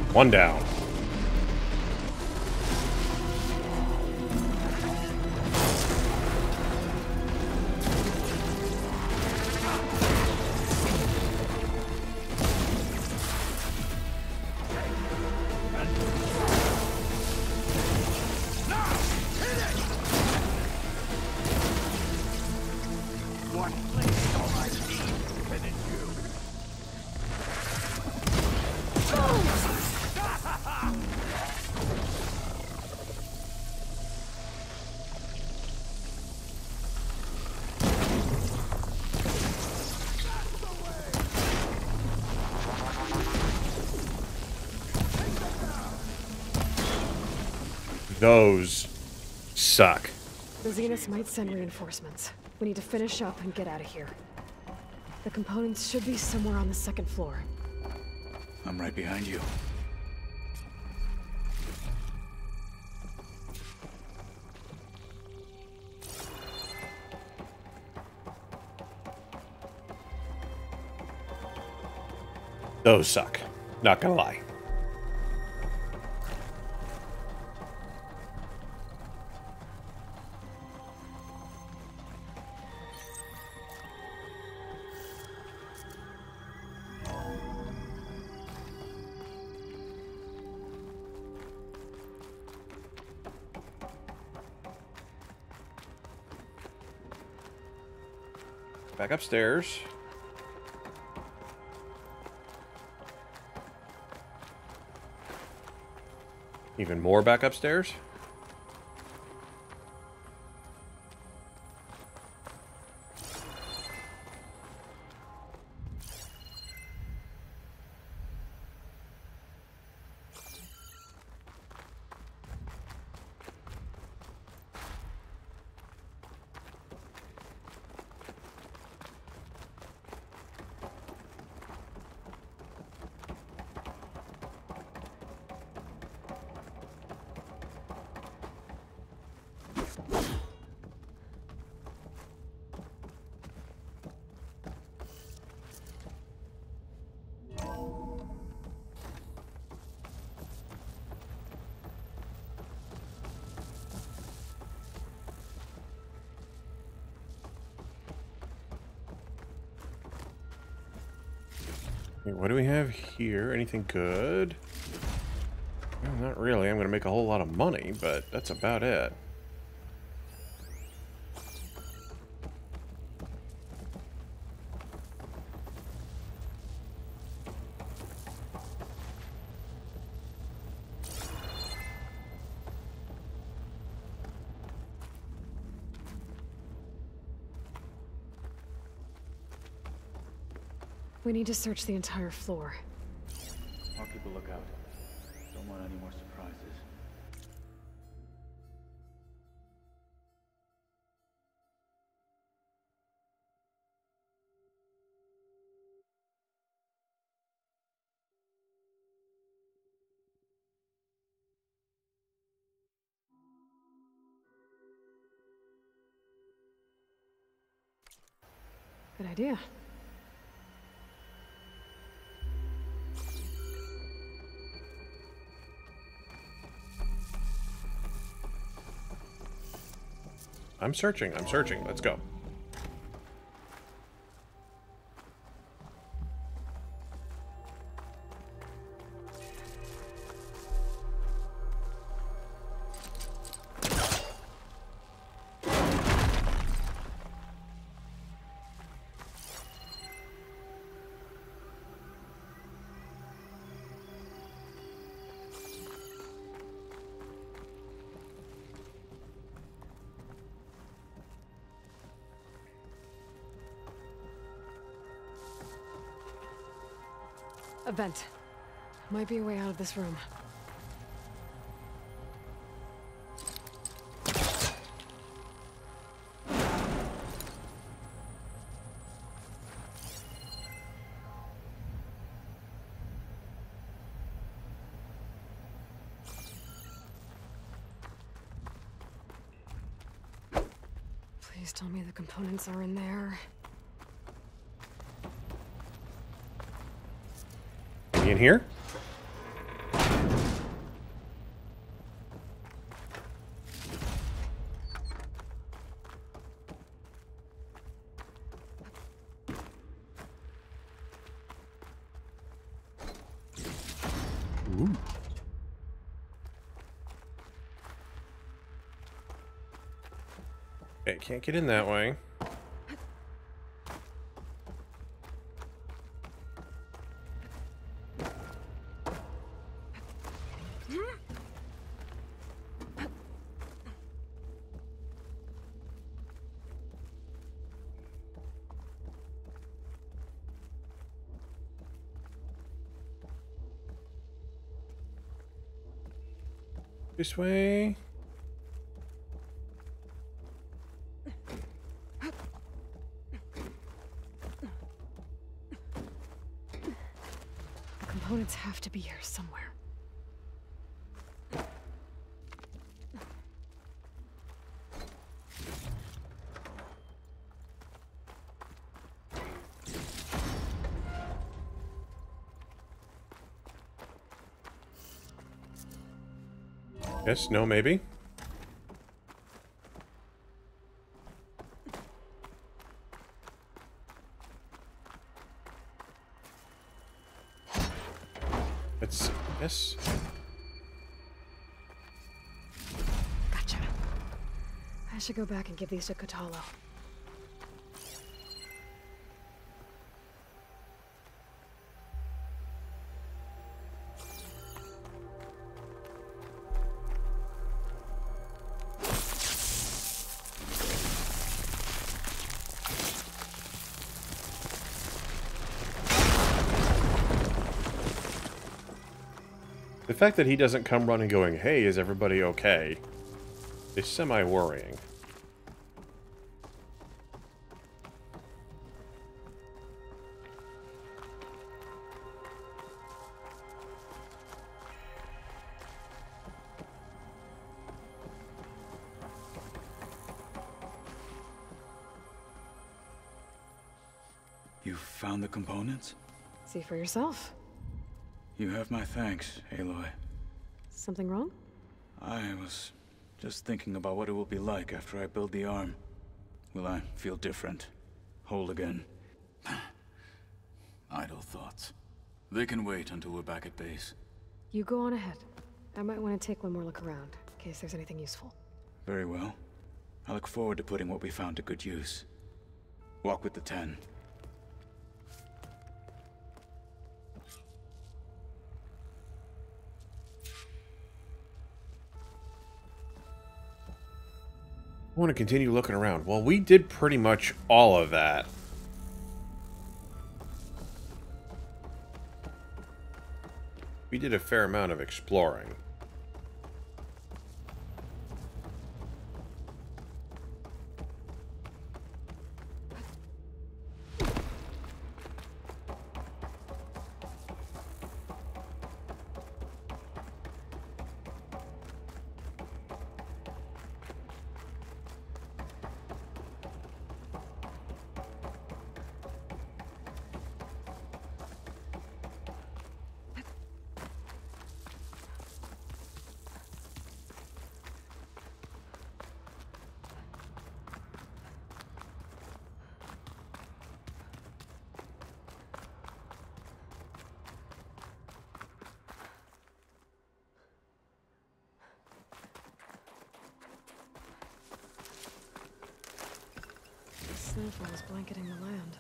S5: One down. Those suck.
S4: The Zeniths might send reinforcements. We need to finish up and get out of here. The components should be somewhere on the second floor.
S19: I'm right behind you.
S5: Those suck. Not gonna lie. Back upstairs. Even more back upstairs. What do we have here? Anything good? Well, not really. I'm going to make a whole lot of money, but that's about it.
S4: We need to search the entire floor.
S19: I'll keep a lookout. Don't want any more surprises.
S4: Good idea.
S5: I'm searching. I'm searching. Let's go.
S4: A vent. Might be a way out of this room. Please tell me the components are in there.
S5: In here? Ooh. Okay, can't get in that way. This way.
S4: The components have to be here somewhere.
S5: Yes, no, maybe. Let's, yes.
S4: Gotcha. I should go back and give these to Kotallo.
S5: The fact that he doesn't come running going, hey, is everybody okay, is semi-worrying.
S19: You found the components?
S4: See for yourself.
S19: You have my thanks, Aloy.
S4: Something wrong?
S19: I was just thinking about what it will be like after I build the arm. Will I feel different? Whole again? Idle thoughts. They can wait until we're back at base.
S4: You go on ahead. I might want to take one more look around, in case there's anything useful.
S19: Very well. I look forward to putting what we found to good use. Walk with the Ten.
S5: I want to continue looking around. Well, we did pretty much all of that. We did a fair amount of exploring.
S4: Snowfall is blanketing the land.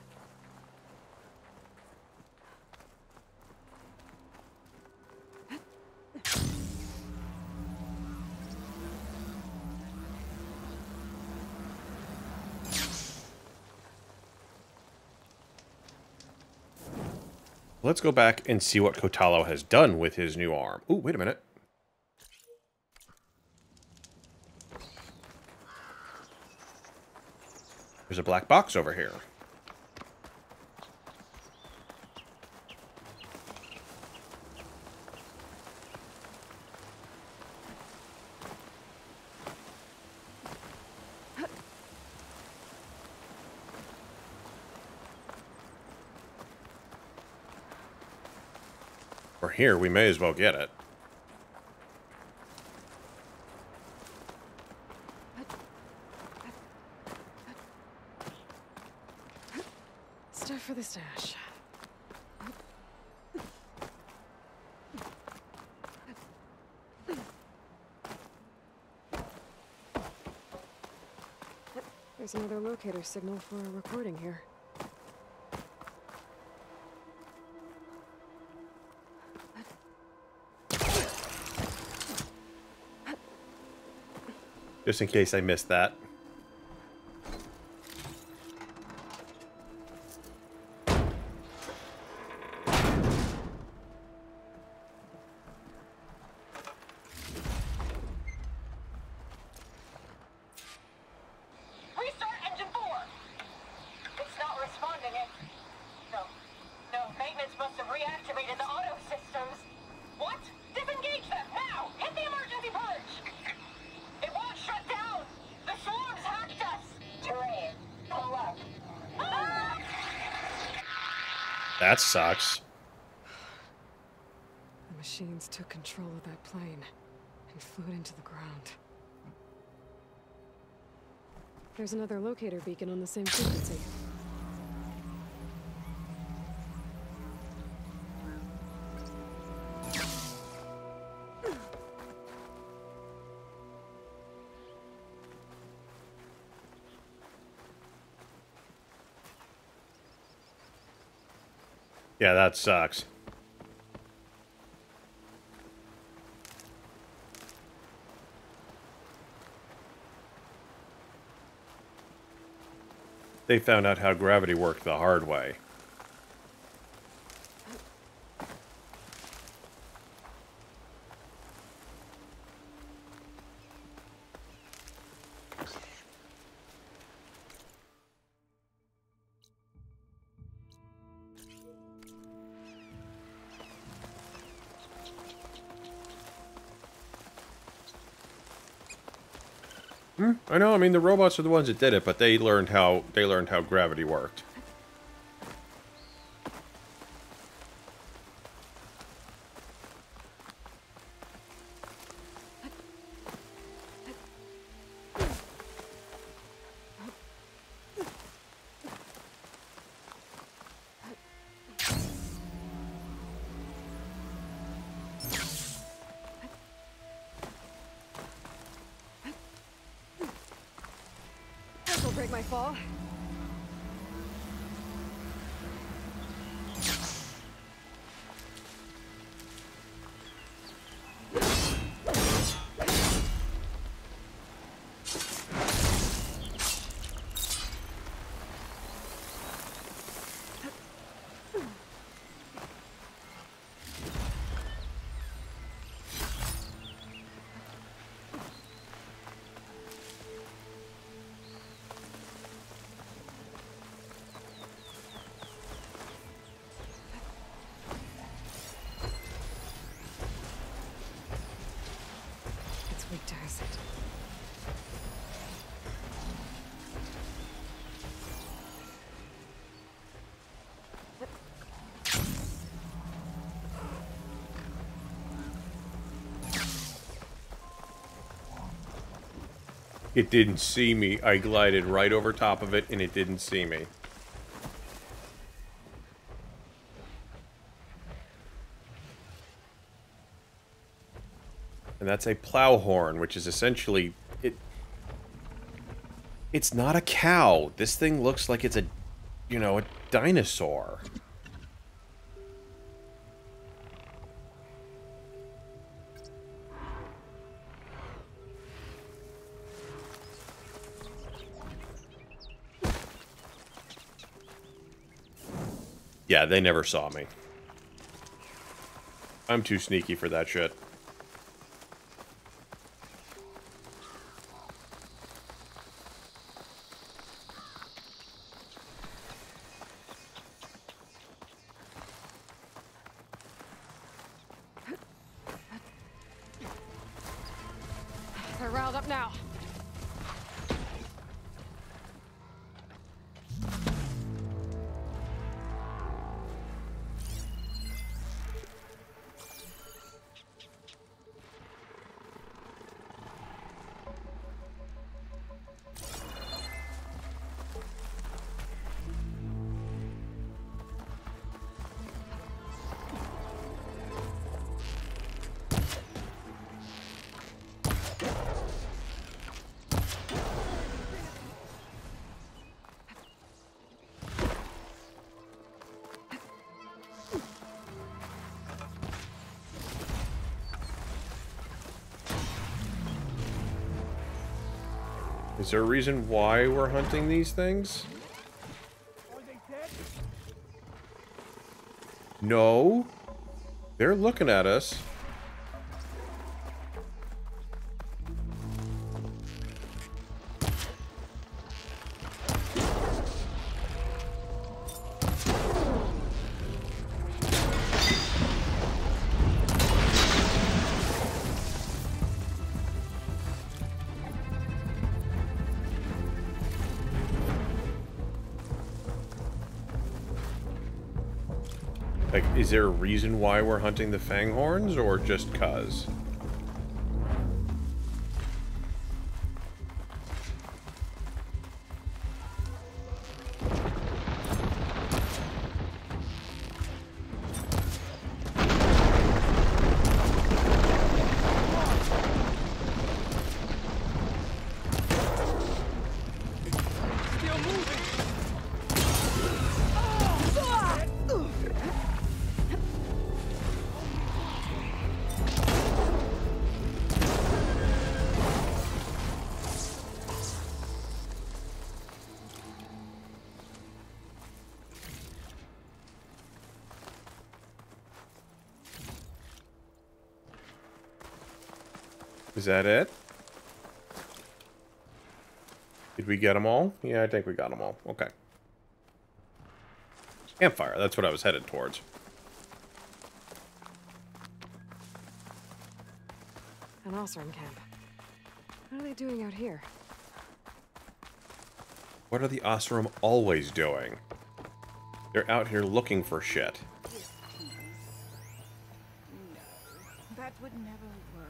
S5: Let's go back and see what Kotallo has done with his new arm. Ooh, wait a minute. There's a black box over here. We're here, we may as well get it.
S4: Stuff for the stash. There's another locator signal for a recording here.
S5: Just in case I missed that.
S15: Restart engine four! It's not responding. It... No. No, maintenance must have reactivated the auto systems. What? Disengage them, now! Hit the emergency purge! It won't shut down! The swarms hacked us! Terrain, pull up. Ah!
S5: That sucks.
S4: The machines took control of that plane and flew it into the ground. There's another locator beacon on the same frequency.
S5: Yeah, that sucks. They found out how gravity worked the hard way. Hmm, I know. I mean, the robots are the ones that did it, but they learned how they learned how gravity worked.
S4: This'll break my fall. Weak to acid.
S5: It didn't see me. I glided right over top of it, and it didn't see me. And that's a plow horn, which is essentially it. It's not a cow. This thing looks like it's a, you know, a dinosaur. Yeah, they never saw me. I'm too sneaky for that shit.
S4: They're riled up now.
S5: Is there a reason why we're hunting these things? No. They're looking at us. Like, is there a reason why we're hunting the Fanghorns, or just cuz? Is that it? Did we get them all? Yeah, I think we got them all. Okay. Campfire, that's what I was headed towards.
S4: An Oseram camp. What are they doing out here?
S5: What are the Oseram always doing? They're out here looking for shit.
S12: That would never work.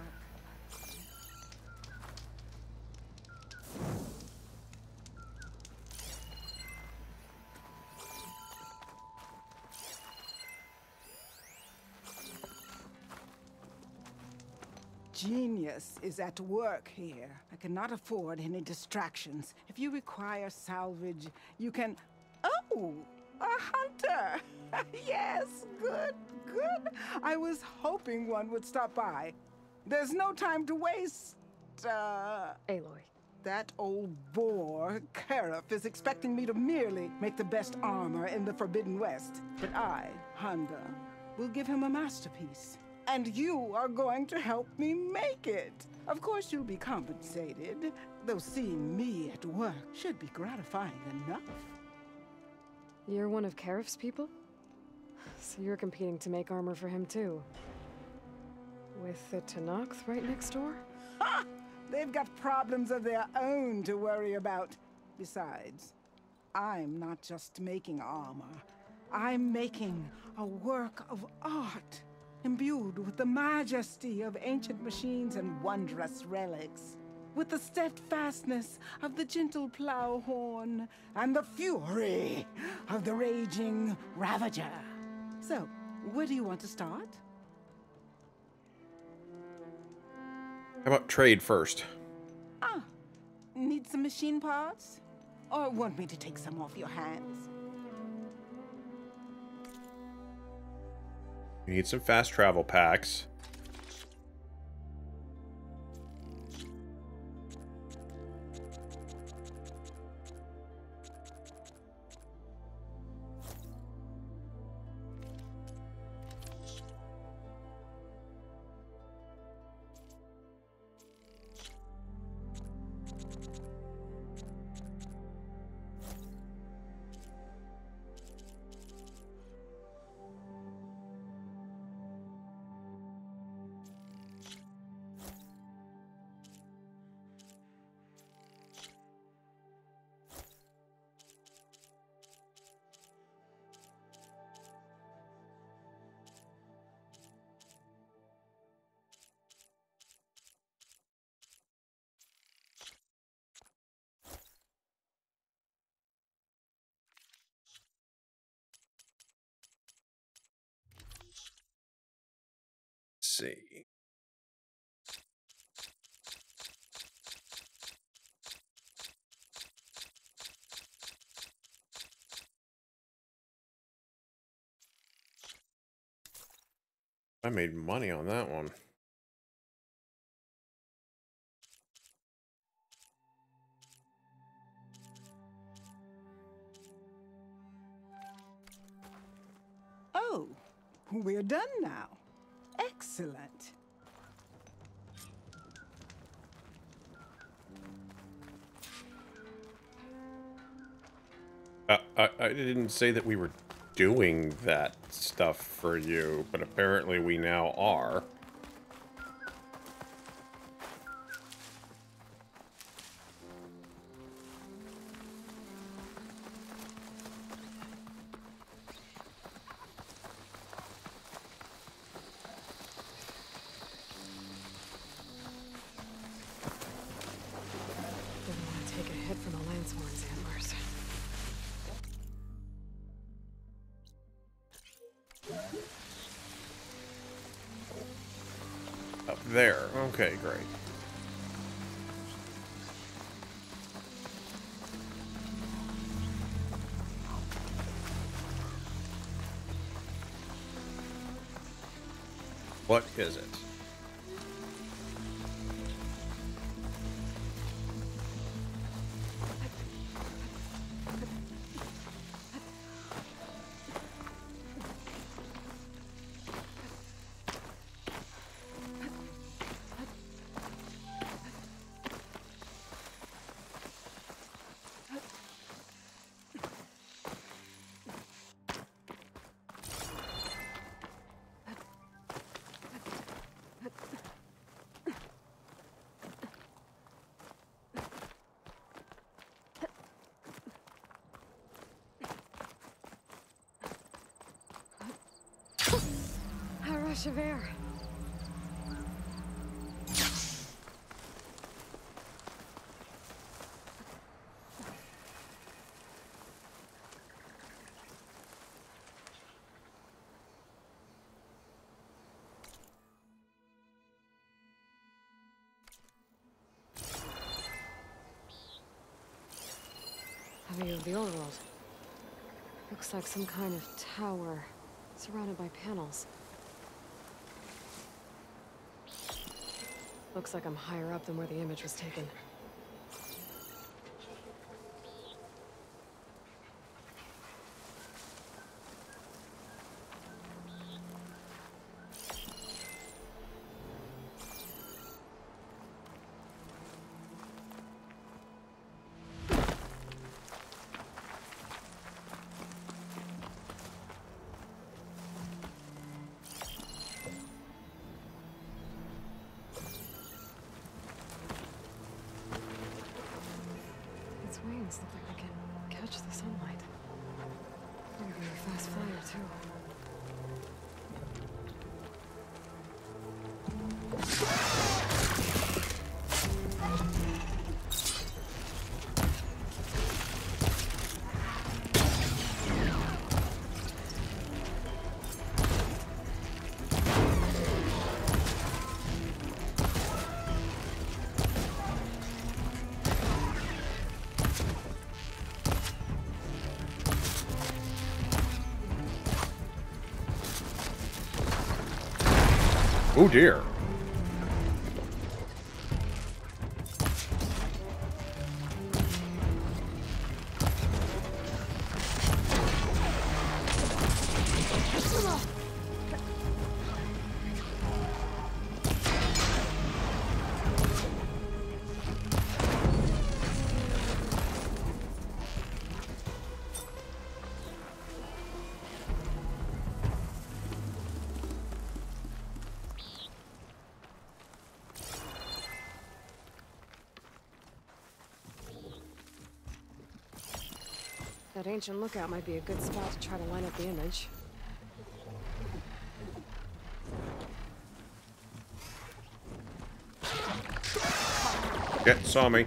S20: Genius is at work here. I cannot afford any distractions. If you require salvage, you can... Oh! A hunter! Yes, good, good. I was hoping one would stop by. There's no time to waste, uh...
S4: Aloy.
S20: That old boar, Karif, is expecting me to merely make the best armor in the Forbidden West. But I, Honda, will give him a masterpiece. And you are going to help me make it. Of course you'll be compensated, though seeing me at work should be gratifying enough.
S4: You're one of Karif's people? So you're competing to make armor for him too. With the Tenakth right next door?
S20: Ha! They've got problems of their own to worry about. Besides, I'm not just making armor. I'm making a work of art, imbued with the majesty of ancient machines and wondrous relics, with the steadfastness of the gentle plowhorn and the fury of the raging Ravager. So, where do you want to start?
S5: How about trade first?
S20: Ah, need some machine parts? Or want me to take some off your hands?
S5: We need some fast travel packs. See. I made money on that one.
S20: We're done now. Excellent.
S5: Uh, I, I didn't say that we were doing that stuff for you, but apparently we now are.
S4: Didn't want to take a hit from the Lancehorn's antlers.
S5: Up there. Okay, great. What is it?
S4: A rush of air. A view of the old world. Looks like some kind of tower, surrounded by panels. Looks like I'm higher up than where the image was taken. Its wings look like they can catch the sunlight. Maybe a fast flyer, too.
S5: Oh dear.
S4: That ancient lookout might be a good spot to try to line up the image.
S5: Yeah, saw me.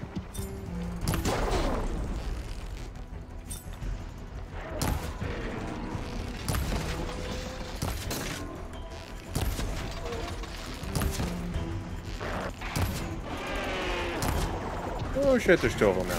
S5: Oh shit, there's two of them now.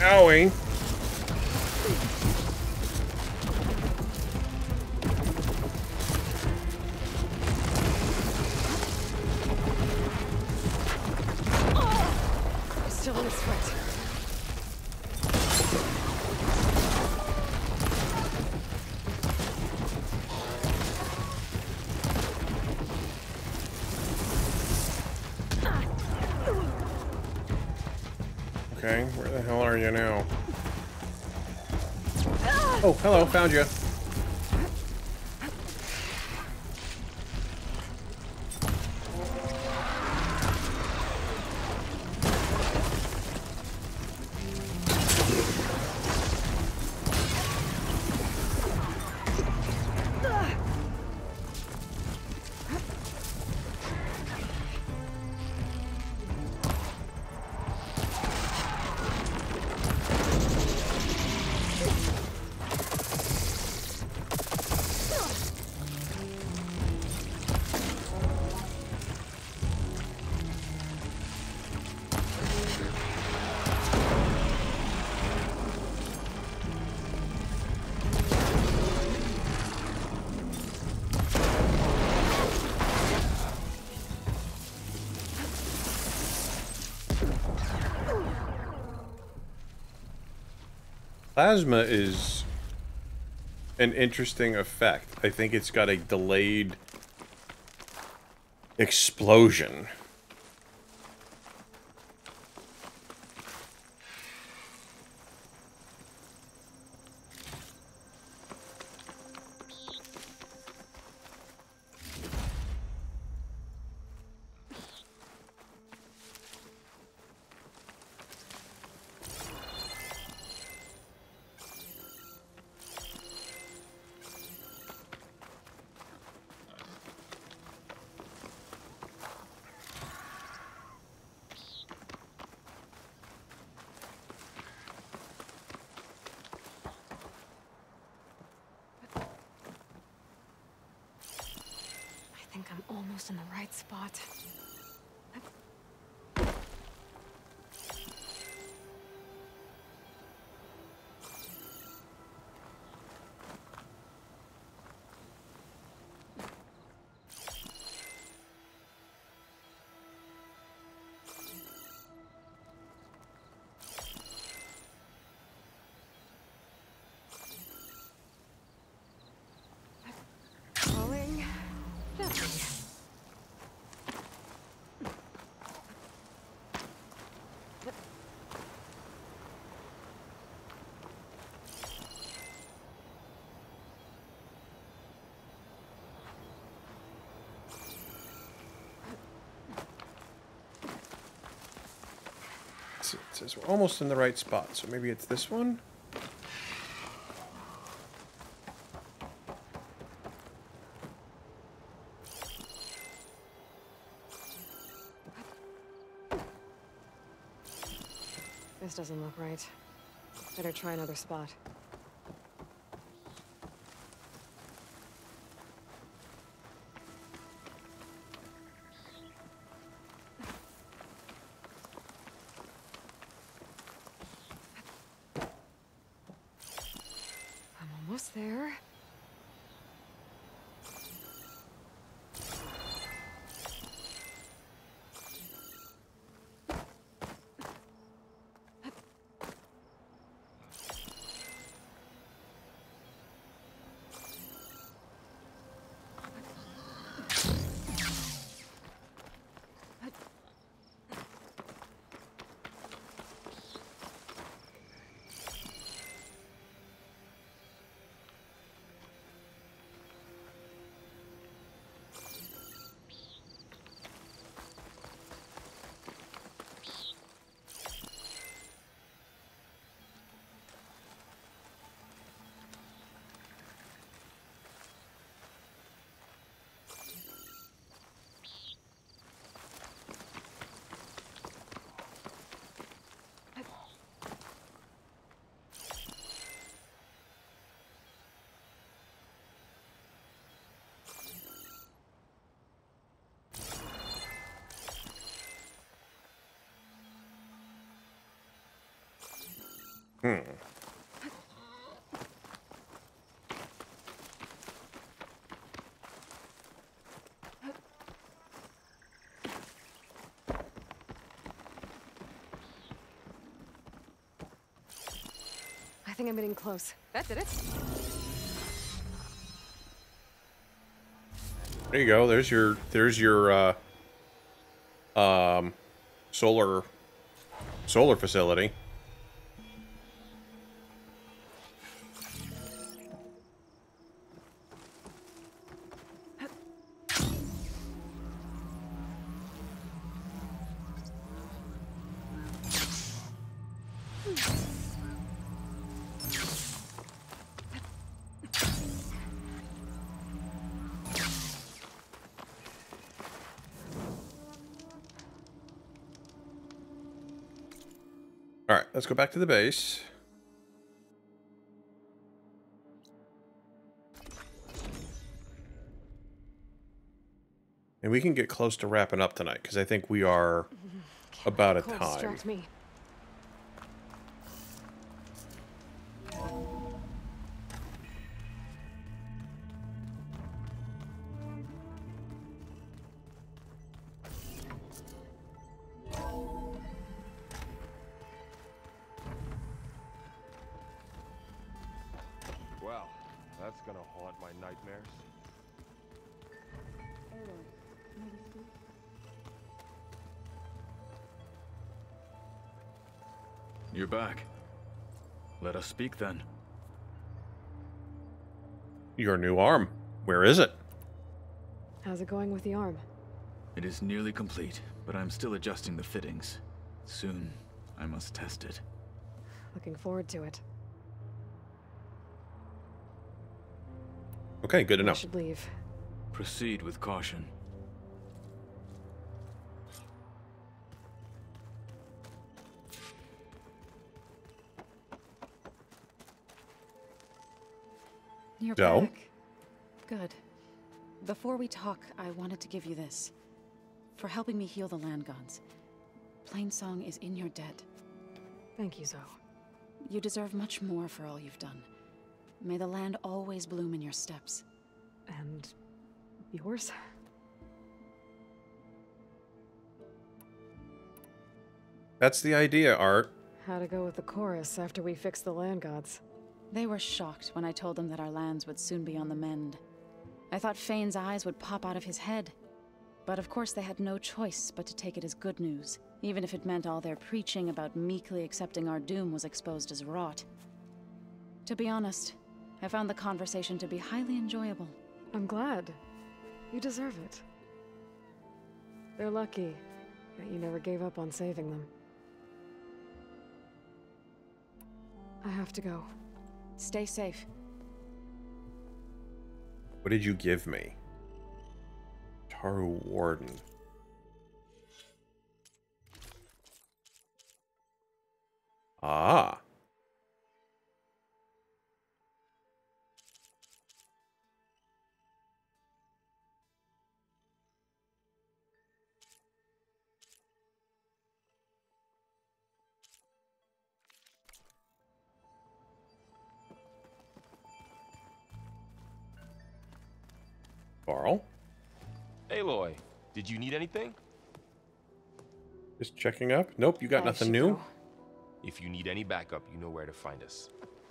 S1: Owie.
S4: Still in his foot.
S1: Okay, where the hell are you now? Oh, hello, found you. Plasma is an interesting effect. I think it's got a delayed explosion.
S4: I think I'm almost in the right spot. Falling gently.
S1: It says we're almost in the right spot, so maybe it's this one?
S4: This doesn't look right. Better try another spot. I'm almost there.
S5: Hmm.
S4: I think I'm getting close. That did it.
S5: There you go. There's your there's your uh, um, solar solar facility. All right, let's go back to the base. And we can get close to wrapping up tonight, because I think we are about at
S4: Cold
S5: time.
S4: distract me.
S21: Well, that's gonna haunt my nightmares.
S19: You're back. Let us speak then.
S5: Your new arm. Where is it?
S4: How's it going with the arm?
S19: It is nearly complete, but I'm still adjusting the fittings. Soon, I must test it.
S4: Looking forward to it.
S5: Okay, good
S4: I
S5: enough.
S4: should leave.
S19: Proceed with caution.
S22: You're
S5: Joe?
S22: back. Good. Before we talk, I wanted to give you this. For helping me heal the land gods. Plainsong is in your debt.
S4: Thank you, Zoe.
S22: You deserve much more for all you've done. May the land always bloom in your steps.
S4: And yours?
S5: That's the idea, Art.
S4: How to go with the chorus after we fix the land gods.
S22: They were shocked when I told them that our lands would soon be on the mend. I thought Fane's eyes would pop out of his head. But of course they had no choice but to take it as good news, even if it meant all their preaching about meekly accepting our doom was exposed as rot. To be honest, I found the conversation to be highly enjoyable.
S4: I'm glad. You deserve it. They're lucky that you never gave up on saving them. I have to go.
S22: Stay safe.
S5: What did you give me? Taru Warden. Ah. Carl?
S21: Aloy, did you need anything?
S5: Just checking up? Nope, you got
S21: I
S5: nothing
S21: should
S5: new?
S21: go. If you need any backup, you know where to find us.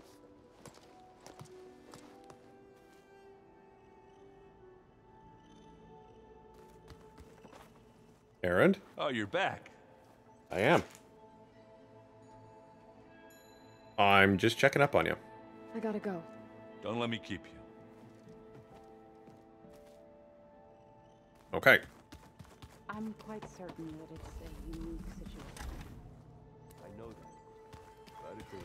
S5: Erend?
S21: Oh, you're back.
S5: I am. I'm just checking up on you.
S4: I gotta go.
S21: Don't let me keep you.
S5: Okay.
S22: I'm quite certain that it's a unique situation.
S21: I know that. But if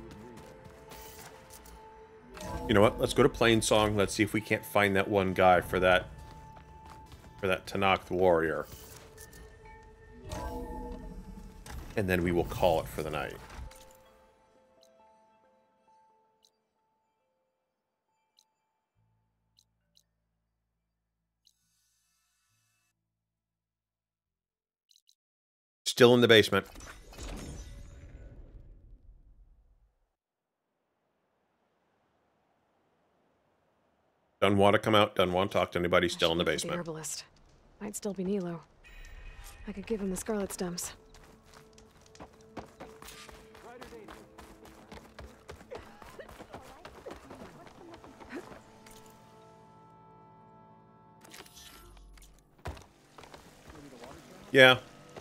S21: it was
S5: You know what? Let's go to Plainsong. Let's see if we can't find that one guy for that for that Tenakth warrior. And then we will call it for the night. Still in the basement. Doesn't want to come out, doesn't want to talk to anybody, still in the
S4: Look for
S5: basement.
S4: The herbalist. Might still be Nilo. I could give him the scarlet stems.
S5: Yeah.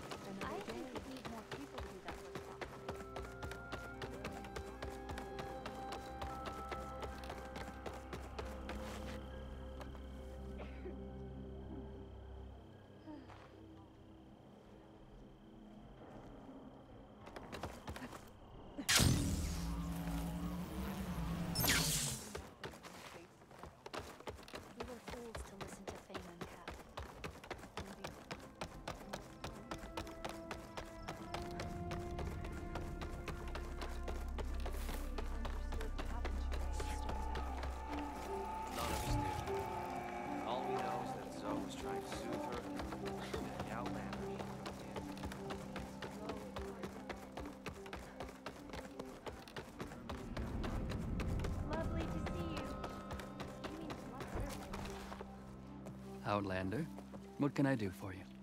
S2: Outlander, what can I do for you?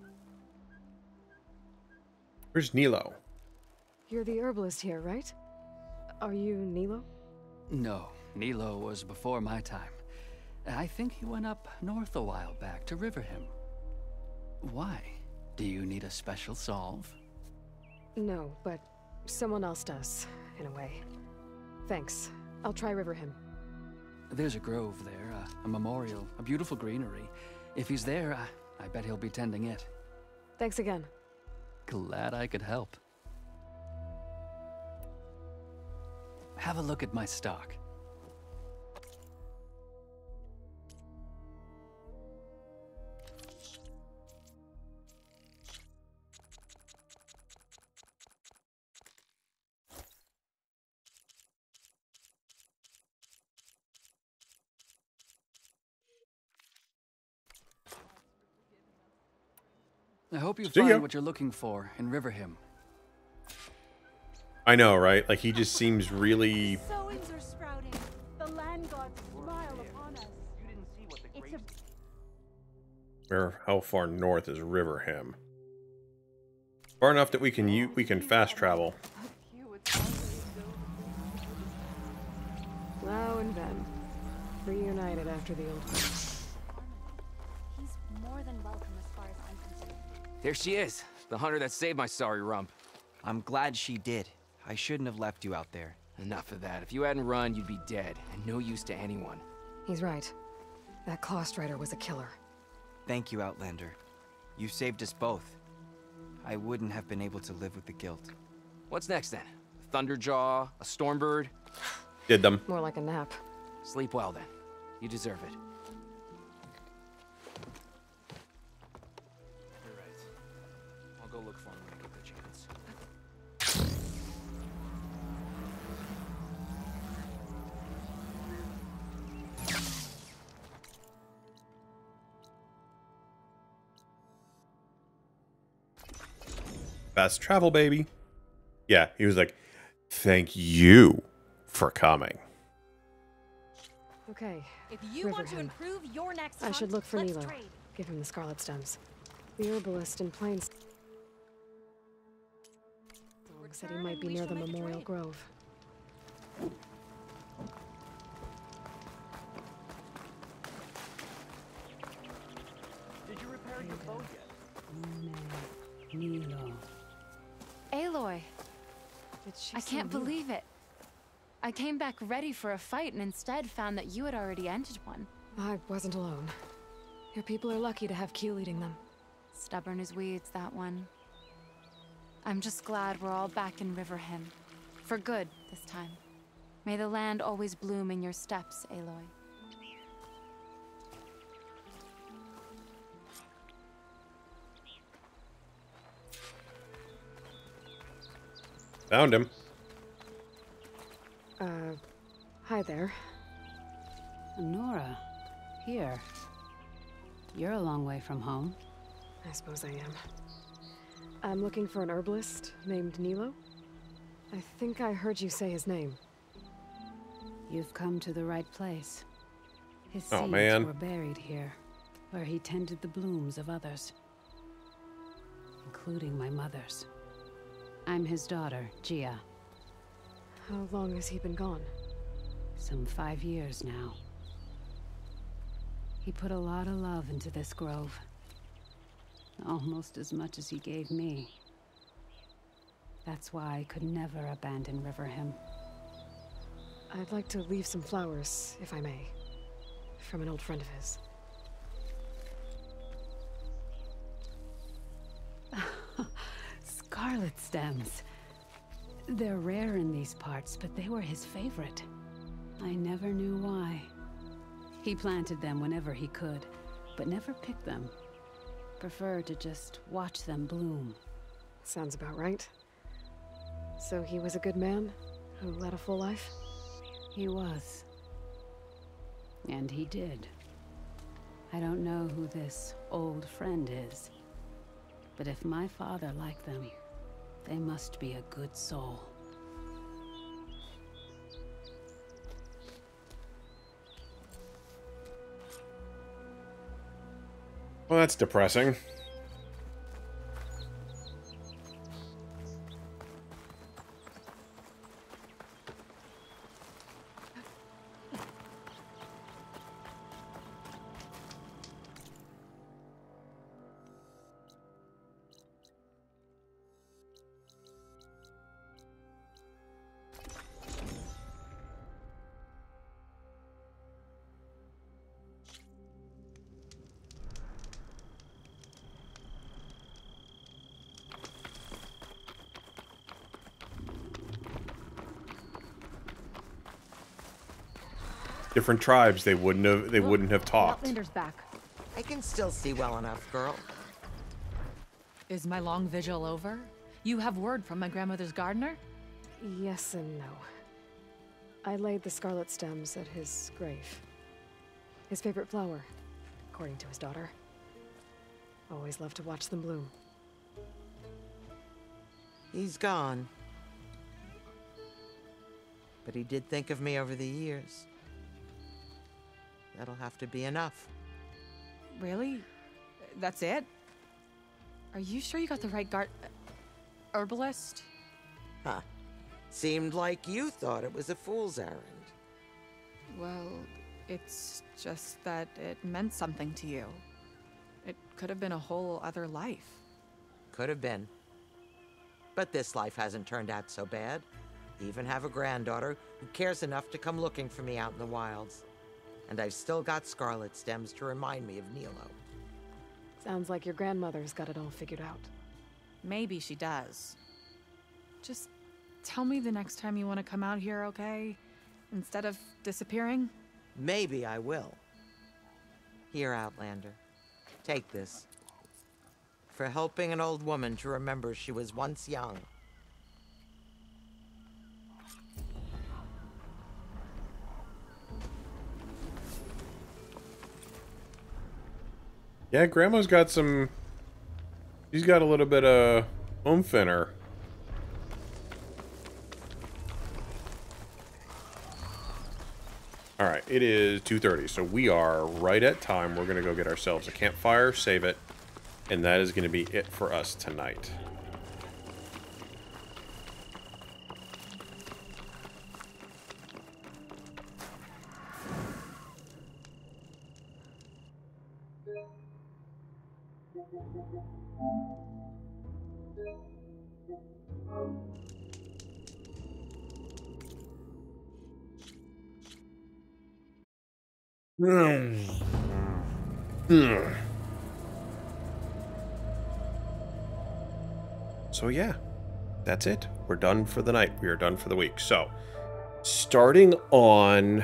S5: Where's Nilo?
S4: You're the herbalist here, right? Are you Nilo?
S2: No, Nilo was before my time. I think he went up north a while back to Riverhim. Why? Do you need a special solve?
S4: No, but someone else does, in a way. Thanks. I'll try Riverhim.
S2: There's a grove there, uh, a memorial, a beautiful greenery. If he's there, I, I bet he'll be tending it.
S4: Thanks again.
S2: Glad I could help. Have a look at my stock. I hope you
S5: See
S2: find
S5: ya.
S2: what you're looking for in Riverhim.
S5: I know, right? Like, he just seems really...
S12: Sowings are sprouting. The land gods smile upon us. You didn't see what the grapes...
S5: Where, how far north is Riverhim? Far enough that we can u we can fast travel.
S4: Lau and Ben. Reunited after the old war.
S8: He's more than welcome as far as I'm concerned.
S3: There she is, the hunter that saved my sorry rump.
S10: I'm glad she did. I shouldn't have left you out there.
S3: Enough of that. If you hadn't run, you'd be dead, and no use to anyone.
S4: He's right. That Claw Strider was a killer.
S10: Thank you, Outlander. You saved us both. I wouldn't have been able to live with the guilt.
S3: What's next, then? A Thunderjaw? A Stormbird?
S5: Did them.
S4: More like a nap.
S3: Sleep well, then. You deserve it. You're right. I'll go look for him when I get the chance.
S5: Fast travel, baby. Yeah, he was like, thank you for coming.
S4: Okay.
S23: If you want to
S4: Riverhim.
S23: improve your next
S4: I
S23: hunt,
S4: should look for
S23: let's
S4: Nilo.
S23: trade.
S4: Give him the scarlet stems. The herbalist in Plains said he might be near the Memorial Grove.
S10: Did you repair your boat yet?
S22: Nilo.
S11: Aloy.
S4: Did she
S11: I
S4: say
S11: can't
S4: Nilo?
S11: believe it. I came back ready for a fight and instead found that you had already ended one.
S4: I wasn't alone. Your people are lucky to have Q leading them.
S11: Stubborn as weeds, that one. I'm just glad we're all back in Riverhim. For good, this time. May the land always bloom in your steps, Aloy.
S5: Found him.
S4: Uh, hi there.
S22: Nora, here. You're a long way from home.
S4: I suppose I am. I'm looking for an herbalist named Nilo. I think I heard you say his name.
S22: You've come to the right place.
S7: His
S5: Oh,
S7: seeds
S5: man.
S7: were buried here, where he tended the blooms of others, including my mother's. I'm his daughter, Gia.
S4: How long has he been gone?
S7: Some five years now. He put a lot of love into this grove. Almost as much as he gave me. That's why I could never abandon Riverhim.
S4: I'd like to leave some flowers, if I may. From an old friend of his.
S7: Scarlet stems. They're rare in these parts, but they were his favorite. I never knew why. He planted them whenever he could, but never picked them. Preferred to just watch them bloom.
S4: Sounds about right. So he was a good man who led a full life?
S7: He was. And he did. I don't know who this old friend is, but if my father liked them, they must be a good soul.
S5: Well, that's depressing. Different tribes, they wouldn't have they wouldn't have talked.
S14: Outlander's back.
S23: I can still see well enough, girl.
S14: Is my long vigil over? You have word from my grandmother's gardener?
S4: Yes and no. I laid the scarlet stems at his grave. His favorite flower, according to his daughter. Always loved to watch them bloom.
S23: He's gone. But he did think of me over the years. That'll have to be enough.
S14: Really? That's it? Are you sure you got the right guard... herbalist?
S23: Huh. Seemed like you thought it was a fool's errand.
S14: Well, it's just that it meant something to you. It could have been a whole other life.
S23: Could have been. But this life hasn't turned out so bad. Even have a granddaughter who cares enough to come looking for me out in the wilds. And I've still got scarlet stems to remind me of Nilo.
S4: Sounds like your grandmother's got it all figured out.
S14: Maybe she does. Just tell me the next time you want to come out here, okay? Instead of disappearing?
S23: Maybe I will. Here, Outlander. Take this. For helping an old woman to remember she was once young.
S5: Yeah, Grandma's got some... She's got a little bit of oomph in her. Alright, it is two thirty, so we are right at time. We're going to go get ourselves a campfire, save it, and that is going to be it for us tonight. So yeah, that's it. We're done for the night. We are done for the week. So, starting on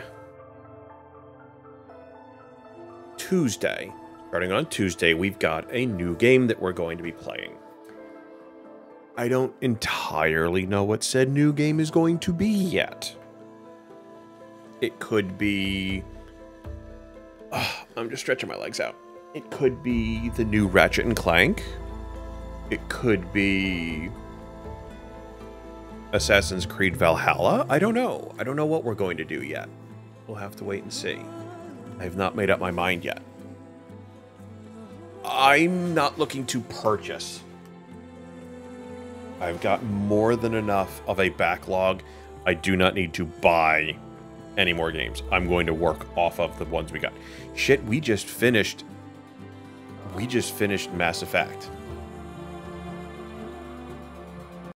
S5: Tuesday, starting on Tuesday, we've got a new game that we're going to be playing. I don't entirely know what said new game is going to be yet. It could be... Oh, I'm just stretching my legs out. It could be the new Ratchet and Clank. It could be Assassin's Creed Valhalla. I don't know. I don't know what we're going to do yet. We'll have to wait and see. I have not made up my mind yet. I'm not looking to purchase. I've got more than enough of a backlog. I do not need to buy any more games. I'm going to work off of the ones we got. Shit, we just finished... We just finished Mass Effect.